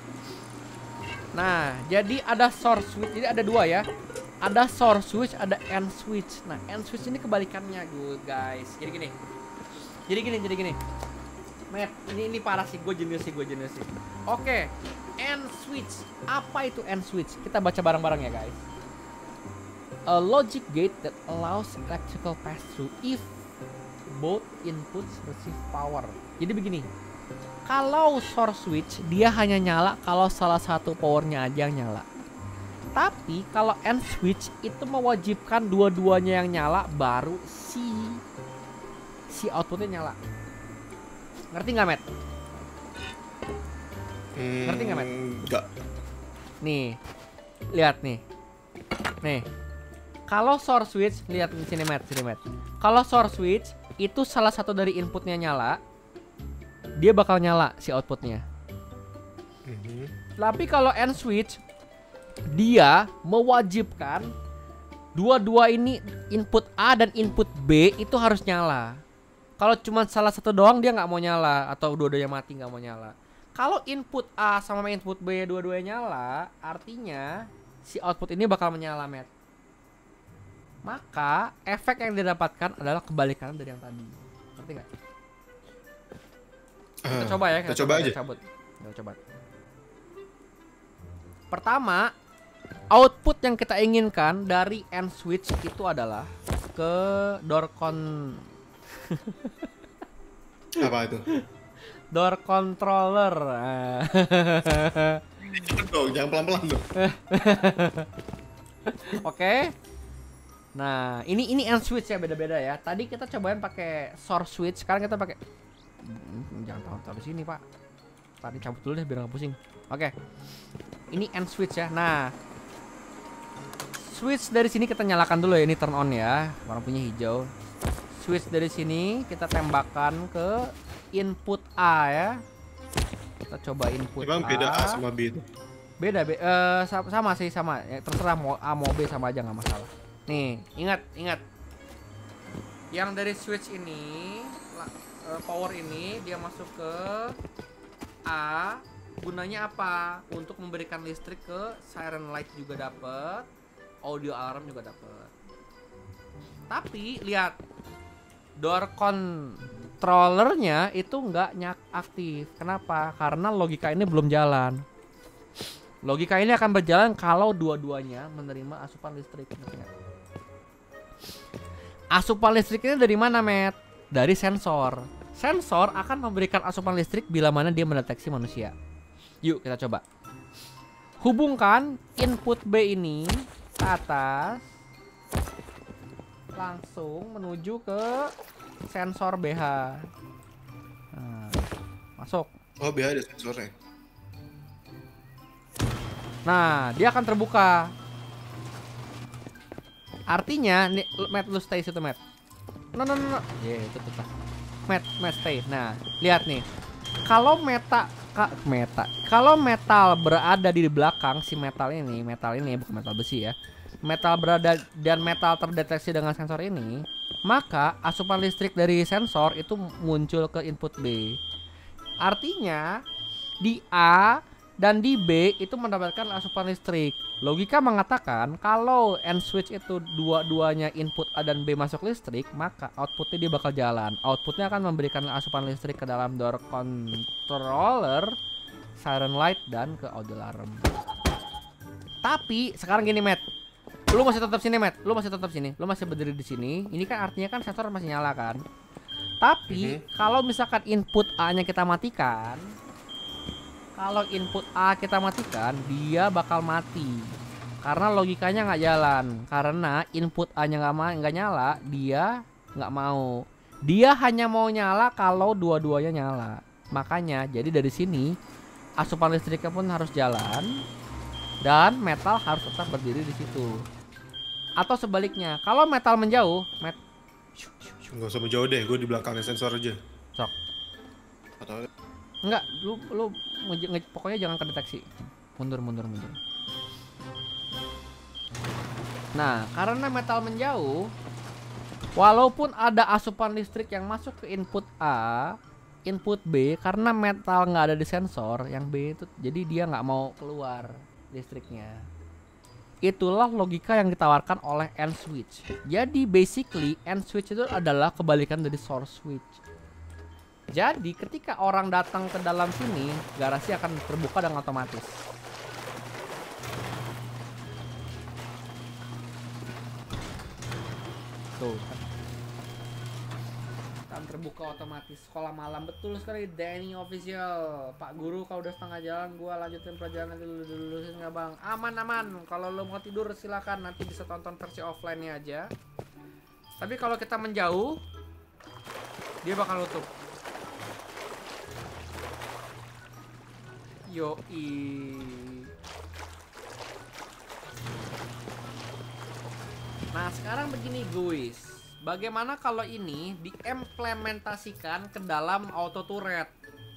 Nah, jadi ada source switch. Jadi ada dua ya. Ada source switch, ada N switch. Nah, N switch ini kebalikannya, guys. Jadi gini. Jadi gini, jadi gini. Matt, ini ini parah sih, gue jenius sih, gue jenius sih. Oke, N switch. Apa itu N switch? Kita baca bareng-bareng ya, guys. A logic gate that allows electrical pass through if both inputs receive power. Jadi begini. Kalau source switch dia hanya nyala kalau salah satu powernya aja yang nyala. Tapi kalau N switch itu mewajibkan dua-duanya yang nyala baru si si outputnya nyala. Ngerti nggak, Matt? Hmm, Ngerti nggak, Matt? Enggak. Nih, lihat nih, nih. Kalau source switch, lihat di sini, Matt, sini, Matt. Kalau source switch itu salah satu dari inputnya nyala, dia bakal nyala si outputnya. Mm-hmm. Tapi kalau N switch, dia mewajibkan dua-dua ini input A dan input B itu harus nyala. Kalau cuma salah satu doang dia nggak mau nyala atau dua-duanya mati nggak mau nyala. Kalau input A sama input B dua-duanya nyala, artinya si output ini bakal menyala, Matt. Maka efek yang didapatkan adalah kebalikan dari yang tadi. Ngerti nggak? Kita Ah, coba ya, kita coba aja. Cabut. Kita coba. Pertama, output yang kita inginkan dari end switch itu adalah ke door con Apa itu? door controller. Cepet dong, jangan pelan-pelan dong. Oke. Nah, ini ini end switch ya, beda-beda ya. Tadi kita cobain pakai source switch, sekarang kita pakai Hmm, jangan taruh taruh sini, Pak. Tadi cabut dulu deh biar nggak pusing. Oke. Ini end switch ya. Nah, switch dari sini kita nyalakan dulu ya, ini turn on ya. Warna punya hijau. Switch dari sini kita tembakkan ke input A ya. Kita coba input Emang A. beda A sama B itu? Beda, be eh, sama, sama sih sama. Ya, terserah mau A mau B sama aja nggak masalah. Nih, ingat, ingat. Yang dari switch ini, la- eh, power ini dia masuk ke A. Gunanya apa? Untuk memberikan listrik ke siren light juga dapet, audio alarm juga dapet. Tapi lihat, door controllernya itu nggak nyak aktif. Kenapa? Karena logika ini belum jalan. Logika ini akan berjalan kalau dua-duanya menerima asupan listrik. Asupan listriknya dari mana, Matt? Dari sensor. Sensor akan memberikan asupan listrik bila mana dia mendeteksi manusia. Yuk kita coba. Hubungkan input B ini ke atas, langsung menuju ke sensor B H. Nah, masuk. Oh, B H ada sensornya. Nah, dia akan terbuka. Artinya, nih, Matt, lu stay situ, Matt. No, no, no, no. Ya, itu tetap. Matt, Matt stay. Nah, lihat nih. Kalau meta, ka, meta. Kalau metal berada di belakang si metal ini, metal ini bukan metal besi ya. Metal berada dan metal terdeteksi dengan sensor ini, maka asupan listrik dari sensor itu muncul ke input B. Artinya, di A dan di B itu mendapatkan asupan listrik. Logika mengatakan kalau end switch itu dua-duanya input A dan B masuk listrik, maka outputnya dia bakal jalan. Outputnya akan memberikan asupan listrik ke dalam door controller, siren light, dan ke audio alarm. Tapi sekarang gini, Matt, lu masih tetap sini, Matt. Lu masih tetap sini. Lu masih berdiri di sini. Ini kan artinya kan sensor masih nyala kan. Tapi Mhm. kalau misalkan input A-nya kita matikan, kalau input A kita matikan, dia bakal mati. Karena logikanya nggak jalan. Karena input A-nya nggak ma- nggak nyala, dia nggak mau. Dia hanya mau nyala kalau dua-duanya nyala. Makanya, jadi dari sini asupan listriknya pun harus jalan dan metal harus tetap berdiri di situ. Atau sebaliknya, kalau metal menjauh, met Nggak usah menjauh deh, gue di belakangnya sensor aja. sok. Atau Enggak, lu lu nge- nge- pokoknya jangan kedeteksi. Mundur, mundur, mundur. Nah, karena metal menjauh, walaupun ada asupan listrik yang masuk ke input A, input B, karena metal nggak ada di sensor, yang B itu, jadi dia nggak mau keluar listriknya. Itulah logika yang ditawarkan oleh end switch. Jadi basically end switch itu adalah kebalikan dari source switch. Jadi ketika orang datang ke dalam sini, garasi akan terbuka dengan otomatis. Tuh kan. Akan terbuka otomatis. Sekolah malam betul sekali, Danny Official. Pak Guru kalau udah setengah jalan, gua lanjutin pelajaran nanti dulu lulusin nggak, Bang? Aman aman. Kalau lo mau tidur silakan, nanti bisa tonton versi offline-nya aja. Tapi kalau kita menjauh, dia bakal nutup. Yoi. Nah sekarang begini guys, bagaimana kalau ini diimplementasikan ke dalam auto turret?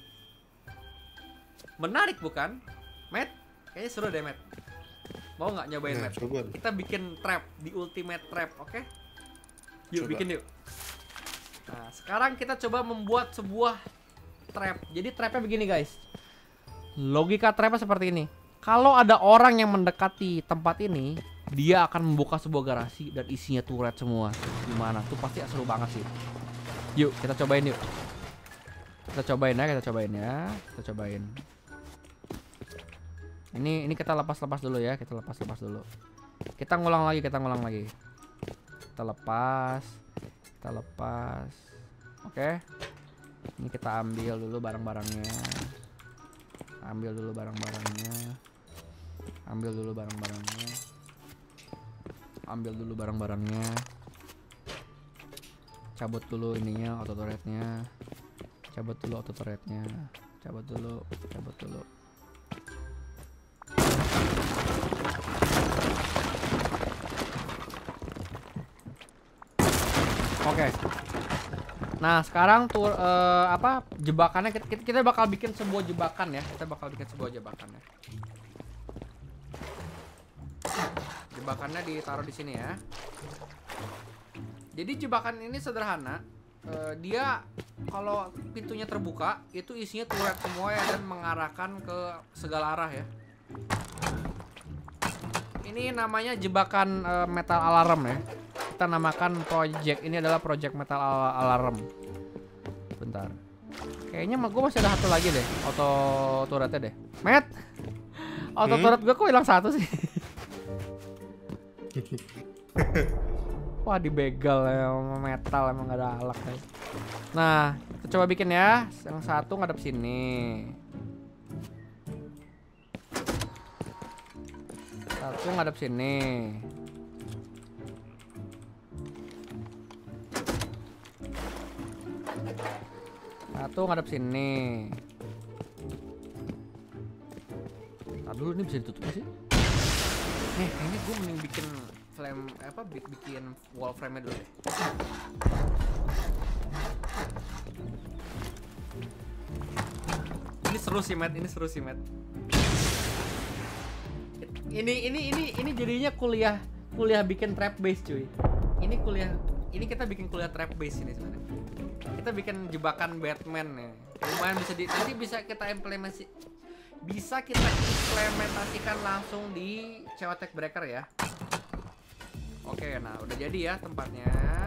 Menarik bukan, Matt? Kayaknya seru deh, Matt. Mau nggak nyobain, Nah, Matt? coba. Kita bikin trap di ultimate trap, oke? Yuk Coba. bikin yuk. Nah, sekarang kita coba membuat sebuah trap. Jadi trapnya begini guys. Logika trapnya seperti ini. Kalau ada orang yang mendekati tempat ini, dia akan membuka sebuah garasi dan isinya turret semua. Gimana? Tuh pasti seru banget sih. Yuk kita cobain yuk. Kita cobain ya, kita cobain ya, kita cobain. Ini ini kita lepas-lepas dulu ya, kita lepas-lepas dulu. Kita ngulang lagi, kita ngulang lagi. Kita lepas, kita lepas. Oke. Ini kita ambil dulu barang-barangnya. Ambil dulu barang-barangnya. Ambil dulu barang-barangnya. Ambil dulu barang-barangnya. Cabut dulu ininya, auto turretnya. Cabut dulu auto turretnya. Cabut dulu, cabut dulu. Oke. Nah, sekarang tuh uh, apa jebakannya kita, kita bakal bikin sebuah jebakan ya. Kita bakal bikin sebuah jebakan ya. Jebakannya ditaruh di sini ya. Jadi jebakan ini sederhana. Uh, dia kalau pintunya terbuka itu isinya turret semua ya dan mengarahkan ke segala arah ya. Ini namanya jebakan uh, metal alarm ya. Kita namakan project ini adalah project metal al alarm. Bentar. Kayaknya mah gue masih ada satu lagi deh, auto turretnya deh. Matt, auto hmm? turret gue kok hilang satu sih? Wah dibegal ya metal emang gak ada alak ya. Nah kita coba bikin ya. Yang satu ngadep sini. Satu ngadep sini. Satu ngadep sini. Nah dulu ini bisa ditutup sih. Nih ini gue mending bikin flame apa bikin wall frame nya dulu deh. Ini seru sih Matt, ini seru sih Matt. Ini ini ini ini jadinya kuliah kuliah bikin trap base cuy. Ini kuliah ini kita bikin kuliah trap base ini sebenarnya. Kita bikin jebakan Batman ya. Lumayan bisa di, nanti bisa kita implementasi bisa kita implementasikan langsung di C O Tech Breaker ya. Oke, nah udah jadi ya tempatnya.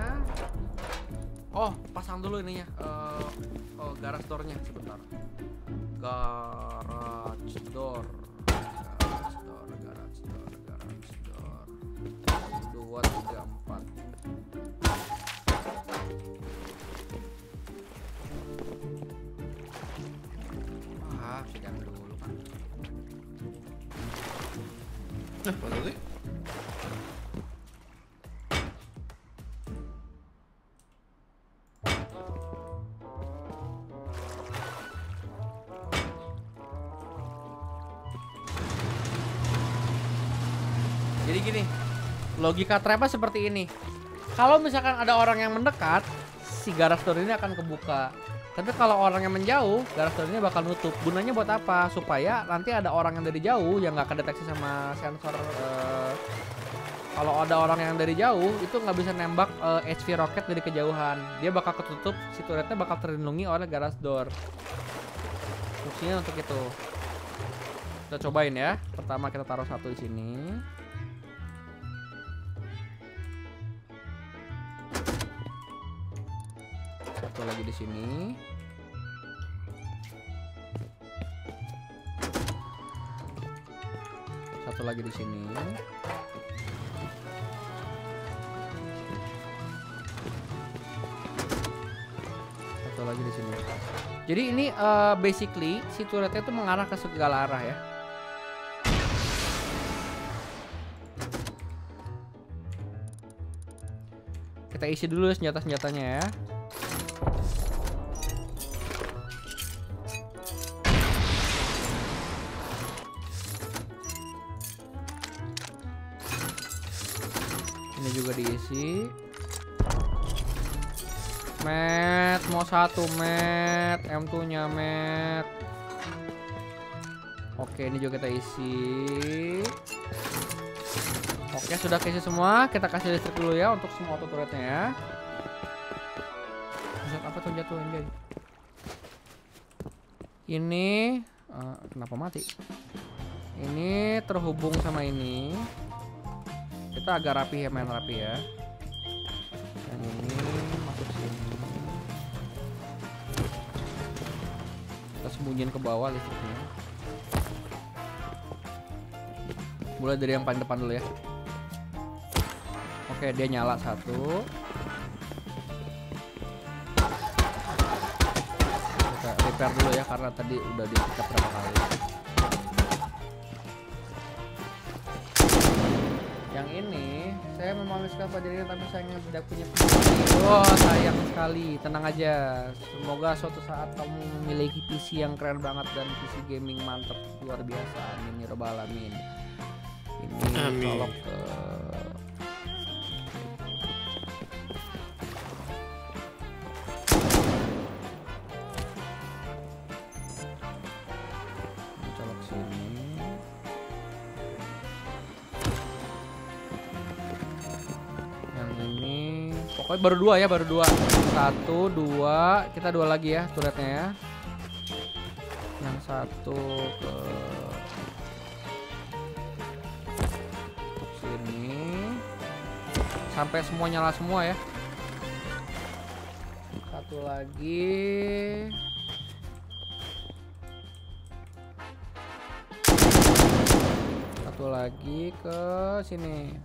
Oh, pasang dulu ininya. Uh, oh, garage door-nya sebentar. Garage door. Garage door, garage door, garage door. Dua, tiga, empat. Ah, jangan dulu kan. Nah, mana sih? Jadi gini, logika trapnya seperti ini. Kalau misalkan ada orang yang mendekat, si garage door ini akan kebuka. Tapi kalau orang yang menjauh, garage door ini bakal nutup. Gunanya buat apa? Supaya nanti ada orang yang dari jauh yang nggak kedeteksi sama sensor. Uh, kalau ada orang yang dari jauh, itu nggak bisa nembak uh, H V roket dari kejauhan. Dia bakal ketutup, si turretnya bakal terlindungi oleh garage door. Fungsinya untuk itu. Kita cobain ya. Pertama kita taruh satu di sini. Satu lagi di sini. Satu lagi di sini. Satu lagi di sini. Jadi ini uh, basically si turretnya itu mengarah ke segala arah ya. Kita isi dulu senjata-senjatanya ya. Ini juga diisi. Matt, mau satu Matt, M dua nya Matt. Oke, ini juga kita isi. Oke, sudah keisi semua. Kita kasih listrik dulu ya untuk semua auto turretnya ya. Buset, apa tuh jatuh anjay? Ini uh, kenapa mati? Ini terhubung sama ini. Kita agak rapi ya, main rapi ya. Yang ini masuk sini. Kita sembunyiin ke bawah listriknya. Mulai dari yang paling depan dulu ya. Oke, dia nyala satu. Kita repair dulu ya karena tadi udah dicap berapa kali. Yang ini saya memaluskan pelajarannya tapi sayangnya tidak punya P C. Wah, sayang sekali. Tenang aja. Semoga suatu saat kamu memiliki P C yang keren banget dan P C gaming mantep luar biasa. Amin ya rabbal alamin. Ini colok ke colok sini. Yang ini pokoknya baru dua ya, baru dua. Satu, dua, kita dua lagi ya turretnya ya. Yang satu ke sampai semua nyala semua ya. Satu lagi. Satu lagi ke sini.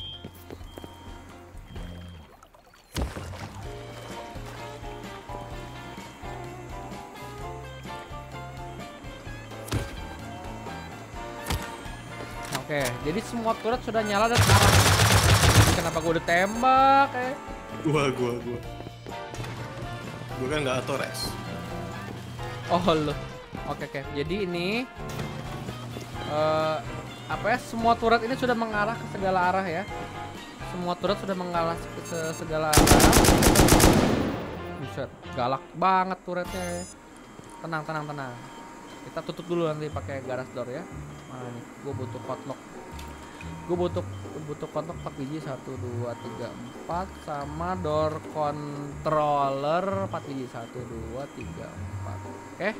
Oke, jadi semua turret sudah nyala dan arah. Kenapa gue udah tembak eh? Gua, gua, gua. Gua kan nggak auto res. Oh lo. Oke oke. Jadi ini uh, apa ya? Semua turret ini sudah mengarah ke segala arah ya. Semua turret sudah mengarah ke segala arah. Buset, galak banget turretnya. Tenang tenang tenang. Kita tutup dulu nanti pakai garage door ya. Mana nih? Gue butuh hotlock. Gue butuh butuh kontak empat biji, satu dua tiga empat, sama door controller empat biji, satu dua tiga empat. Oke.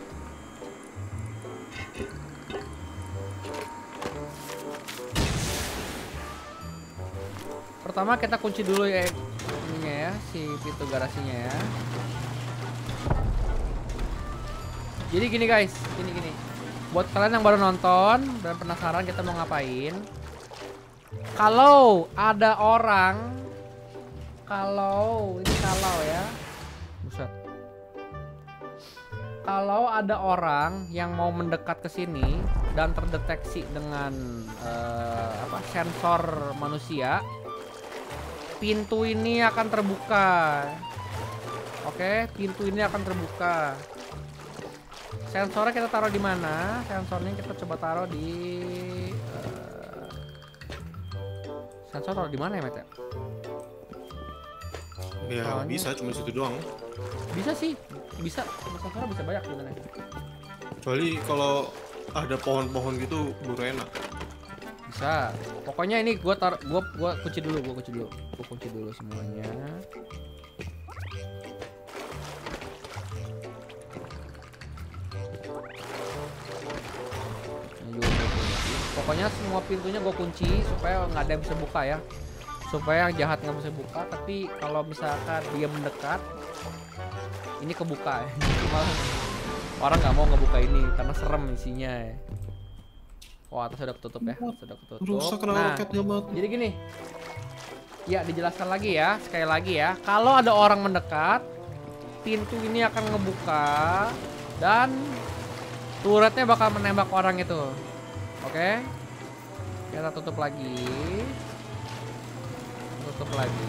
Pertama kita kunci dulu ya ininya ya, si pintu garasinya ya. Jadi gini guys, gini gini. Buat kalian yang baru nonton dan penasaran kita mau ngapain, kalau ada orang, kalau ini kalau ya, buset. Kalau ada orang yang mau mendekat ke sini dan terdeteksi dengan uh, apa sensor manusia, pintu ini akan terbuka. Oke, pintu ini akan terbuka. Sensornya kita taruh di mana? Sensornya kita coba taruh di uh, sensor taruh di mana ya, Met? Ya Soalnya, bisa, cuma situ doang. Bisa sih, bisa. Sensornya bisa banyak sebenarnya. Kecuali kalau ada pohon-pohon gitu, buru enak. Bisa. Pokoknya ini gua tar, gua gua kunci dulu, gua kunci dulu, gua kunci dulu semuanya. Pokoknya semua pintunya gue kunci supaya nggak ada yang bisa buka ya, supaya yang jahat nggak bisa buka. Tapi kalau misalkan dia mendekat, ini kebuka ya. Malah orang nggak mau ngebuka ini karena serem isinya ya. Wah, atas sudah ketutup ya, sudah ketutup. Rusak Nah, roket nyaman. jadi gini, ya dijelaskan lagi ya, sekali lagi ya. Kalau ada orang mendekat, pintu ini akan ngebuka dan turretnya bakal menembak orang itu. Oke, kita tutup lagi, tutup lagi.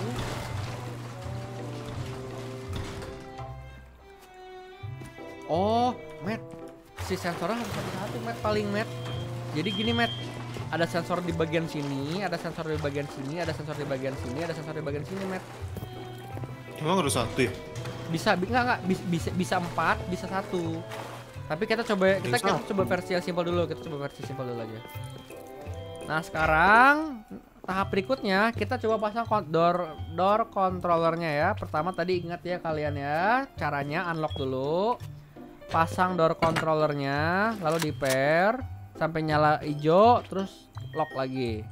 Oh, Matt, si sensornya harus satu-satu, Matt, paling Matt. Jadi gini, Matt, ada sensor di bagian sini, ada sensor di bagian sini, ada sensor di bagian sini, ada sensor di bagian sini, Matt. Emang harus satu ya? Bisa, enggak enggak, bisa bisa, bisa empat, bisa satu. Tapi kita coba kita, kita coba versi yang simpel dulu, kita coba versi simpel dulu aja. Nah sekarang tahap berikutnya kita coba pasang kon- door door controllernya ya. Pertama tadi ingat ya kalian ya, caranya unlock dulu, pasang door controllernya, lalu di pair sampai nyala hijau, terus lock lagi.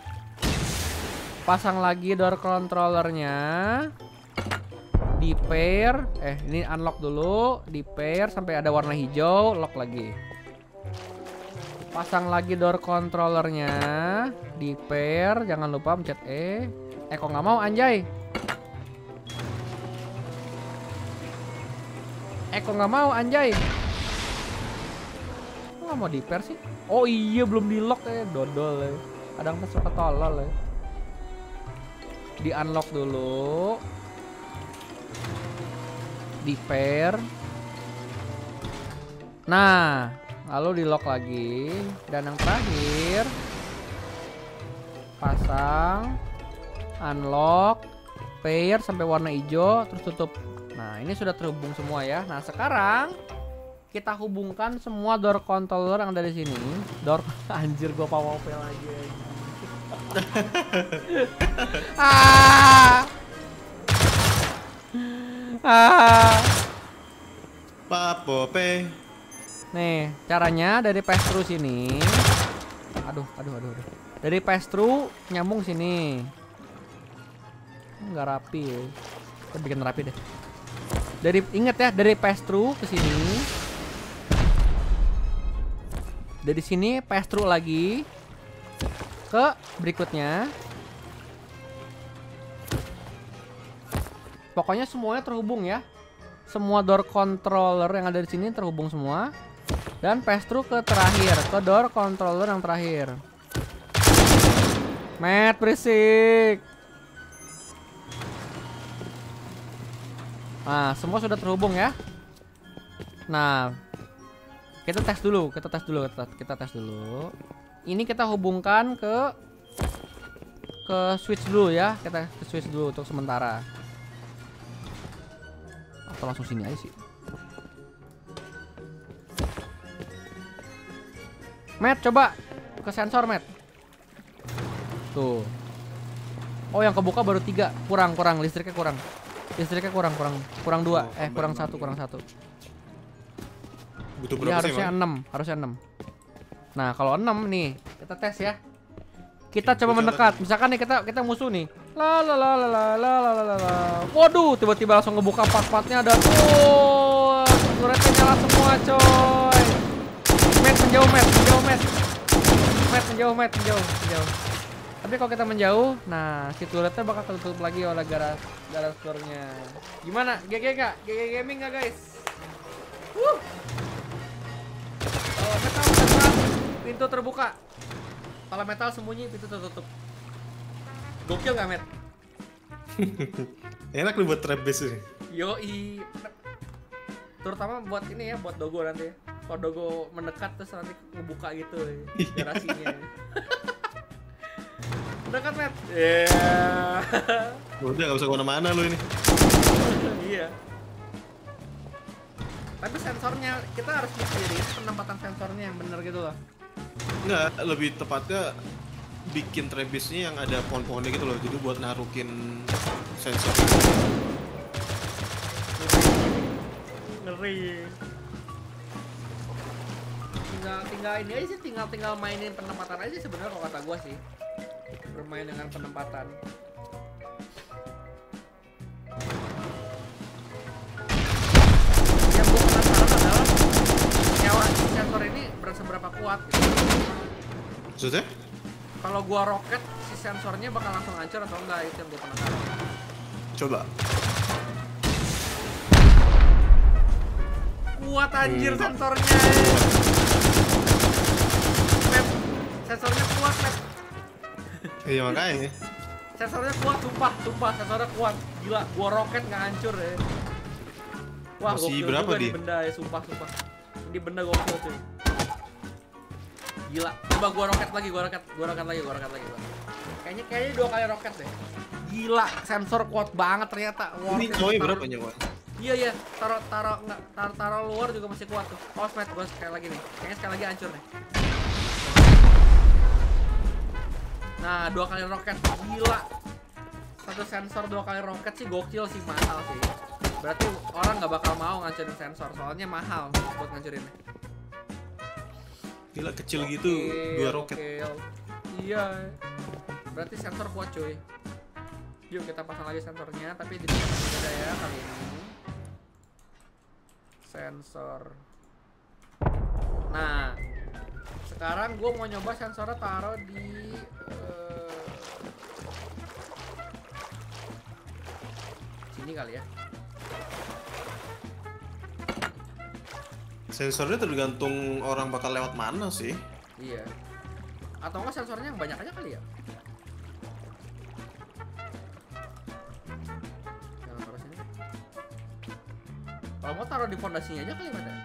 Pasang lagi door controllernya, di pair, eh ini unlock dulu, di pair sampai ada warna hijau, lock lagi. Pasang lagi door controllernya, di pair, jangan lupa pencet E. Eh kok nggak mau anjay? Eh kok nggak mau anjay? Kok nggak mau di pair sih? Oh iya belum di lock ya, dodol ya. Kadang tuh suka tolol ya. Di unlock dulu, di pair. Nah, lalu di lock lagi, dan yang terakhir pasang, unlock, pair sampai warna hijau, terus tutup. Nah ini sudah terhubung semua ya. Nah sekarang kita hubungkan semua door controller yang ada di sini. Door anjir gua power fail lagi. ah ah Papope. Nih, caranya dari pass through sini. Aduh, aduh, aduh, aduh. Dari pass through nyambung sini. Enggak rapi ya. Kita bikin rapi deh. Dari ingat ya, dari pass through ke sini. Dari sini pass through lagi ke berikutnya. Pokoknya semuanya terhubung ya. Semua door controller yang ada di sini terhubung semua. Dan pass through ke terakhir, ke door controller yang terakhir. Matt berisik. Nah, semua sudah terhubung ya. Nah, kita tes dulu, kita tes dulu, kita, kita tes dulu. Ini kita hubungkan ke ke switch dulu ya, kita ke switch dulu untuk sementara. Atau langsung sini aja sih. Matt, coba ke sensor, Matt. Tuh. Oh, yang kebuka baru tiga. Kurang, kurang. Listriknya kurang. Listriknya kurang, kurang. Kurang dua. Oh, eh, kurang satu, kurang satu. Butuh Jadi berapa sih, harusnya Bang? enam. Harusnya enam. Nah, kalau enam nih, kita tes ya. Kita Oke, coba gua mendekat. Misalkan nih kita kita musuh nih. La la la la la la la la la. Waduh, tiba-tiba langsung ngebuka part-partnya ada tuh. Turretnya nyala semua, coy. Matt menjauh, Matt, menjauh, Matt. Matt menjauh, Matt, menjauh, menjauh. Tapi kalau kita menjauh, nah si turretnya bakal tertutup lagi oleh garas garas store-nya. Gimana? G G gak? G G gaming gak, guys? Wuh. Oh, metal, metal, pintu terbuka. Kalau metal sembunyi, pintu tertutup. Gokil gak, Matt? Enak nih buat trap base ini. Yoi. Terutama buat ini ya, buat Dogo nanti ya. Kalau Dogo mendekat terus nanti ngebuka gitu ya, garasinya. Mendekat, Matt. Iya. Yeah. Udah gak usah kemana-mana lu ini. Iya. Tapi sensornya kita harus mikirin penempatan sensornya yang bener gitu loh. Enggak, lebih tepatnya bikin trap base-nya yang ada pohon-pohonnya gitu loh. Jadi buat narukin sensor. Ngeri. Tinggal tinggal ini aja sih, tinggal tinggal mainin penempatan aja sebenarnya kalau kata gua sih. Bermain dengan penempatan. Yang gua penasaran adalah nyawa sensor ini seberapa kuat gitu. Maksudnya? Kalau gua roket si sensornya bakal langsung hancur atau enggak, itu yang gua penasaran. Coba. Kuat anjir Hmm. sensornya. Map, sensornya kuat, Map. Iya makanya. Sensornya kuat, sumpah, sumpah, sensornya kuat. Gila, gua roket nggak hancur ya. Wah, Masih gokil berapa juga dia? nih benda ya, sumpah, sumpah. Ini benda gokil cuy. Gila, coba gua roket lagi, gua roket, gua roket lagi, gua roket lagi. Gua. Kayaknya kayaknya dua kali roket deh. Gila, sensor kuat banget ternyata. Wah, Ini nyawanya berapa nyawa? Iya iya, taruh taruh nggak taruh taruh luar juga masih kuat tuh. Oh, Matt, gua sekali lagi nih. Kayaknya sekali lagi hancur nih. Nah, dua kali roket, gila. Satu sensor dua kali roket sih gokil sih, mahal sih. Berarti orang nggak bakal mau ngancurin sensor, soalnya mahal buat ngancurinnya. Gila kecil gitu, Gokil, dua roket. gokil. Iya. Berarti sensor kuat cuy. Yuk kita pasang lagi sensornya, tapi di tempat yang beda ya kali ini. Sensor. Nah, sekarang gue mau nyoba sensornya taruh di uh, sini kali ya. Sensornya tergantung orang bakal lewat mana sih. Iya. Atau enggak sensornya yang banyak aja kali ya? Jangan taruh sini. Kalau mau taruh di fondasinya aja kali mana?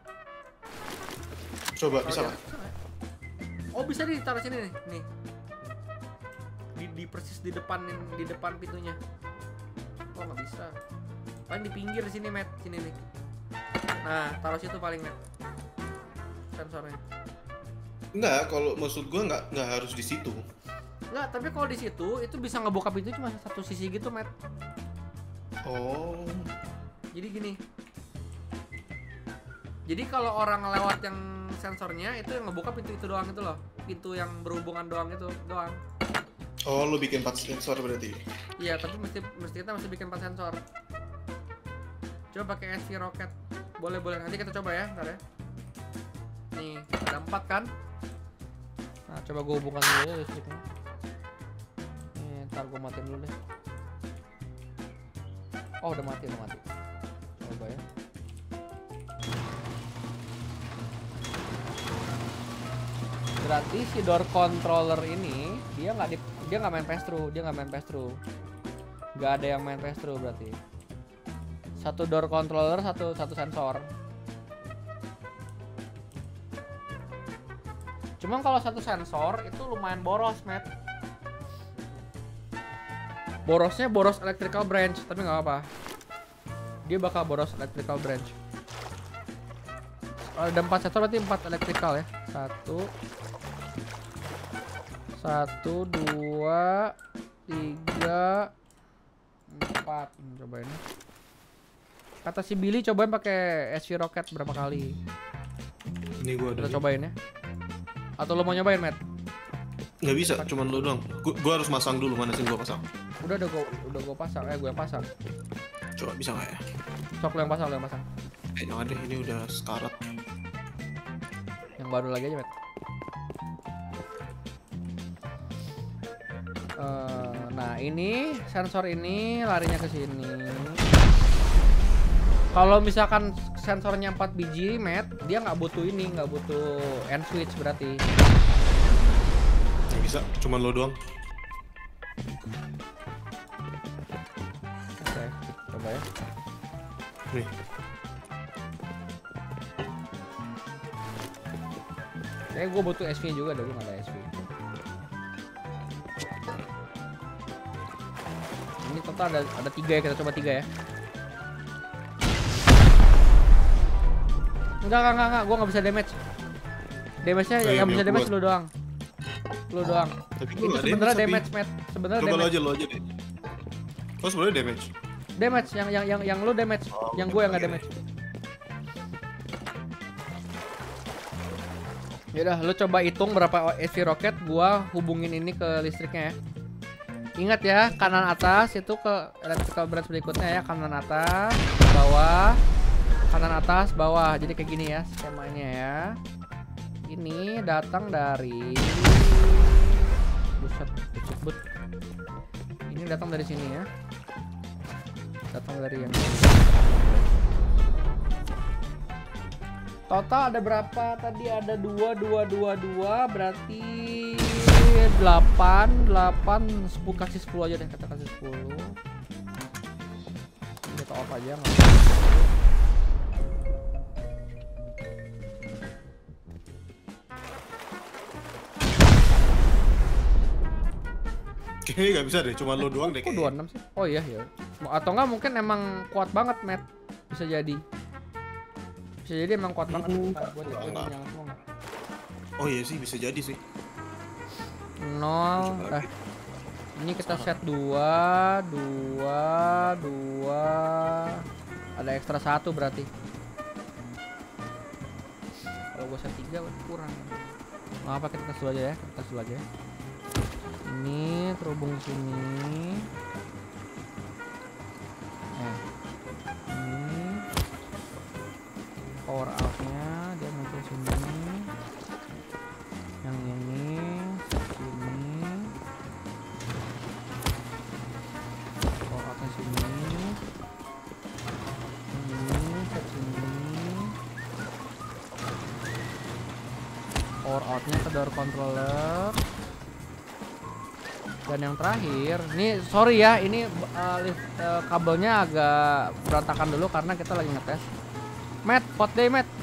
Coba Taruh bisa di nggak? atas sana ya? Oh bisa ditaruh sini nih, nih. Di, di persis di depan di depan pintunya. Oh nggak bisa. Paling di pinggir sini, Matt. Sini nih. Nah, taruh situ paling, Matt. Sensornya. Enggak, kalau maksud gua nggak nggak harus di situ. Enggak, tapi kalau di situ itu bisa ngebuka pintu cuma satu sisi gitu, Matt. Oh. Jadi gini. Jadi kalau orang lewat yang sensornya itu yang ngebuka pintu itu doang itu loh. Pintu yang berhubungan doang itu doang. Oh, lu bikin empat sensor berarti. Iya, tapi mesti mesti kita mesti bikin empat sensor. Coba pakai S V roket. Boleh, boleh. Nanti kita coba ya, ntar ya. Nih, ada empat kan? Nah, coba gue hubungkan dulu ya listriknya. Nih, ntar gue matiin dulu deh. Oh, udah mati, udah mati. Coba ya. Berarti si door controller ini dia nggak di- dia nggak main pass through, dia nggak main pass through. Nggak ada yang main pass through berarti. Satu door controller, satu satu sensor. Cuman kalau satu sensor itu lumayan boros, Matt. Borosnya boros electrical branch, tapi nggak apa. Dia bakal boros electrical branch. Kalau ada empat sensor berarti empat electrical ya. Satu, satu, dua, tiga, empat. Hmm, cobain. Kata si Billy cobain pakai S V roket berapa kali. Ini gua ada. Kita cobain ya. Atau lo mau nyobain, Matt? Nggak bisa, cuman lu doang. Gua, gua harus masang dulu, mana sih gua pasang. Udah udah gua udah gua pasang, eh gue yang pasang. Coba bisa nggak ya? Sok lo yang pasang, lo yang pasang. Eh, jangan deh, ini udah sekarat. Yang baru lagi aja, Matt. Uh, nah, ini sensor ini larinya ke sini. Kalau misalkan sensornya empat biji, Matt, dia nggak butuh ini, nggak butuh end switch berarti. Nggak bisa, cuman lo doang. Oke, coba ya. Nih. Kayaknya gue butuh S V juga, deh gue nggak ada S V. Ini total ada ada tiga ya, kita coba tiga ya. Enggak, enggak, enggak, enggak, gue nggak bisa damage. Damage-nya Oh, iya, yang bisa biar damage kuat. lu doang. Lu doang. Tapi gua Itu nggak sebenarnya tapi- damage, Matt. Sebenarnya Coba lo damage. aja, lo aja deh. Oh, sebenarnya damage. Damage yang yang yang yang lu damage, Oh, yang gue yang nggak oke. damage. Yaudah, lu coba hitung berapa S V roket, gua hubungin ini ke listriknya ya. Ingat ya, kanan atas itu ke electrical branch berikutnya ya, kanan atas, bawah, kanan atas, bawah. Jadi kayak gini ya skemanya ya. Ini datang dari buset, buset, but. Ini datang dari sini ya. Datang dari yang total ada berapa tadi? Ada dua, dua, dua, dua, berarti delapan, delapan, sepuluh, kasih sepuluh aja deh, kita kasih sepuluh. Kita off aja nggak apa-apa. Kayaknya nggak bisa deh, cuma lo doang deh Kok kayaknya. dua puluh enam sih? Oh iya ya. Atau enggak mungkin emang kuat banget, Matt. Bisa jadi. Bisa jadi emang kuat banget. Nah, gua enggak, enggak. nyala semua. Oh iya sih, bisa jadi sih. nol. Eh, ini kita set dua, dua, dua. Ada ekstra satu berarti. Kalau gue set tiga kurang. Nggak apa, kita tes dulu aja ya, kita tes dulu aja ya. Ini terhubung ke sini. Eh, ini power outnya dia muncul sini. Yang ini sini. Power outnya sini. Ini ke sini. Power outnya ke door controller. Dan yang terakhir, ini sorry ya, ini uh, lift, uh, kabelnya agak berantakan dulu karena kita lagi ngetes. Matt, hot day Matt.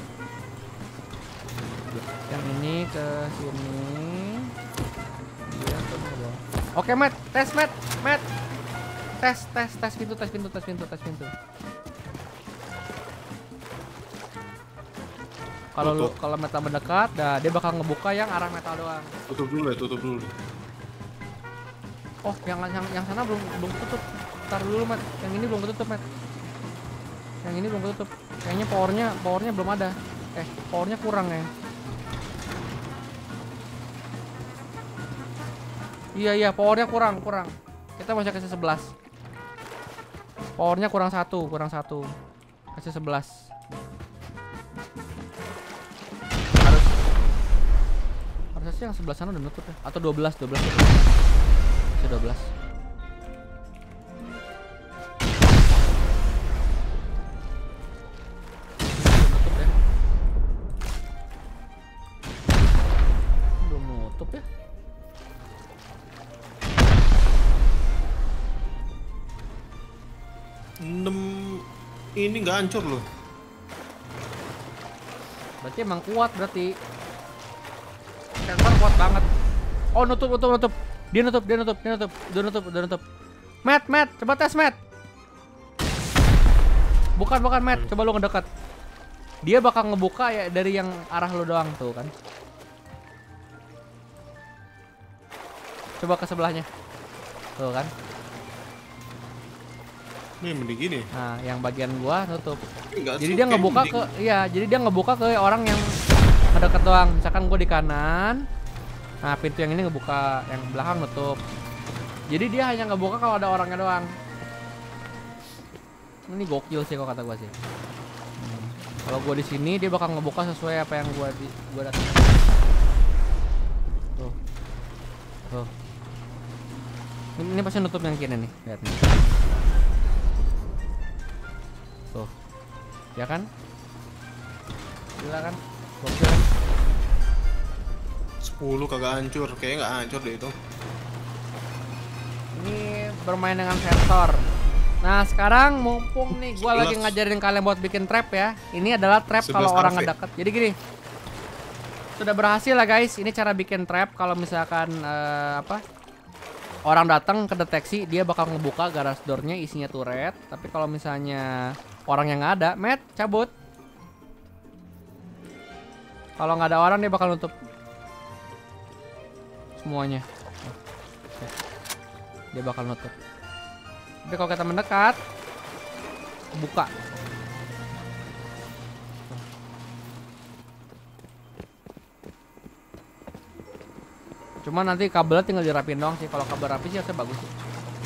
Yang ini ke sini. Iya, oke Matt, tes Matt, Matt. Tes, tes, tes pintu, tes pintu, tes pintu, tes pintu. Kalau lu kalau metal mendekat, dah dia bakal ngebuka yang arah metal doang. Tutup dulu ya, tutup dulu. Oh, yang yang yang sana belum belum tutup. Ntar dulu, Mat. Yang ini belum tutup, Mat. Yang ini belum tutup. Kayaknya powernya powernya belum ada. Eh, powernya kurang ya. Iya iya, powernya kurang kurang. Kita masih kasih sebelas. Powernya kurang satu, kurang satu. Kasih sebelas. Harus harusnya yang sebelah sana udah nutup ya. Atau dua belas, dua belas. dua belas. Nutup ya. Belum nutup ya. enam ini nggak hancur loh. Berarti emang kuat berarti. Sensor kuat banget. Oh, nutup nutup nutup. Dia nutup, dia nutup, dia nutup, udah nutup, udah nutup. Matt, Matt, coba tes Matt. Bukan, bukan Matt, coba lu ngedekat. Dia bakal ngebuka ya dari yang arah lu doang tuh kan. Coba ke sebelahnya. Tuh kan. Ini mending gini. Nah, yang bagian gua nutup. Enggak, jadi dia ngebuka mending. ke, iya, jadi dia ngebuka ke orang yang ngedekat doang. Misalkan gua di kanan. Nah, pintu yang ini ngebuka, yang belakang nutup. Jadi dia hanya ngebuka kalau ada orangnya doang. Ini gokil sih kalau kata gua sih. Hmm. Kalau gua di sini dia bakal ngebuka sesuai apa yang gua di gua datang. Tuh. Tuh. Ini, ini pasti nutup yang kiri nih, lihat nih. Tuh. Ya kan? Gila kan? Gokil kan? sepuluh kagak hancur, kayaknya nggak hancur deh itu. Ini bermain dengan sensor. Nah, sekarang mumpung nih gua lagi ngajarin kalian buat bikin trap ya. Ini adalah trap kalau orang ngedekat. Jadi gini. Sudah berhasil lah guys. Ini cara bikin trap kalau misalkan uh, apa? Orang datang kedeteksi, dia bakal ngebuka garage door-nya isinya turret. Tapi kalau misalnya orang yang nggak ada, Matt, cabut. Kalau nggak ada orang dia bakal nutup semuanya. Dia bakal nutup. Tapi kalau kita mendekat, buka. Cuma nanti kabelnya tinggal dirapin doang sih. Kalau kabel rapi sih harusnya bagus sih.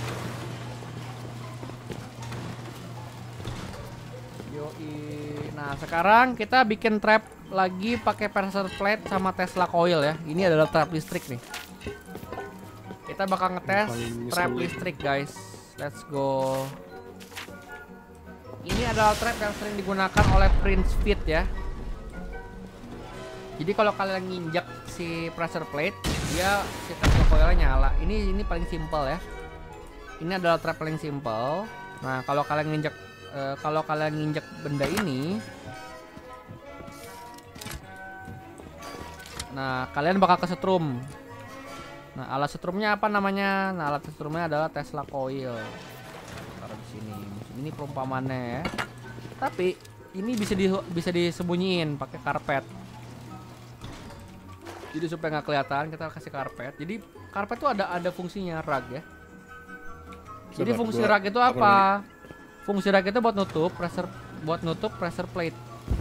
Yoi. Nah, sekarang kita bikin trap lagi pakai pressure plate sama Tesla coil ya. Ini adalah trap listrik nih. Kita bakal ngetes trap listrik guys. Let's go. Ini adalah trap yang sering digunakan oleh Prince Fit ya. Jadi kalau kalian nginjak si pressure plate, dia si Tesla coilnya nyala. Ini ini paling simple ya. Ini adalah trap paling simple. Nah, kalau kalian nginjak uh, kalau kalian nginjak benda ini, nah kalian bakal kesetrum. Nah, alat setrumnya apa namanya? Nah, alat setrumnya adalah Tesla coil. Taruh di sini. Ini perumpamannya ya. Tapi ini bisa di bisa disembunyiin pakai karpet. Jadi supaya nggak kelihatan kita kasih karpet. Jadi karpet tuh ada ada fungsinya rug ya. Jadi Sabar, fungsi gua rug itu apa apa? Fungsi rug itu buat nutup pressure buat nutup pressure plate.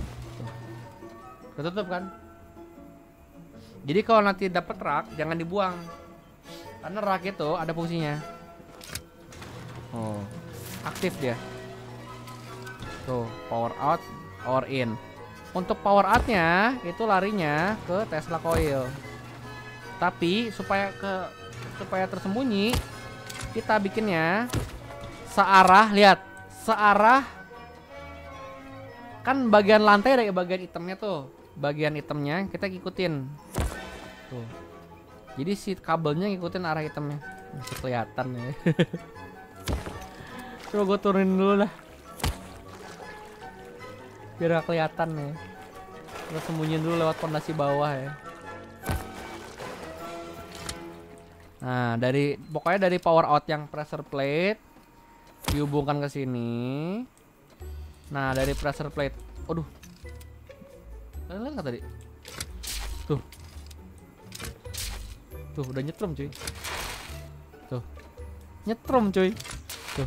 Tuh. Ketutup kan? Jadi kalau nanti dapat rug jangan dibuang. Karena rug itu ada fungsinya. Oh, aktif dia. Tuh, power out, power in. Untuk power outnya itu larinya ke Tesla coil. Tapi supaya ke supaya tersembunyi, kita bikinnya searah. Lihat, searah. Kan bagian lantai ada bagian hitamnya tuh. Bagian hitamnya kita ikutin. Tuh. Jadi si kabelnya ngikutin arah hitamnya. Masih kelihatan ya. Coba gue turunin dulu lah. Biar gak kelihatan ya. Kita sembunyiin dulu lewat pondasi bawah ya. Nah, dari pokoknya dari power out yang pressure plate dihubungkan ke sini. Nah, dari pressure plate. Aduh. Kalian lihat nggak tadi? Tuh. Tuh, udah nyetrum cuy. Tuh. Nyetrum cuy. Tuh.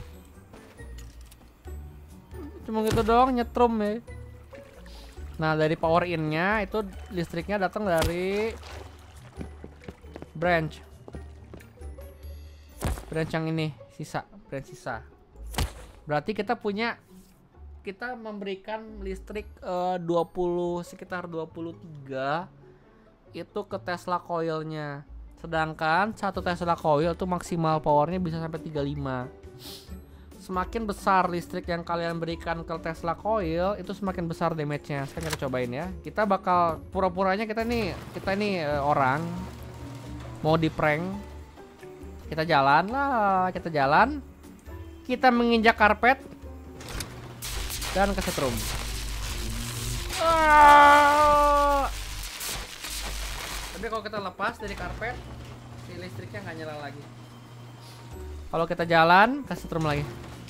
Cuma gitu doang nyetrum ya. Nah, dari power in-nya itu listriknya datang dari branch. Branch yang ini, sisa, branch sisa. Berarti kita punya kita memberikan listrik uh, dua puluh sekitar dua puluh tiga itu ke Tesla coilnya. Sedangkan satu Tesla coil itu maksimal powernya bisa sampai tiga puluh lima. Semakin besar listrik yang kalian berikan ke Tesla coil, itu semakin besar damage-nya. Sekarang kita cobain ya. Kita bakal pura-puranya kita nih, kita nih uh, orang mau di prank. Kita jalan lah, kita jalan. Kita menginjak karpet dan kesetrum. Ah! Tapi kalau kita lepas dari karpet, si listriknya nggak nyala lagi. Kalau kita jalan, kesetrum lagi.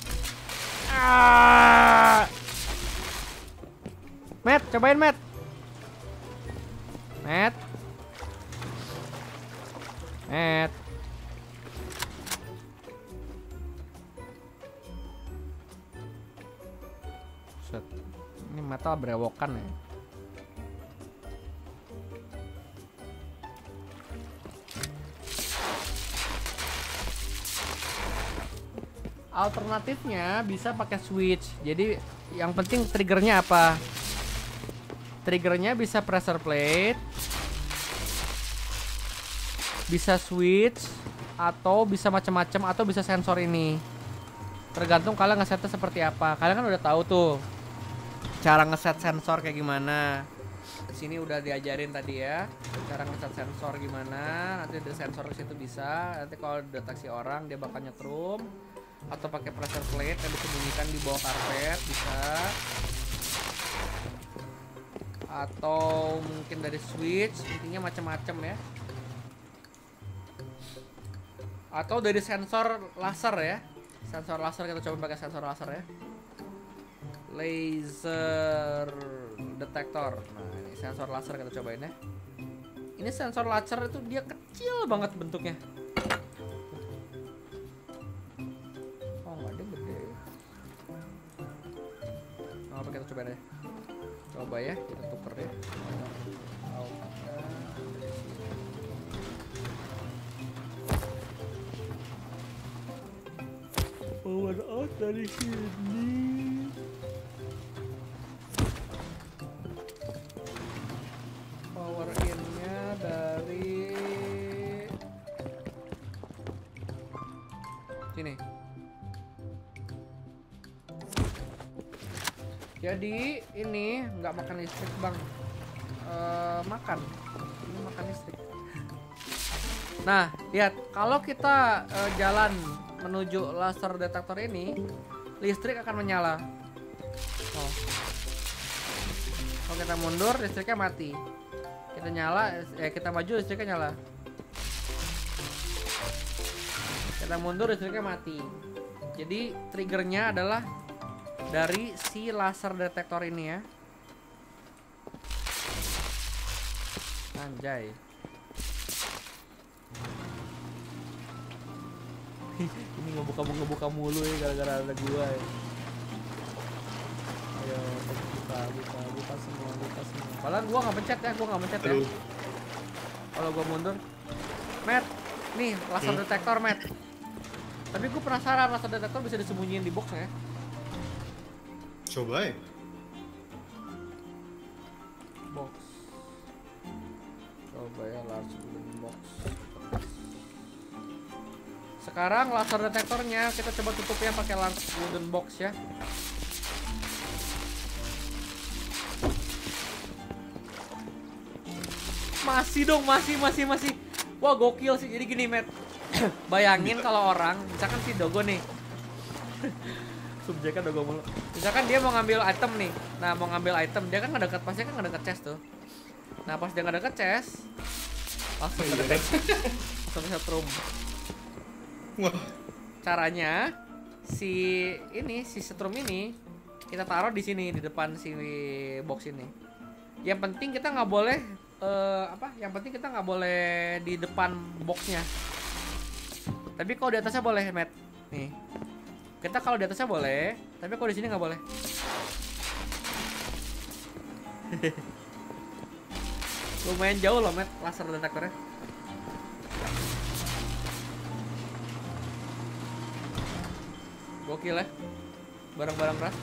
Ah! Matt, cobain Matt. Matt. Matt. Set. Ini metal berewokan ya. Alternatifnya bisa pakai switch. Jadi yang penting triggernya apa? Triggernya bisa pressure plate, bisa switch, atau bisa macam-macam, atau bisa sensor ini. Tergantung kalian ngesetnya seperti apa. Kalian kan udah tahu tuh cara ngeset sensor kayak gimana. Di sini udah diajarin tadi ya, cara ngeset sensor gimana. Nanti ada sensor di situ bisa. Nanti kalau deteksi orang dia bakal nyetrum. Atau pakai pressure plate yang disembunyikan di bawah karpet bisa. Atau mungkin dari switch, intinya macam-macam ya. Atau dari sensor laser ya. Sensor laser kita coba pakai sensor laser ya. Laser detector. Nah, ini sensor laser kita cobain ya. Ini sensor laser itu dia kecil banget bentuknya. Apa kita coba deh, coba ya, kita tuker ya. Power out dari sini. Power in-nya dari sini. Jadi ini nggak makan listrik bang, uh, makan, ini makan listrik. Nah lihat, kalau kita uh, jalan menuju laser detektor ini, listrik akan menyala. Oh. Kalau kita mundur, listriknya mati. Kita nyala, eh kita maju, listriknya nyala. Kita mundur, listriknya mati. Jadi triggernya adalah dari si laser detektor ini ya. Anjay. Ini ngebuka ngebuka mulu ya gara-gara ada gua ya. Ayo buka buka buka semua buka semua. Padahal gua nggak pencet ya, gua nggak pencet ya. Kalau gua mundur, Matt, nih laser hmm? detektor Matt. Tapi gua penasaran laser detektor bisa disembunyiin di box ya? Coba ya. Box. Coba ya laser box. Sekarang laser detektornya kita coba tutupnya pakai wooden box ya. Masih dong, masih masih masih. Wah gokil sih. Jadi gini Matt, bayangin kalau orang, misalkan si Dogo nih, subjeknya Dogo mulu. Misalkan dia mau ngambil item nih, nah mau ngambil item dia kan nggak dekat, pasti kan nggak dekat chest tuh. Nah pas dia nggak dekat chest, langsung ngedetek, langsung setrum. Caranya si ini si setrum ini kita taruh di sini di depan si box ini. Yang penting kita nggak boleh uh, apa? Yang penting kita nggak boleh di depan boxnya. Tapi kalau di atasnya boleh, Matt. Nih. Kita kalau di atasnya boleh, tapi kalau di sini nggak boleh. Lumayan jauh loh, Matt, laser detektornya. Gokil ya, barang-barang ras.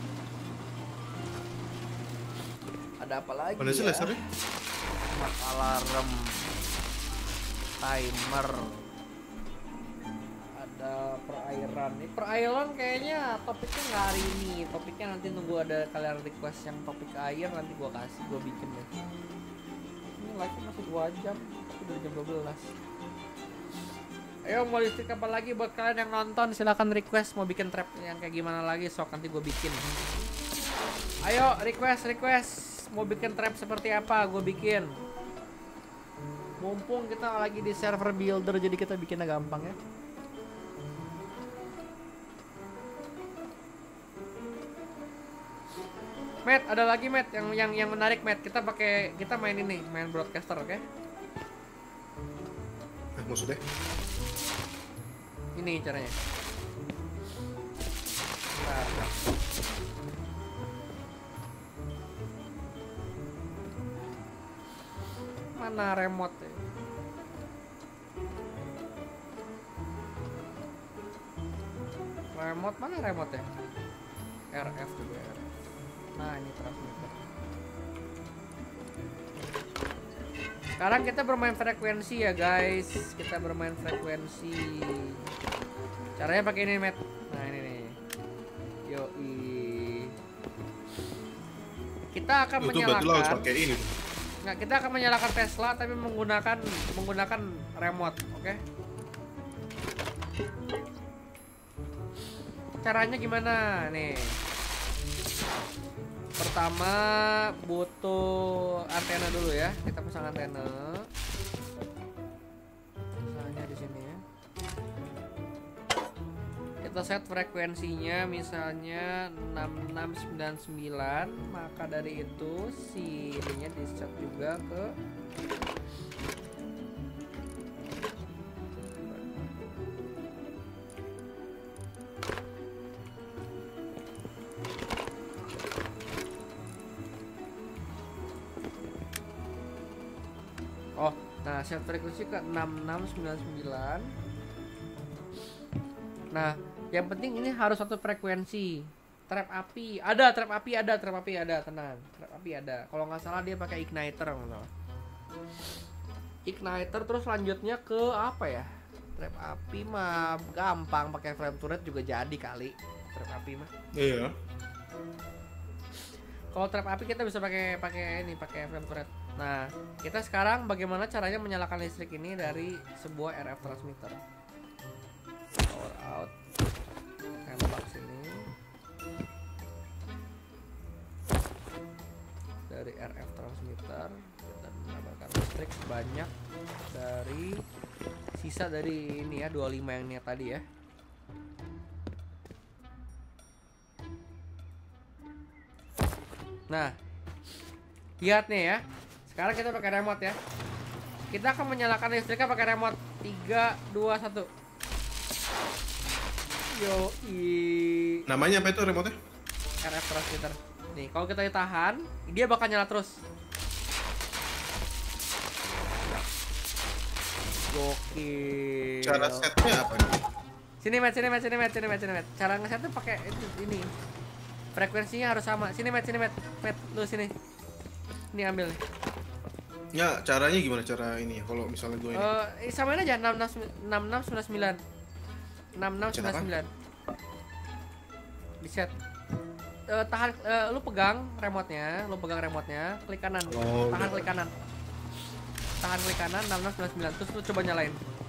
Ada apa lagi? Mana sih ya? lasernya? Smart alarm, timer, ada perairan. Nih perairan kayaknya topiknya nggak hari ini. Topiknya nanti nunggu ada kalian request yang topik air, nanti gua kasih, gua bikin deh. Ini live masih dua jam, tapi udah jam dua belas. Ayo mau listrik apa lagi buat kalian yang nonton, silahkan request mau bikin trap yang kayak gimana lagi, sok nanti gue bikin. Ayo request request mau bikin trap seperti apa gue bikin. Mumpung kita lagi di server builder jadi kita bikinnya gampang ya. Matt, ada lagi Matt yang yang yang menarik Matt, kita pakai kita main ini main broadcaster oke? Okay? Eh, maksudnya? Ini caranya. Nah, mana remote ya? Remote mana remote ya? R F juga R F. Nah ini transmitter. Sekarang kita bermain frekuensi ya guys. Kita bermain frekuensi. Caranya pakai ini Matt. Nah ini nih. Yoi. Kita akan itu menyalakan. pakai ini. Nggak, kita akan menyalakan Tesla tapi menggunakan menggunakan remote, oke? Okay? Caranya gimana nih? Pertama butuh antena dulu ya. Kita pasang antena. Misalnya di sini ya. Kita set frekuensinya misalnya enam enam sembilan sembilan, maka dari itu si ininya di set juga ke oh, nah set frekuensi ke enam enam sembilan sembilan. Nah, yang penting ini harus satu frekuensi. Trap api ada, trap api ada, trap api ada, tenang. Trap api ada. Kalau nggak salah dia pakai igniter, nggak salah. Igniter terus lanjutnya ke apa ya? Trap api mah gampang, pakai flame turret juga jadi kali. Trap api mah. Iya. Kalau trap api kita bisa pakai pakai ini, pakai flame turret. Nah, kita sekarang bagaimana caranya menyalakan listrik ini dari sebuah R F transmitter. Power out. Tembak sini. Dari R F transmitter dan mendapatkan listrik sebanyak dari sisa dari ini ya, dua puluh lima yang ini tadi ya. Nah, lihat nih ya. Sekarang kita pakai remote ya. Kita akan menyalakan listriknya pakai remote. Tiga, dua, satu. Yo i. Namanya apa itu remote-nya? R F transmitter. Nih, kalau kita ditahan, dia bakal nyala terus. Gokil. Cara setnya apa nih? Sini, Matt, sini, Matt, sini, Matt, sini, Matt, sini, Matt. Cara ngesetnya pakai itu ini. Frekuensinya harus sama. Sini, Matt, sini, Matt. Matt, lu sini. Ini ambil nih. Ya, caranya gimana cara ini ya? Kalau misalnya gue ini. Eh, samain aja enam enam sembilan sembilan. enam enam sembilan sembilan. Di set. Uh, tahan, uh, lu pegang remote-nya, lu pegang remote-nya, klik kanan. Oh, tahan udah. klik kanan. Tahan klik kanan enam enam sembilan sembilan. Terus lu coba nyalain.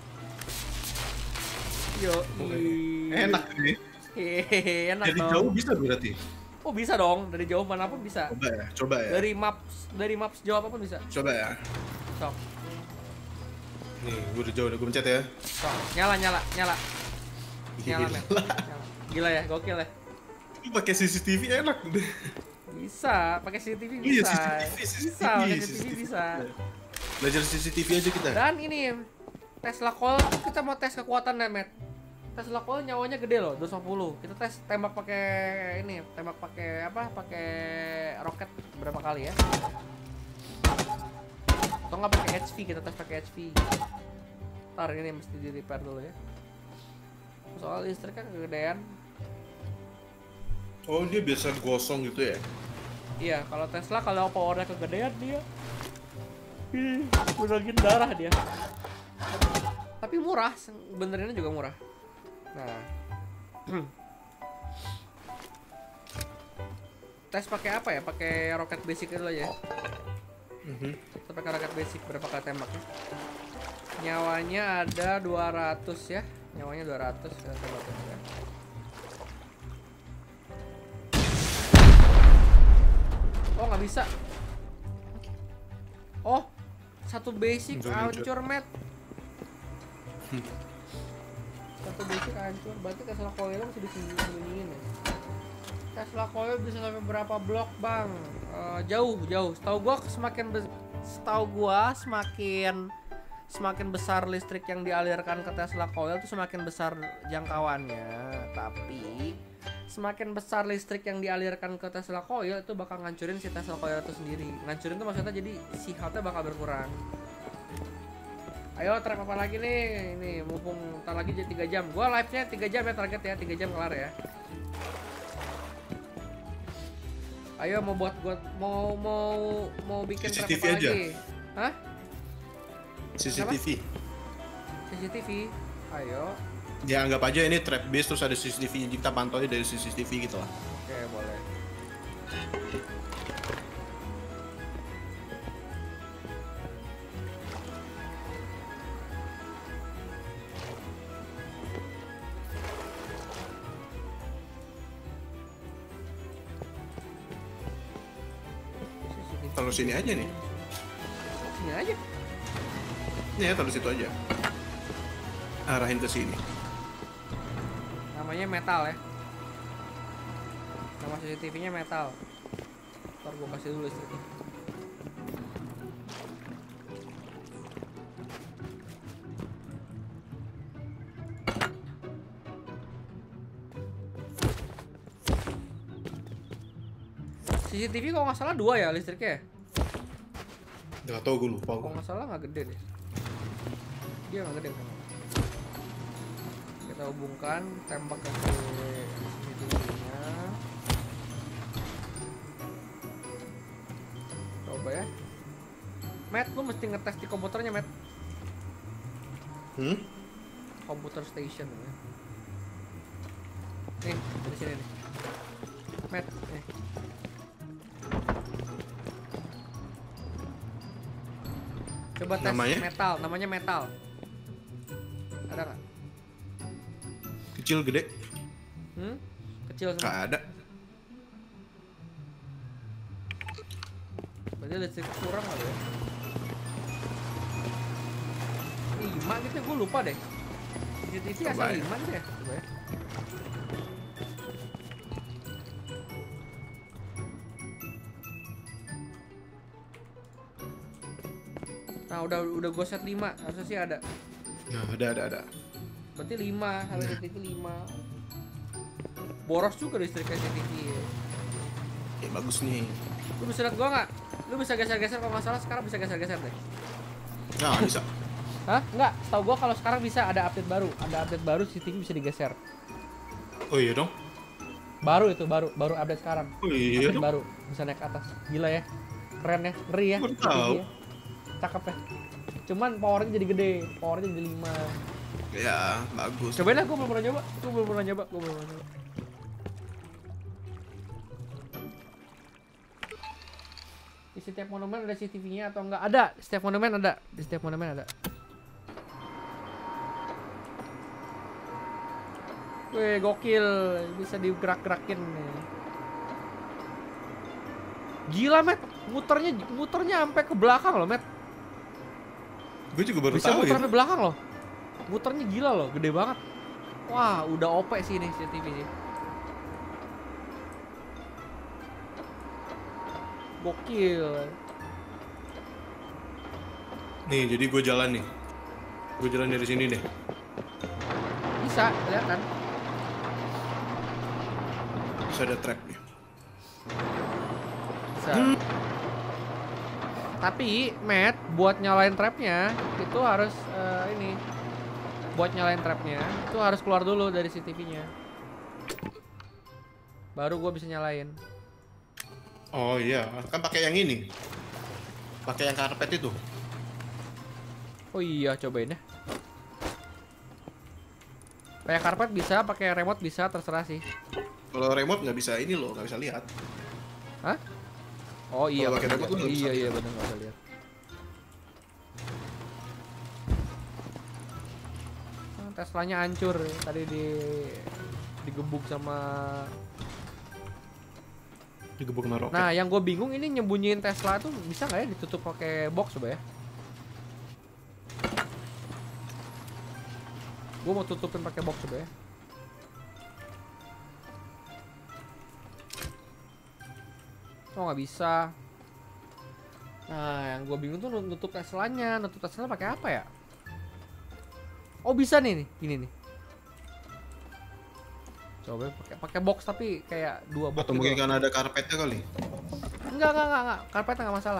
Yo, Enak ini. Hehehe, enak Dari dong. jauh bisa berarti. Oh, bisa dong, dari jauh manapun bisa. Coba ya, coba ya. Dari maps, dari maps jauh apapun bisa. Coba ya. Sok, Nih, gue udah jauh, udah gue pencet ya. sok. Nyala, nyala, nyala. Nyala, Gila. men. Nyala. Gila ya, gokil ya. Ini pakai C C T V enak. Bisa, pakai C C T V Iya, bisa. C C T V, C C T V, Bisa, pakai C C T V C C T V. bisa. Belajar C C T V aja kita. Dan ini Tesla coil kita mau tes kekuatan ya, Matt. Tesla coil nyawanya gede loh, dua ratus lima puluh. Kita tes tembak pakai ini, tembak pakai apa? Pakai roket berapa kali ya? Atau nggak pakai H P, kita tes pakai H P. Ntar ini mesti di repair dulu ya. Soal listrik kan kegedean. Oh, dia biasa gosong gitu ya? Iya, kalau Tesla kalau powernya kegedean dia Ih, ngurangin darah dia. Tapi murah, benerinnya juga murah. Nah. Tes pakai apa ya? Pakai roket basic itu aja. Mhm. Kita pakai roket basic berapa kali tembaknya? Nyawanya ada dua ratus ya. Nyawanya dua ratus kita tembak ya. Oh, nggak bisa. Oh, satu basic Hancur, hancur. hancur, Matt. Satu basic hancur, berarti Tesla coil masih disembunyiin ya. Tesla coil bisa sampai berapa blok, Bang? Eh, jauh, jauh. Setahu gua semakin be- setahu gua semakin semakin besar listrik yang dialirkan ke Tesla coil itu semakin besar jangkauannya. Tapi semakin besar listrik yang dialirkan ke Tesla coil itu bakal ngancurin si Tesla coil itu sendiri. Ngancurin itu maksudnya jadi si health-nya bakal berkurang. Ayo trap apa lagi nih? Ini mumpung ntar lagi jadi tiga jam. Gua live-nya tiga jam ya, target ya, tiga jam kelar ya. Ayo mau buat gua mau mau mau bikin C C trap T V apa aja. lagi? Hah? C C T V. C C T V. Ayo. Ya anggap aja ini trap base terus ada C C T V, kita pantau dari C C T V gitu lah. Oke, boleh. C C T V. Taruh sini aja nih. Sini aja. Nih ya, taruh situ aja. Arahin ke sini. Namanya metal ya. Nama C C T V-nya metal. Ntar gua kasih dulu listriknya. C C T V kalau nggak salah dua ya listriknya. Gak tau, gue lupa Kalau gue. nggak salah nggak gede deh. Dia nggak gede kan. Kita hubungkan tembak ke C C T V-nya. Coba ya. Matt, lu mesti ngetes di komputernya, Matt. Hmm? Komputer station ya. Nih, dari sini nih. Matt, nih. Coba tes Namanya? metal, namanya metal. Ada nggak? Kecil, gede? Hmm? Kecil semua. Gak ada. Berarti listrik kurang kali ya. lima gitu, gue lupa deh. C C T V Coba asal ya. lima gitu ya. Coba ya. Nah, udah udah gue set lima, harusnya sih ada. Nah, ada, ada, ada. Berarti lima, harga C C T V lima. Boros juga listriknya C C T V ya. Ya bagus nih. Lu bisa lihat gua nggak? Lu bisa geser-geser kalau nggak salah sekarang bisa geser-geser deh. Nah, bisa. Hah? Nggak, setahu gua kalau sekarang bisa ada update baru. Ada update baru C C T V bisa digeser. Oh iya dong. Baru itu, baru baru update sekarang. Oh iya Update dong. baru bisa naik ke atas. Gila ya. Keren ya, ngeri ya. Baru C C T V tahu. ya. Cakep ya. Cuman powernya jadi gede, powernya jadi lima. Ya, bagus. Cobain lah, gua belum pernah nyoba. Gua belum pernah nyoba, gua belum pernah nyoba. Di setiap monumen ada C C T V-nya atau enggak? Ada, di setiap monumen ada. Di setiap monumen ada. Wih, gokil. Bisa digerak-gerakin nih. Gila, Met. Muternya muternya sampai ke belakang loh, Met. Gue juga baru Bisa tahu muter ya. sampai belakang loh. Muternya gila loh, gede banget. Wah, udah O P sih ini C C T V sih. Gokil. Nih, jadi gue jalan nih. Gue jalan dari sini deh. Bisa, kelihatan. Bisa ada trap nih. Bisa. Tapi, Matt, buat nyalain trapnya itu harus eh, ini. Buat nyalain trapnya itu harus keluar dulu dari C C T V-nya. Baru gua bisa nyalain. Oh iya, kan pakai yang ini. Pakai yang karpet itu. Oh iya, cobain ya. Kayak karpet bisa, pakai remote bisa, terserah sih. Kalau remote nggak bisa ini loh, nggak bisa lihat. Hah? Oh iya, Kalau pakai bener. remote lu nggak bisa Iya iya lihat. benar nggak bisa lihat. Nah, Teslanya hancur tadi di digebuk sama. Digebuk sama roket. Nah, yang gue bingung ini nyembunyiin Tesla tuh bisa nggak ya ditutup pakai box coba ya? Gue mau tutupin pakai box coba ya. Oh nggak bisa. Nah, yang gue bingung tuh nutup Teslanya, nutup Tesla pakai apa ya? Oh bisa nih, nih, gini nih. Coba pakai pakai box tapi kayak dua box. Atau gitu mungkin loh. karena ada karpetnya kali. Enggak, enggak, enggak, enggak. Karpetnya enggak masalah.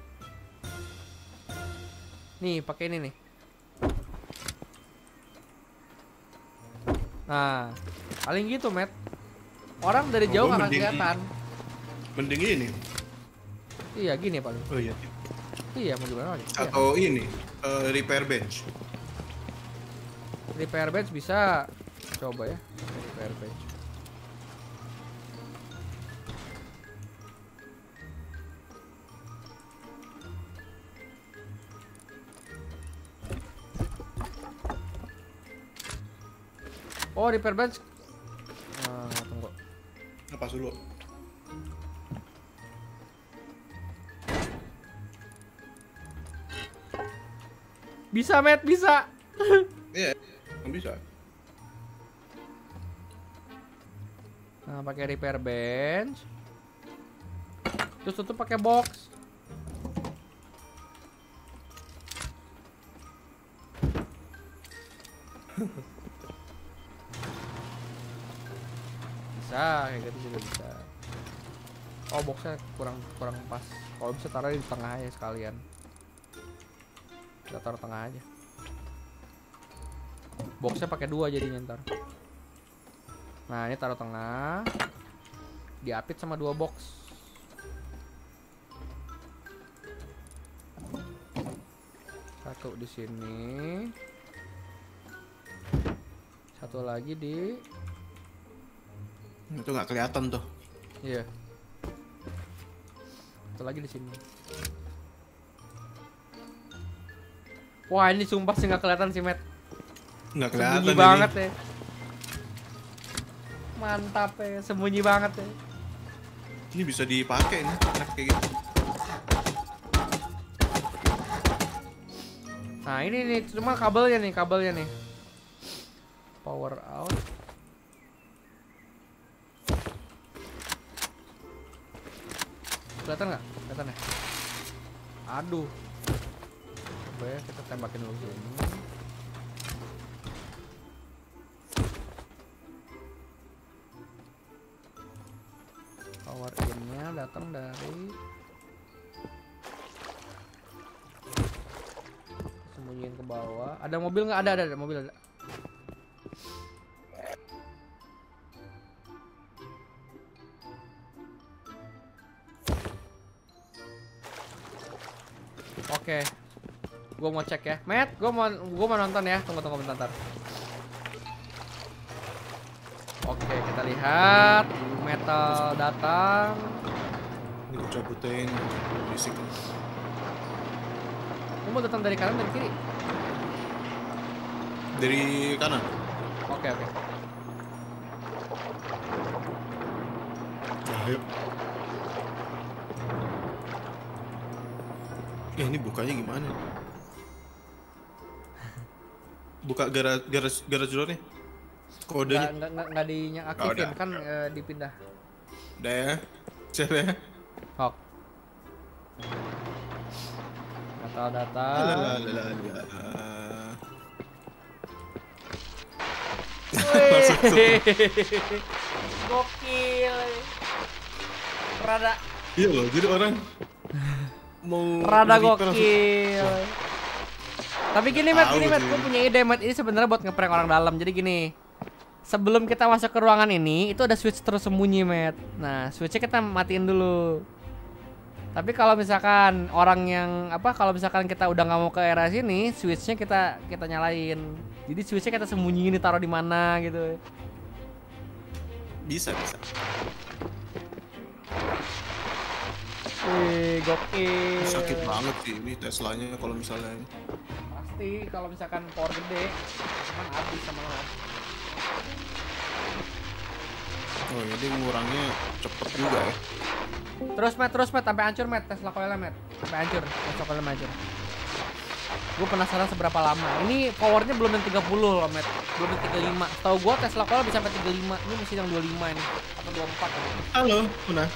Nih, pakai ini nih. Nah, paling gitu, Matt. Orang dari Oh, jauh gua nggak akan mending- kelihatan. Mending ini. Iya, gini paling. Oh iya. Iya, mau gimana lagi? Iya. Atau ini, eh, repair bench. Repair bench bisa. Coba ya, repair bench. Oh, repair bench. Nah, tunggu. Apa dulu? Bisa, Matt, bisa. Iya, nggak bisa. Nah, pakai repair bench. Terus tutup pakai box. Bisa, kayak gitu juga bisa. Oh, boxnya kurang kurang pas. Kalau bisa taruh di tengah aja sekalian. Kita taruh tengah aja. Boxnya pakai dua jadinya ntar. Nah, ini taruh tengah. Diapit sama dua box. Satu di sini. Satu lagi di. Itu nggak kelihatan tuh. Iya. Satu lagi di sini. Wah, ini sumpah sih nggak kelihatan sih, Matt. Nggak kelihatan Sembunyi ini. banget ya. Mantap ya, sembunyi banget ya. Ini bisa dipakai nih, enak kayak gitu. Nah, ini nih cuma kabelnya nih, kabelnya nih. Power out. Kelihatan nggak? Kelihatan ya? Aduh. Coba ya kita tembakin dulu sini. datang dari sembunyiin ke bawah. Ada mobil nggak? Ada, ada, ada mobil ada. Oke, gue mau cek ya, Matt. Gue mau, gue mau nonton ya. Tunggu, tunggu bentar. Oke, kita lihat metal datang. Ini gue cabutin fisik. Lu mau datang dari kanan dari kiri? Dari kanan. Oke, oke. Nah, ayo. Eh, ini bukanya gimana? Buka garage garage garage door nih. Kodenya. Nggak, nggak, nggak diaktifin Oh, kan, e, dipindah. Udah ya. Siap ya. Hok. Metal datang. Lalalala. Wih. Gokil. Rada Iya loh, jadi orang mau rada nge-repair langsung- gokil. Tapi gini, Matt, Tahu gini, Matt, sih. gue punya ide, Matt. Ini sebenarnya buat ngeprank orang dalam. Jadi gini, sebelum kita masuk ke ruangan ini, itu ada switch tersembunyi, Matt. Nah, switchnya kita matiin dulu. Tapi kalau misalkan orang yang apa, kalau misalkan kita udah nggak mau ke area sini, switchnya kita kita nyalain. Jadi switchnya kita sembunyiin, ditaruh di mana gitu. Bisa, bisa. Wih, gokil. Sakit banget sih ini Teslanya kalau misalnya ini. Pasti kalau misalkan power gede, cuman habis sama lo. Oh, jadi ngurangnya cepet juga ya. Terus, Matt, terus, Matt, sampai hancur, Matt. Tesla coilnya, Matt. Sampai hancur, Tesla coilnya hancur. Gue penasaran seberapa lama. Ini powernya belum yang tiga puluh loh, Matt. Belum yang tiga puluh lima. Tahu gue Tesla coil bisa sampai tiga puluh lima. Ini mesin yang dua puluh lima ini. Atau dua puluh empat. Halo, Una.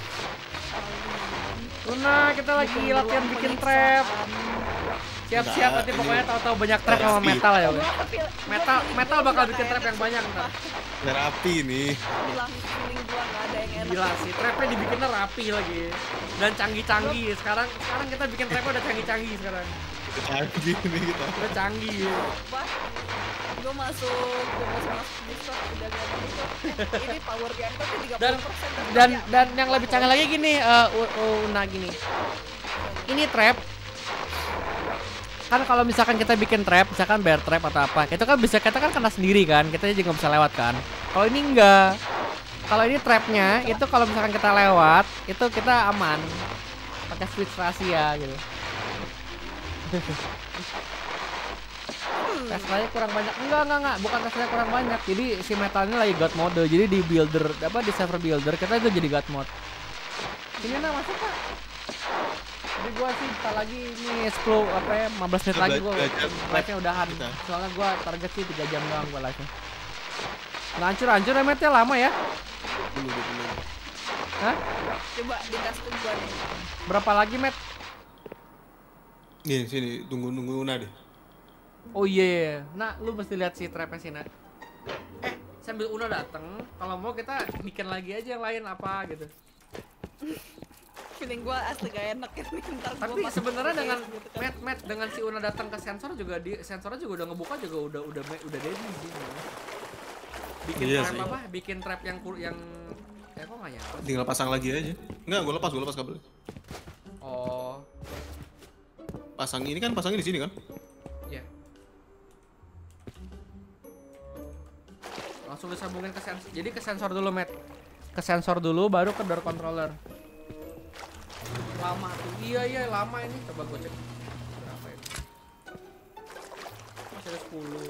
Luna, kita lagi latihan bikin trap. Siap-siap nanti Ini- pokoknya tahu-tahu banyak trap sama Rapi. metal ya, Wes. Metal metal bakal bikin trap yang banyak ntar. Udah rapi nih. Bilang feeling gua nggak ada yang enak. Gila sih, trapnya dibikinnya rapi lagi. Dan canggih-canggih. Sekarang sekarang kita bikin trapnya udah canggih-canggih sekarang. Udah canggih nih kita. Udah canggih. Ya. Wah, gua masuk, gua masuk masuk Discord udah gak ada itu. Ini power game tapi tiga Dan puluh persen dan dan yang lebih canggih lagi gini, eh uh, Una gini. Ini trap. Kan kalau misalkan kita bikin trap, misalkan bear trap atau apa, itu kan bisa kita kan kena sendiri kan, kita juga nggak bisa lewat kan. Kalau ini enggak. Kalau ini trapnya itu kalau misalkan kita lewat, itu kita aman. Pakai switch rahasia gitu. Teslanya kurang banyak. Enggak, enggak, enggak, bukan Teslanya kurang banyak. Jadi si metalnya lagi god mode. Jadi di builder apa di server builder kita itu jadi god mode. Ini nah masuk Pak. Jadi gua sih bentar lagi ini sepuluh apa ya lima belas menit lagi gua live-nya udahan. Kita. Soalnya gua target sih tiga jam doang gua live-nya. Nggak hancur-hancur ya Matt, ya lama ya? Dulu, dulu, dulu. Hah? Coba dikasih gua nih. Berapa lagi Matt? Nih, sini tunggu nunggu Una deh. Oh iya, yeah. Nah lu mesti lihat si trapnya sih, Nak. Eh, sambil Una dateng, kalau mau kita bikin lagi aja yang lain apa gitu. Feeling gua asli gak enak ini. Ntar gua Tapi masuk sebenarnya ke dengan game gitu kan. Matt, Matt dengan si Una datang ke sensor juga di sensornya juga udah ngebuka juga udah udah udah ready sih. Bikin Iya trap sih. apa? Bikin trap yang kur- yang ya kok nggak nyala? Tinggal pasang lagi aja. Enggak, gua lepas, gua lepas kabel. Oh, Pasang ini kan pasangnya di sini kan? iya. Langsung disambungin ke sensor. Jadi ke sensor dulu, Matt. Ke sensor dulu baru ke door controller. Lama tuh. Iya, iya, lama ini. Coba gue cek. Berapa ini? Masih ada sepuluh.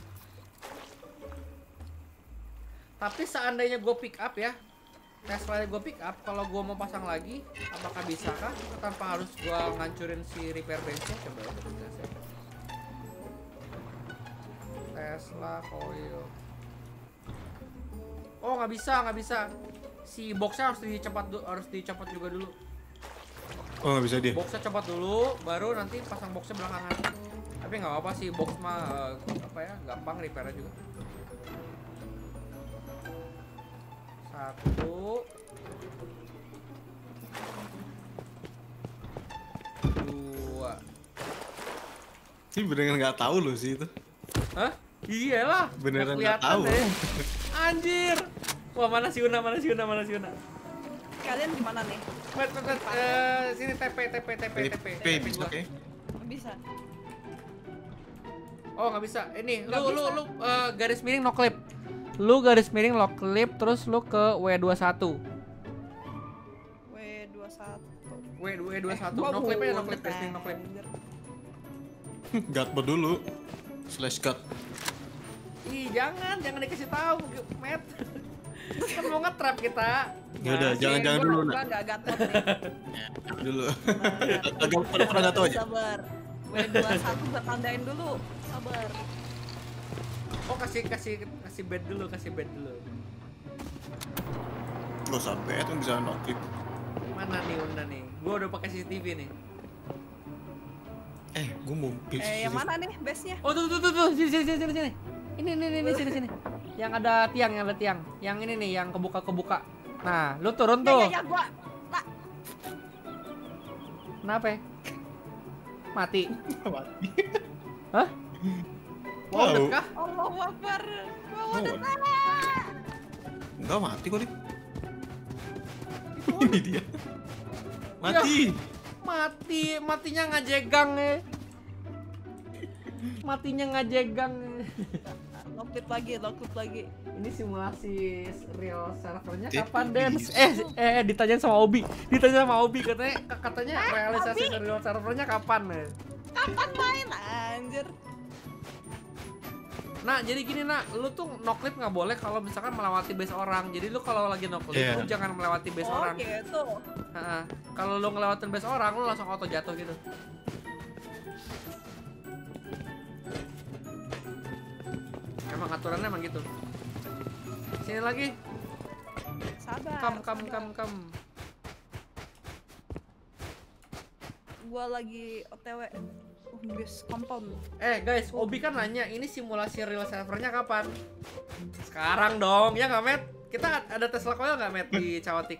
Tapi seandainya gue pick up ya, Tesla gue pick up, kalau gue mau pasang lagi, apakah bisa kah? Tanpa harus gue ngancurin si repair benchnya? Coba ya, kita cek. Tesla coil. Oh nggak bisa, nggak bisa. Si boxnya harus dicopot, du- harus dicopot juga dulu. Oh, nggak bisa dia. Boxnya copot dulu, baru nanti pasang boxnya belakangan. Tapi nggak apa-apa sih, box mah eh, apa ya, gampang repairnya juga. Satu, dua. Ini beneran nggak tahu loh sih itu. Hah? Iyalah. Beneran nggak nggak tahu. deh. Anjir. Wah, mana si Una, mana si Una, mana si Una. Kalian gimana nih? Wait, wait, wait. Eh, sini T P, T P, T P, T P. P bisa gua. oke. Bisa. Oh, nggak bisa. Ini, Nggak lu, lu, bisa. lu eh, garis miring no clip. Lu garis miring no clip, terus lu ke W dua puluh satu. W dua puluh satu. W W dua puluh satu. Gua No clip aja, no bulet, clip, garis miring no clip. anjir. Gatbot dulu. Slash gat. Ih, jangan, jangan dikasih tahu, Matt. Kan mau nge-trap kita. Ya udah, Masih. jangan jangan Gua- dulu gua nak. nggak gatot nih. Jangan dulu. Agak pada pernah nggak tahu aja. Sabar. W dua puluh satu gua tandain dulu. Sabar. Oh, kasih kasih kasih bed dulu, kasih bed dulu. Gak sampai itu bisa nokip. Mana nih Unda nih? Gua udah pakai C C T V nih. Eh, gue mau pilih. Eh, yang mana nih base-nya? Oh, tuh tuh tuh tuh, sini sini sini sini sini. Ini ini ini sini sini. Yang ada tiang, yang ada tiang. Yang ini nih, yang kebuka-kebuka. Nah, lu turun Ya, tuh. ya, ya, gua. Tak. Kenapa? ya? Mati. Mati. Hah? Wow, Tahu. kah? Allahu Akbar. Gua Oh, udah enggak mati kok nih. Ini dia. Mati. Mati, matinya ngajegang ya. Matinya ngajegang. Lockpit lagi, lockpit lagi. Ini simulasi real servernya Dead kapan, Babies. Dens? Eh, eh, eh, ditanya sama Obi. Ditanya sama Obi katanya katanya realisasi real servernya kapan ya? Kapan main anjir? Nah, jadi gini nak, lu tuh noclip nggak boleh kalau misalkan melewati base orang. Jadi lu kalau lagi noclip, Iya. lu jangan melewati base Oh orang. gitu. Ha-ha. Kalau lu ngelewatin base orang, lu langsung auto jatuh gitu. Emang aturannya emang gitu. Sini lagi, Sabar. kam kam sabar. kam kam. Gua lagi O T W. Uh, guys, compound. Eh guys, Obi kan nanya ini simulasi real servernya kapan? Sekarang dong, ya nggak Met? Kita ada Tesla coil nggak Met di Cawatik?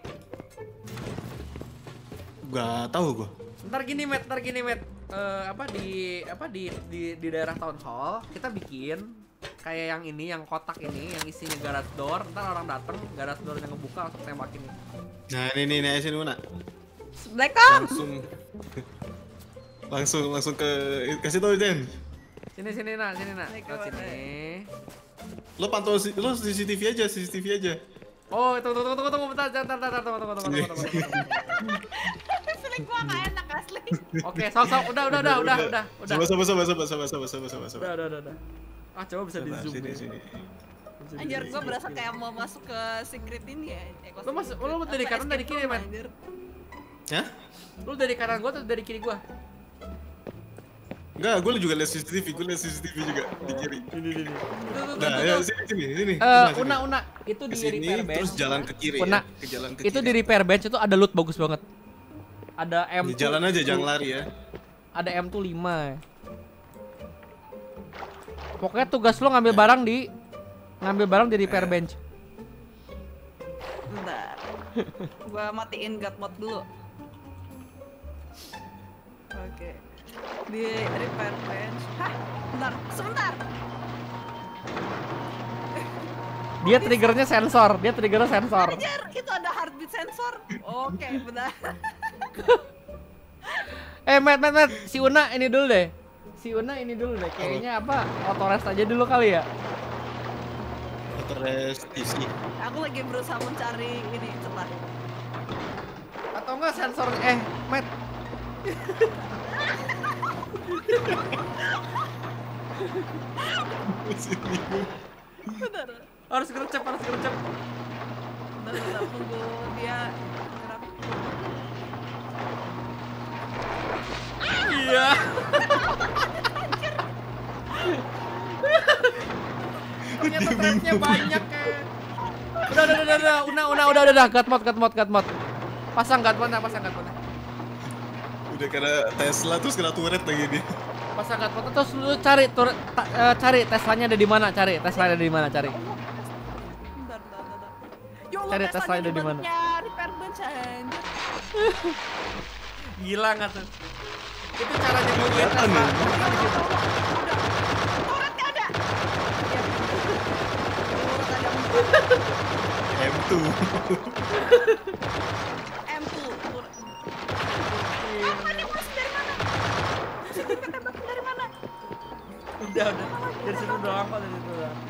Gak tahu gue. Ntar gini Met, ntar gini Met. Eh, apa di apa di, di di daerah town hall kita bikin kayak yang ini, yang kotak ini, yang isinya garage door. Ntar orang dateng, garage doornya ngebuka langsung tembakin. Nah ini nih, nih sini mana? Assalamualaikum. Langsung, langsung langsung ke kasih tahu Den. Sini sini nak, sini nak. Naik ke Lewat mana? sini. Lo pantau si- lo C C T V aja, C C T V aja. Oh, tunggu tunggu tunggu tunggu bentar, bentar, bentar, tunggu tunggu tunggu tunggu tunggu. Feeling gua nggak enak asli. Oke, sok sok, udah udah udah udah udah udah. Coba coba coba coba coba coba coba coba coba. Udah udah udah udah. Ah, coba bisa di Coba, zoom sini ya. sini. Bisa di- Anjir, gua berasa kayak mau masuk ke secret ini ya. Eh, Lu masuk- lu dari Apa, kanan, dari escape kiri, room, Man? anjir. Hah? Lu dari kanan gua atau dari kiri gua? Enggak, gue juga lihat C C T V, gue lihat C C T V juga di kiri. Ini ini. Tuh tuh Nah, tuh ya tuh. sini sini sini. Eh, Nah, sini. Una Una itu Ke di sini repair bench. terus jalan ke kiri Una, ya. Ke jalan ke itu kiri. di repair bench itu ada loot bagus banget. Ada M Di jalan aja jangan lari ya. Ada M tuh lima. Pokoknya tugas lo ngambil barang di ngambil barang di repair bench. Bentar. Gua matiin god mode dulu. Oke. Di repair bench. Hah? Bentar, sebentar. Dia triggernya sensor, dia triggernya sensor. Anjir, itu ada heartbeat sensor. Oke, bentar. Eh, Matt, Matt, Matt, si Una ini dulu deh. Si Una ini dulu deh. Kayaknya apa? Auto rest aja dulu kali ya. Terus T C. Aku lagi berusaha mencari ini celah. Atau enggak sensor eh, Matt. Bentar. Harus gercep, harus gercep. Bentar, bentar, tunggu dia gerak. Iya. Ternyata trapnya banyak ya. Udah, udah, udah, udah, Una, Una, udah, udah, udah, cut mode, cut mode, cut mode. Pasang cut mode, pasang cut mode. Udah kena Tesla terus kena turret lagi dia. Pasang cut mode terus lu cari tur, ta, eh, cari Teslanya ada di mana, cari Tesla ada di mana, cari. Bentar, bentar, bentar. Ya Allah, Cari Tesla Tesla ada di mana? bentuknya repair bench anjir. Gila nggak tuh? Itu cara nyembunyiin Kelihatan tanpa. ya? Turretnya ada. Ya. Turret ada empat. M tuh. M tuh. Turret. Ah, ini masuk dari mana? Masuk dari tembakan dari mana? Udah udah dari situ doang kok dari situ doang.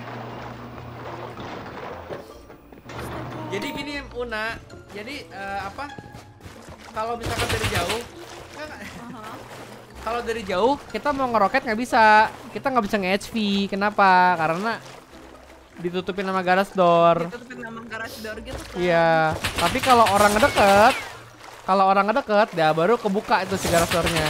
Jadi gini Una, jadi eh, apa? Kalau misalkan dari jauh, Aha. kalau dari jauh kita mau ngeroket nggak bisa, kita nggak bisa nge-H V. Kenapa? Karena ditutupin sama garage door. Ditutupin nama garage door gitu kan. Iya. Tapi kalau orang ngedeket, kalau orang ngedeket, ya baru kebuka itu si garage door-nya.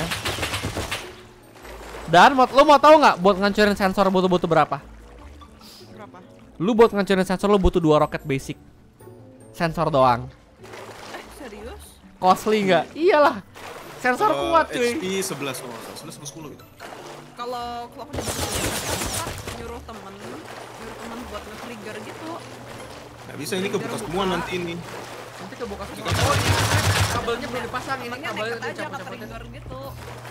Dan mau, lu mau tahu nggak buat ngancurin sensor butuh-butuh berapa? Berapa? Lu buat ngancurin sensor lu butuh dua roket basic. Sensor doang. Eh, serius? Costly nggak? Iyalah. Sensor Kalau kuat cuy. H P sebelas oh, sebelas atau sepuluh gitu. Kalau kalau aku udah bisa nyuruh temen, nyuruh temen buat nge-trigger gitu. Nggak bisa ini kebuka semua nanti ini. Nanti kebuka semua. Oh iya, kabelnya belum dipasang ini, Emangnya kabelnya nekat udah aja cabut-cabutin. nge-trigger gitu.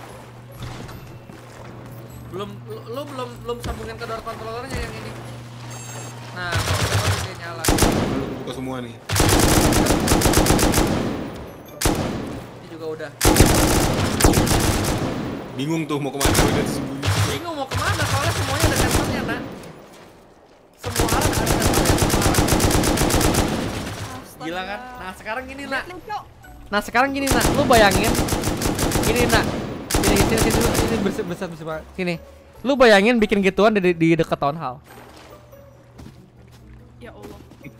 Belum lu, lu belum belum sambungin ke door controllernya yang ini. Nah, kalau udah nyala. Lalu kebuka semua nih. Ini juga udah. Bingung tuh mau kemana udah disembunyi. Bingung mau kemana soalnya semuanya ada sensornya, nak. Semua arah ada sensornya, semua arah. Astaga. Gila kan? Nah, sekarang gini, nak. Lihat nih, Cok. Nah, sekarang gini, nak. Lu bayangin. Gini, nak. Sini, sini, sini, sini, sini bersih, besar, besar banget. Sini. Lu bayangin bikin gituan di, di dekat town hall. Ya Allah.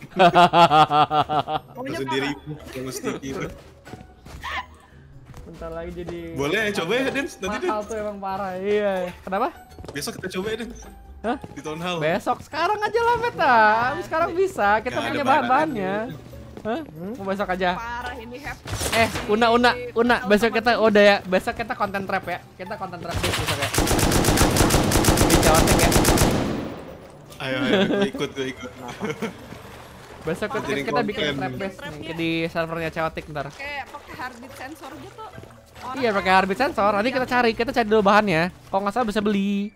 Langsung diribu sama sticky. Bentar lagi jadi. Boleh coba ya Dens nanti deh. Mahal tuh emang parah. Iya. Kenapa? Besok kita coba ya Dens. Hah? Di town hall. Besok sekarang aja lah Meta. Sekarang bisa. Kita Nggak ada punya bahan bahan-bahannya. Hah? Mau besok aja. Parah ini hep. Eh, Una, Una, Una, besok kita udah ya, besok kita konten trap ya, kita konten trap deh besok ya. Di Cawatek ya. Ayo, ayo, gue ikut, gue ikut. Besok kita, Jadi kita bikin konten. trap base nih di servernya Cawatek ntar. Kayak pakai heartbeat sensor gitu. Orang Iya pakai heartbeat sensor. Nanti kita cari, kita cari dulu bahannya. Kalau nggak salah bisa beli.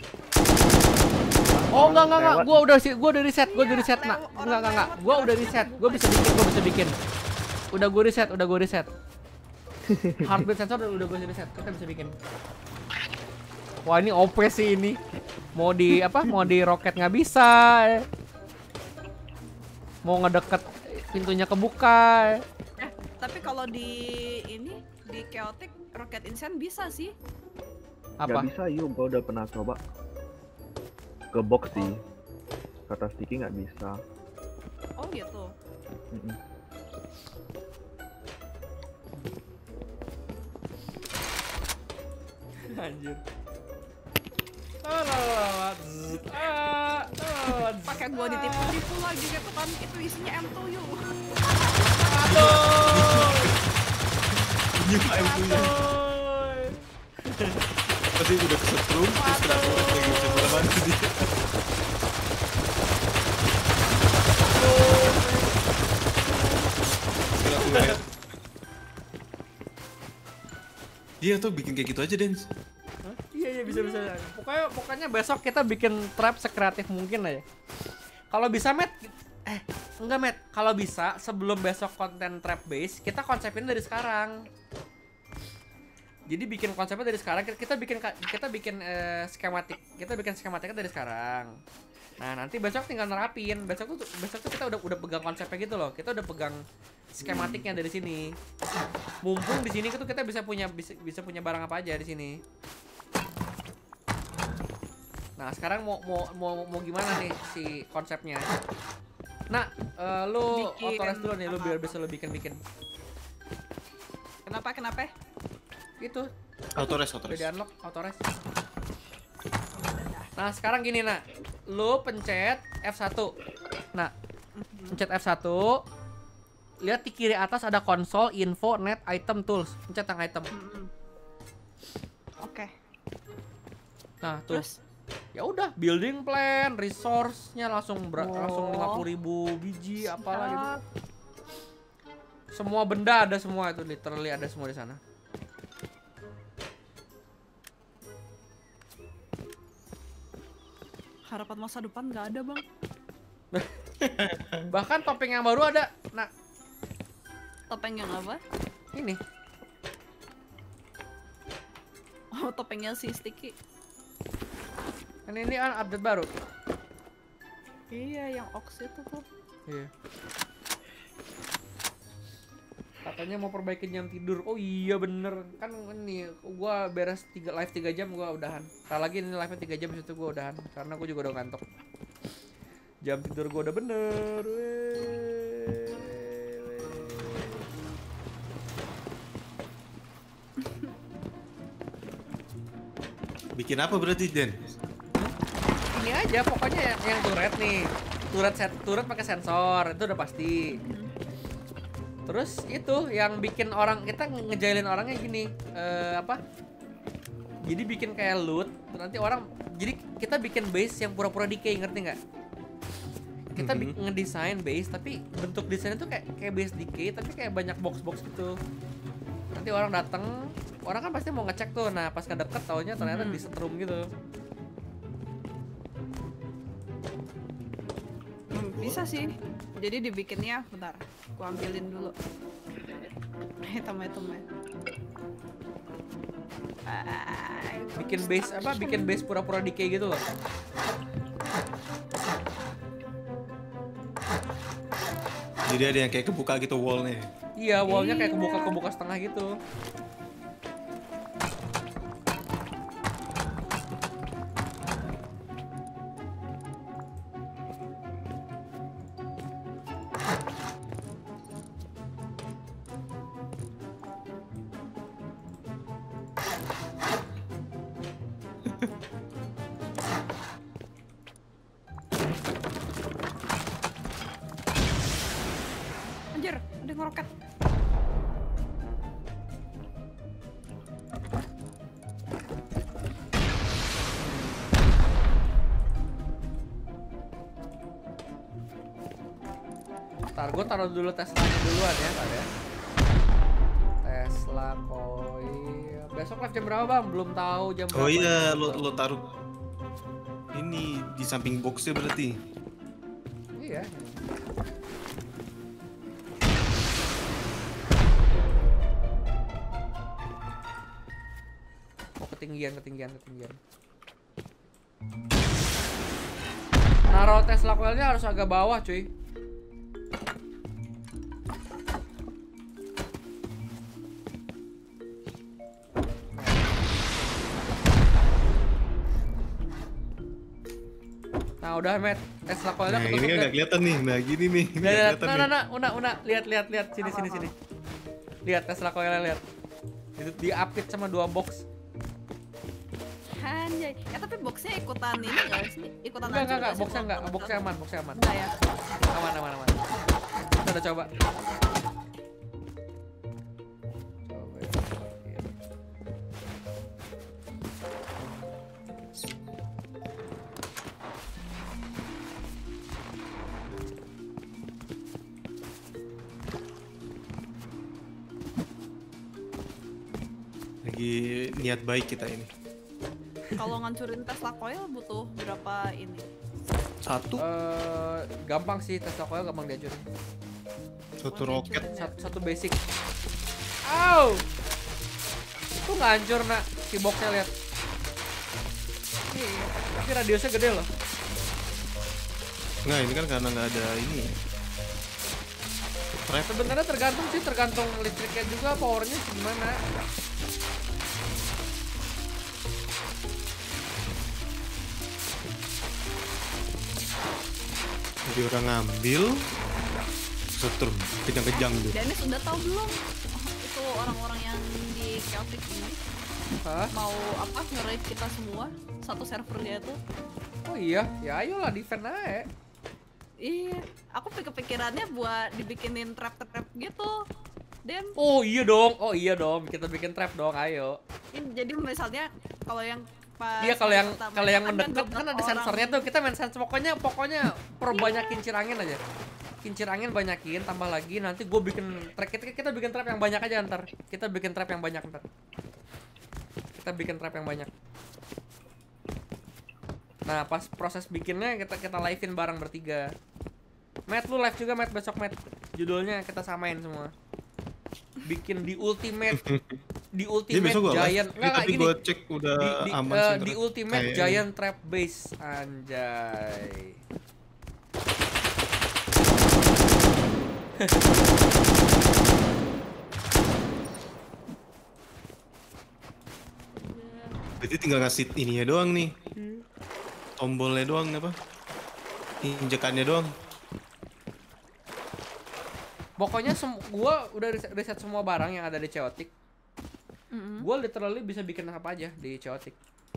Oh enggak enggak enggak, gua udah gua udah reset, gua udah reset nak. Enggak enggak enggak, gua udah reset, gua bisa bikin, gua bisa bikin. Udah gua reset, udah gua reset. Heartbeat sensor udah udah gua reset, kita bisa bikin. Wah ini O P sih ini. Mau di apa? Mau di roket nggak bisa. Mau ngedeket pintunya kebuka. Eh, tapi kalau di ini di Chaotic Rocket Incense bisa sih. Apa? Gak bisa yuk, gua udah pernah coba ke box sih, kata sticky nggak bisa. Oh gitu. Mm-mm. Anjir. Ah, lah, lah, lah. Zzz. Ah, ah, zzz. Pakai gua ditipu-tipu lagi gitu kan, itu isinya M two U. Aduh. Ini Pak M punya. Aduh. Pasti udah kesetrum, terus kenapa lagi bisa kemana-mana dia. Sekarang aku lihat. Iya tuh bikin kayak gitu aja Dens. Hah? Iya iya bisa bisa. Pokoknya pokoknya besok kita bikin trap sekreatif mungkin aja. Kalau bisa Matt, eh enggak Matt, kalau bisa sebelum besok konten trap base kita konsepin dari sekarang. Jadi bikin konsepnya dari sekarang, kita bikin kita bikin uh, skematik, kita bikin skematiknya dari sekarang. Nah nanti besok tinggal nerapin. Besok tuh besok tuh kita udah udah pegang konsepnya gitu loh. Kita udah pegang skematiknya dari sini. Mumpung di sini tuh kita bisa punya bisa, bisa punya barang apa aja di sini. Nah sekarang mau mau mau mau gimana nih si konsepnya? Nah uh, lu Bikin otoris dulu nih, lu biar apa-apa. bisa lu bikin bikin. Kenapa kenapa? Gitu. Autores, Udah autores. di unlock autores. Nah sekarang gini nak, lu pencet F satu. Nah pencet F satu. Lihat di kiri atas ada konsol, info, net, item, tools. Pencet yang item. Mm-mm. Oke. Nah tuh. Terus Ya udah, building plan, resource-nya langsung ber- Oh. langsung lima puluh ribu biji apalah gitu. Semua benda ada semua itu, literally ada semua di sana. Harapan masa depan nggak ada bang. Bahkan topeng yang baru ada. Nah, Topeng yang apa? ini. Oh topengnya si Sticky. Ini ini kan update baru. Iya yang Ox itu tuh. Iya. Katanya mau perbaikin jam tidur. Oh iya bener. Kan ini gua beres tiga live tiga jam gua udahan. Ntar lagi ini live tiga jam itu gua udahan karena gua juga udah ngantuk. Jam tidur gua udah bener. Weh, weh, weh. Bikin apa berarti Den? Ini aja pokoknya yang, yang turret nih. Turret set turret pakai sensor itu udah pasti. Terus itu yang bikin orang kita ngejailin orangnya gini, eh, apa? Jadi bikin kayak loot, nanti orang jadi kita bikin base yang pura-pura decay, ngerti nggak? Kita Mhm. bi- ngedesain base tapi bentuk desainnya tuh kayak kayak base decay tapi kayak banyak box-box gitu. Nanti orang datang, orang kan pasti mau ngecek tuh. Nah, pas ngedeket taunya ternyata Mhm. disetrum gitu. Hmm, bisa sih. Jadi dibikinnya, bentar, gua ambilin dulu. Hitam-hitam ya. Ah, Bikin base apa? Bikin base pura-pura decay gitu loh. Jadi ada yang kayak kebuka gitu wallnya. Iya, wallnya kayak Iya. kebuka-kebuka setengah gitu. Anjir, ada yang ngeroket. Ntar gue taruh dulu Teslanya duluan ya, ntar ya. Tesla coil. Besok live jam berapa bang? Belum tahu jam berapa. Oh iya, lo lo taruh ini di samping boxnya berarti. Iya. Oh ketinggian, ketinggian, ketinggian. Naruh Tesla coilnya harus agak bawah cuy. Nah udah met Tesla coilnya Nah ketutup ini kan deh. nggak kelihatan nih. Nah gini nih, nggak Lihat, lihat. kelihatan Nah, nih. nah, nah, una, una, lihat, lihat, lihat, sini, sini, sini. Lihat Tesla coilnya, lihat. Itu diapit sama dua box. Anjay. Ya tapi boxnya ikutan ini nggak sih? Ikutan Enggak, enggak, hancur enggak, nggak sih boxnya kalau enggak, ikutan? boxnya aman, boxnya aman. Enggak ya? Aman, aman, aman. Kita udah coba. Coba ya. Lagi niat baik kita ini. Kalau ngancurin Tesla coil butuh berapa ini? Satu, Eh, gampang sih Tesla coil, gampang dihancurin. satu Oh, roket. dihancurin ya? Satu, satu basic. Au! Itu nggak hancur nak, si boxnya lihat. Iya. Tapi radiusnya gede loh. Nggak, ini kan karena nggak ada ini. Trap. Sebenarnya tergantung sih, tergantung listriknya juga, powernya gimana. Jadi orang ngambil, setrum, kejang-kejang tuh. Dennis udah tahu belum? Oh, itu orang-orang yang di Celtic ini Hah? mau apa nge-raid kita semua satu server dia tuh. Oh iya, ya ayolah defend aja. Iya, aku kepikirannya buat dibikinin trap-trap gitu. Den, Oh iya dong, oh iya dong, kita bikin trap dong, ayo. ini jadi misalnya kalau yang pas Iya kalau yang pertama kalau yang kan mendekat beberapa kan ada orang- sensornya tuh, kita main sensor pokoknya pokoknya perbanyak kincir angin aja. Kincir angin banyakin, tambah lagi nanti gue bikin trap kita, kita bikin trap yang banyak aja ntar. Kita bikin trap yang banyak ntar. Kita bikin trap yang banyak. Nah pas proses bikinnya kita kita livein bareng bertiga. Matt lu live juga Matt besok Matt. Judulnya kita samain semua. Bikin di ultimate di Jadi ultimate besok gua live. giant Ini nggak tapi gini gua cek udah di, di, aman eh, sih. di ntar. ultimate Kayaknya. giant trap base anjay. Berarti tinggal ngasih ininya doang nih. Tombolnya doang apa? Injekannya doang. Pokoknya sem- gua udah riset, riset semua barang yang ada di Chaotic. Mm-mm. Gua literally bisa bikin apa aja di Chaotic.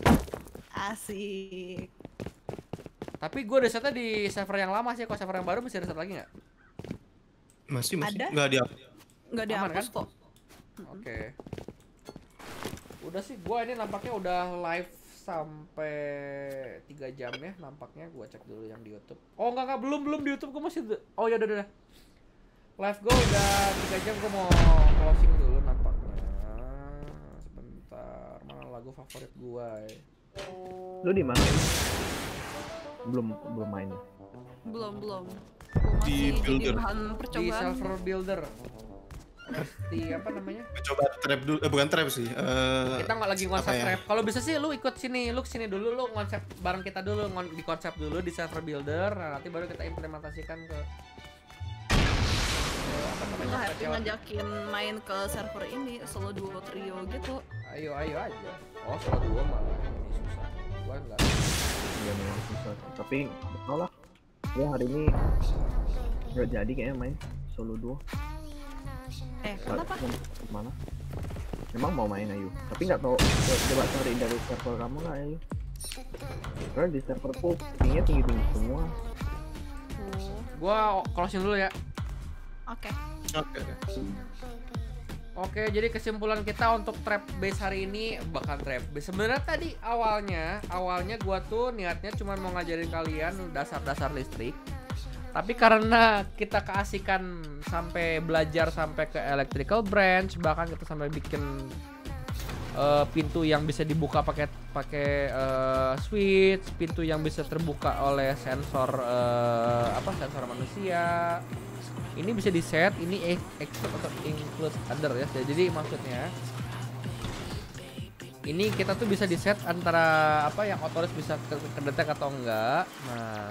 Asik. Tapi gua risetnya di server yang lama sih. Kalau server yang baru masih riset lagi nggak? Masih masih Ada? nggak dia. Nggak Aman, dihapus kan? kok. Oke. Udah sih gua ini nampaknya udah live sampai tiga jam ya nampaknya. Gua cek dulu yang di YouTube. Oh enggak enggak belum belum di YouTube gua masih oh ya udah udah. Live gua udah tiga jam, gua mau closing dulu nampaknya. Sebentar. Mana lagu favorit gua ya? Lu di mana? Belum belum main. Belum belum. Gua Di masih jadi builder. bahan Di percobaan. server builder. Di apa namanya? Coba trap dulu, eh bukan trap sih. Eh, Kita nggak lagi konsep apa ya? trap. Kalau bisa sih lu ikut sini, lu sini dulu, lu konsep bareng kita dulu, ngon- di konsep dulu di server builder. Nah, nanti baru kita implementasikan ke ke apa namanya? Nggak ke happy Chaotic. ngajakin main ke server ini solo duo trio gitu. Ayo ayo aja. Oh, solo dua malah ini susah. Gua enggak. Ya memang susah. Tapi nggak tahu lah. Ya hari ini nggak jadi kayaknya main solo duo. Eh, kenapa? Mana? Memang mau main Ayu, tapi nggak tahu. co- Coba cari dari server kamu lah Ayu. Karena di serverku pingnya tinggi tinggi semua. Oh, Gua closing dulu ya. oke. Oke. oke. Oke, jadi kesimpulan kita untuk trap base hari ini bakal trap base. Sebenarnya tadi awalnya, awalnya gua tuh niatnya cuma mau ngajarin kalian dasar-dasar listrik. Tapi karena kita keasikan sampai belajar sampai ke electrical branch, bahkan kita sampai bikin uh, pintu yang bisa dibuka pakai pakai uh, switch, pintu yang bisa terbuka oleh sensor uh, apa sensor manusia. Ini bisa di set, ini exclude atau include other ya. Jadi maksudnya ini kita tuh bisa di set antara apa yang otoris bisa ke- kedetek atau enggak. Nah,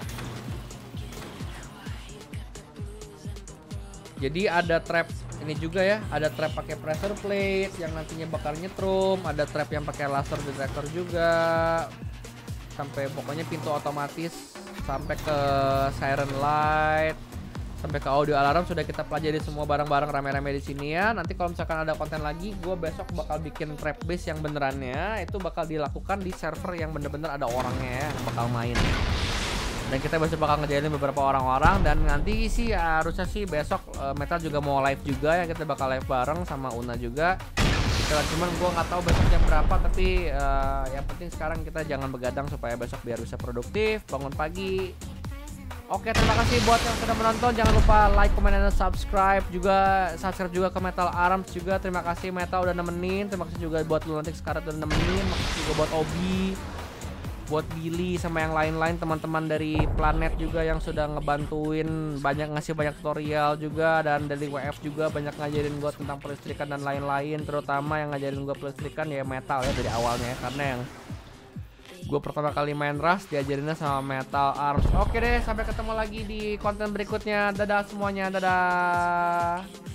jadi ada trap ini juga ya, ada trap pakai pressure plate yang nantinya bakal nyetrum, ada trap yang pakai laser detector juga, sampai pokoknya pintu otomatis, sampai ke siren light, sampai ke audio alarm sudah kita pelajari semua bareng-bareng rame-rame di sini ya. Nanti kalau misalkan ada konten lagi, gue besok bakal bikin trap base yang benerannya, itu bakal dilakukan di server yang bener-bener ada orangnya ya, yang bakal main. Dan kita besok bakal ngejailin beberapa orang-orang. Dan nanti sih harusnya sih besok uh, Metal juga mau live juga ya. Kita bakal live bareng sama Una juga. Kita, cuman gue nggak tahu besok jam berapa. Tapi uh, yang penting sekarang kita jangan begadang supaya besok biar bisa produktif, bangun pagi. Oke, terima kasih buat yang sudah menonton. Jangan lupa like, comment, dan subscribe. Juga subscribe juga ke Metal Arms juga. Terima kasih Metal udah nemenin. Terima kasih juga buat Lunatic Scarlet udah nemenin. Makasih juga buat Obi, buat Billy sama yang lain-lain, teman-teman dari Planet juga yang sudah ngebantuin, banyak ngasih banyak tutorial juga, dan dari W F juga banyak ngajarin gue tentang pelistrikan dan lain-lain. Terutama yang ngajarin gue pelistrikan ya Metal ya dari awalnya ya, karena yang gue pertama kali main Rust diajarinnya sama Metal Arms. Oke deh, sampai ketemu lagi di konten berikutnya. Dadah semuanya, dadah.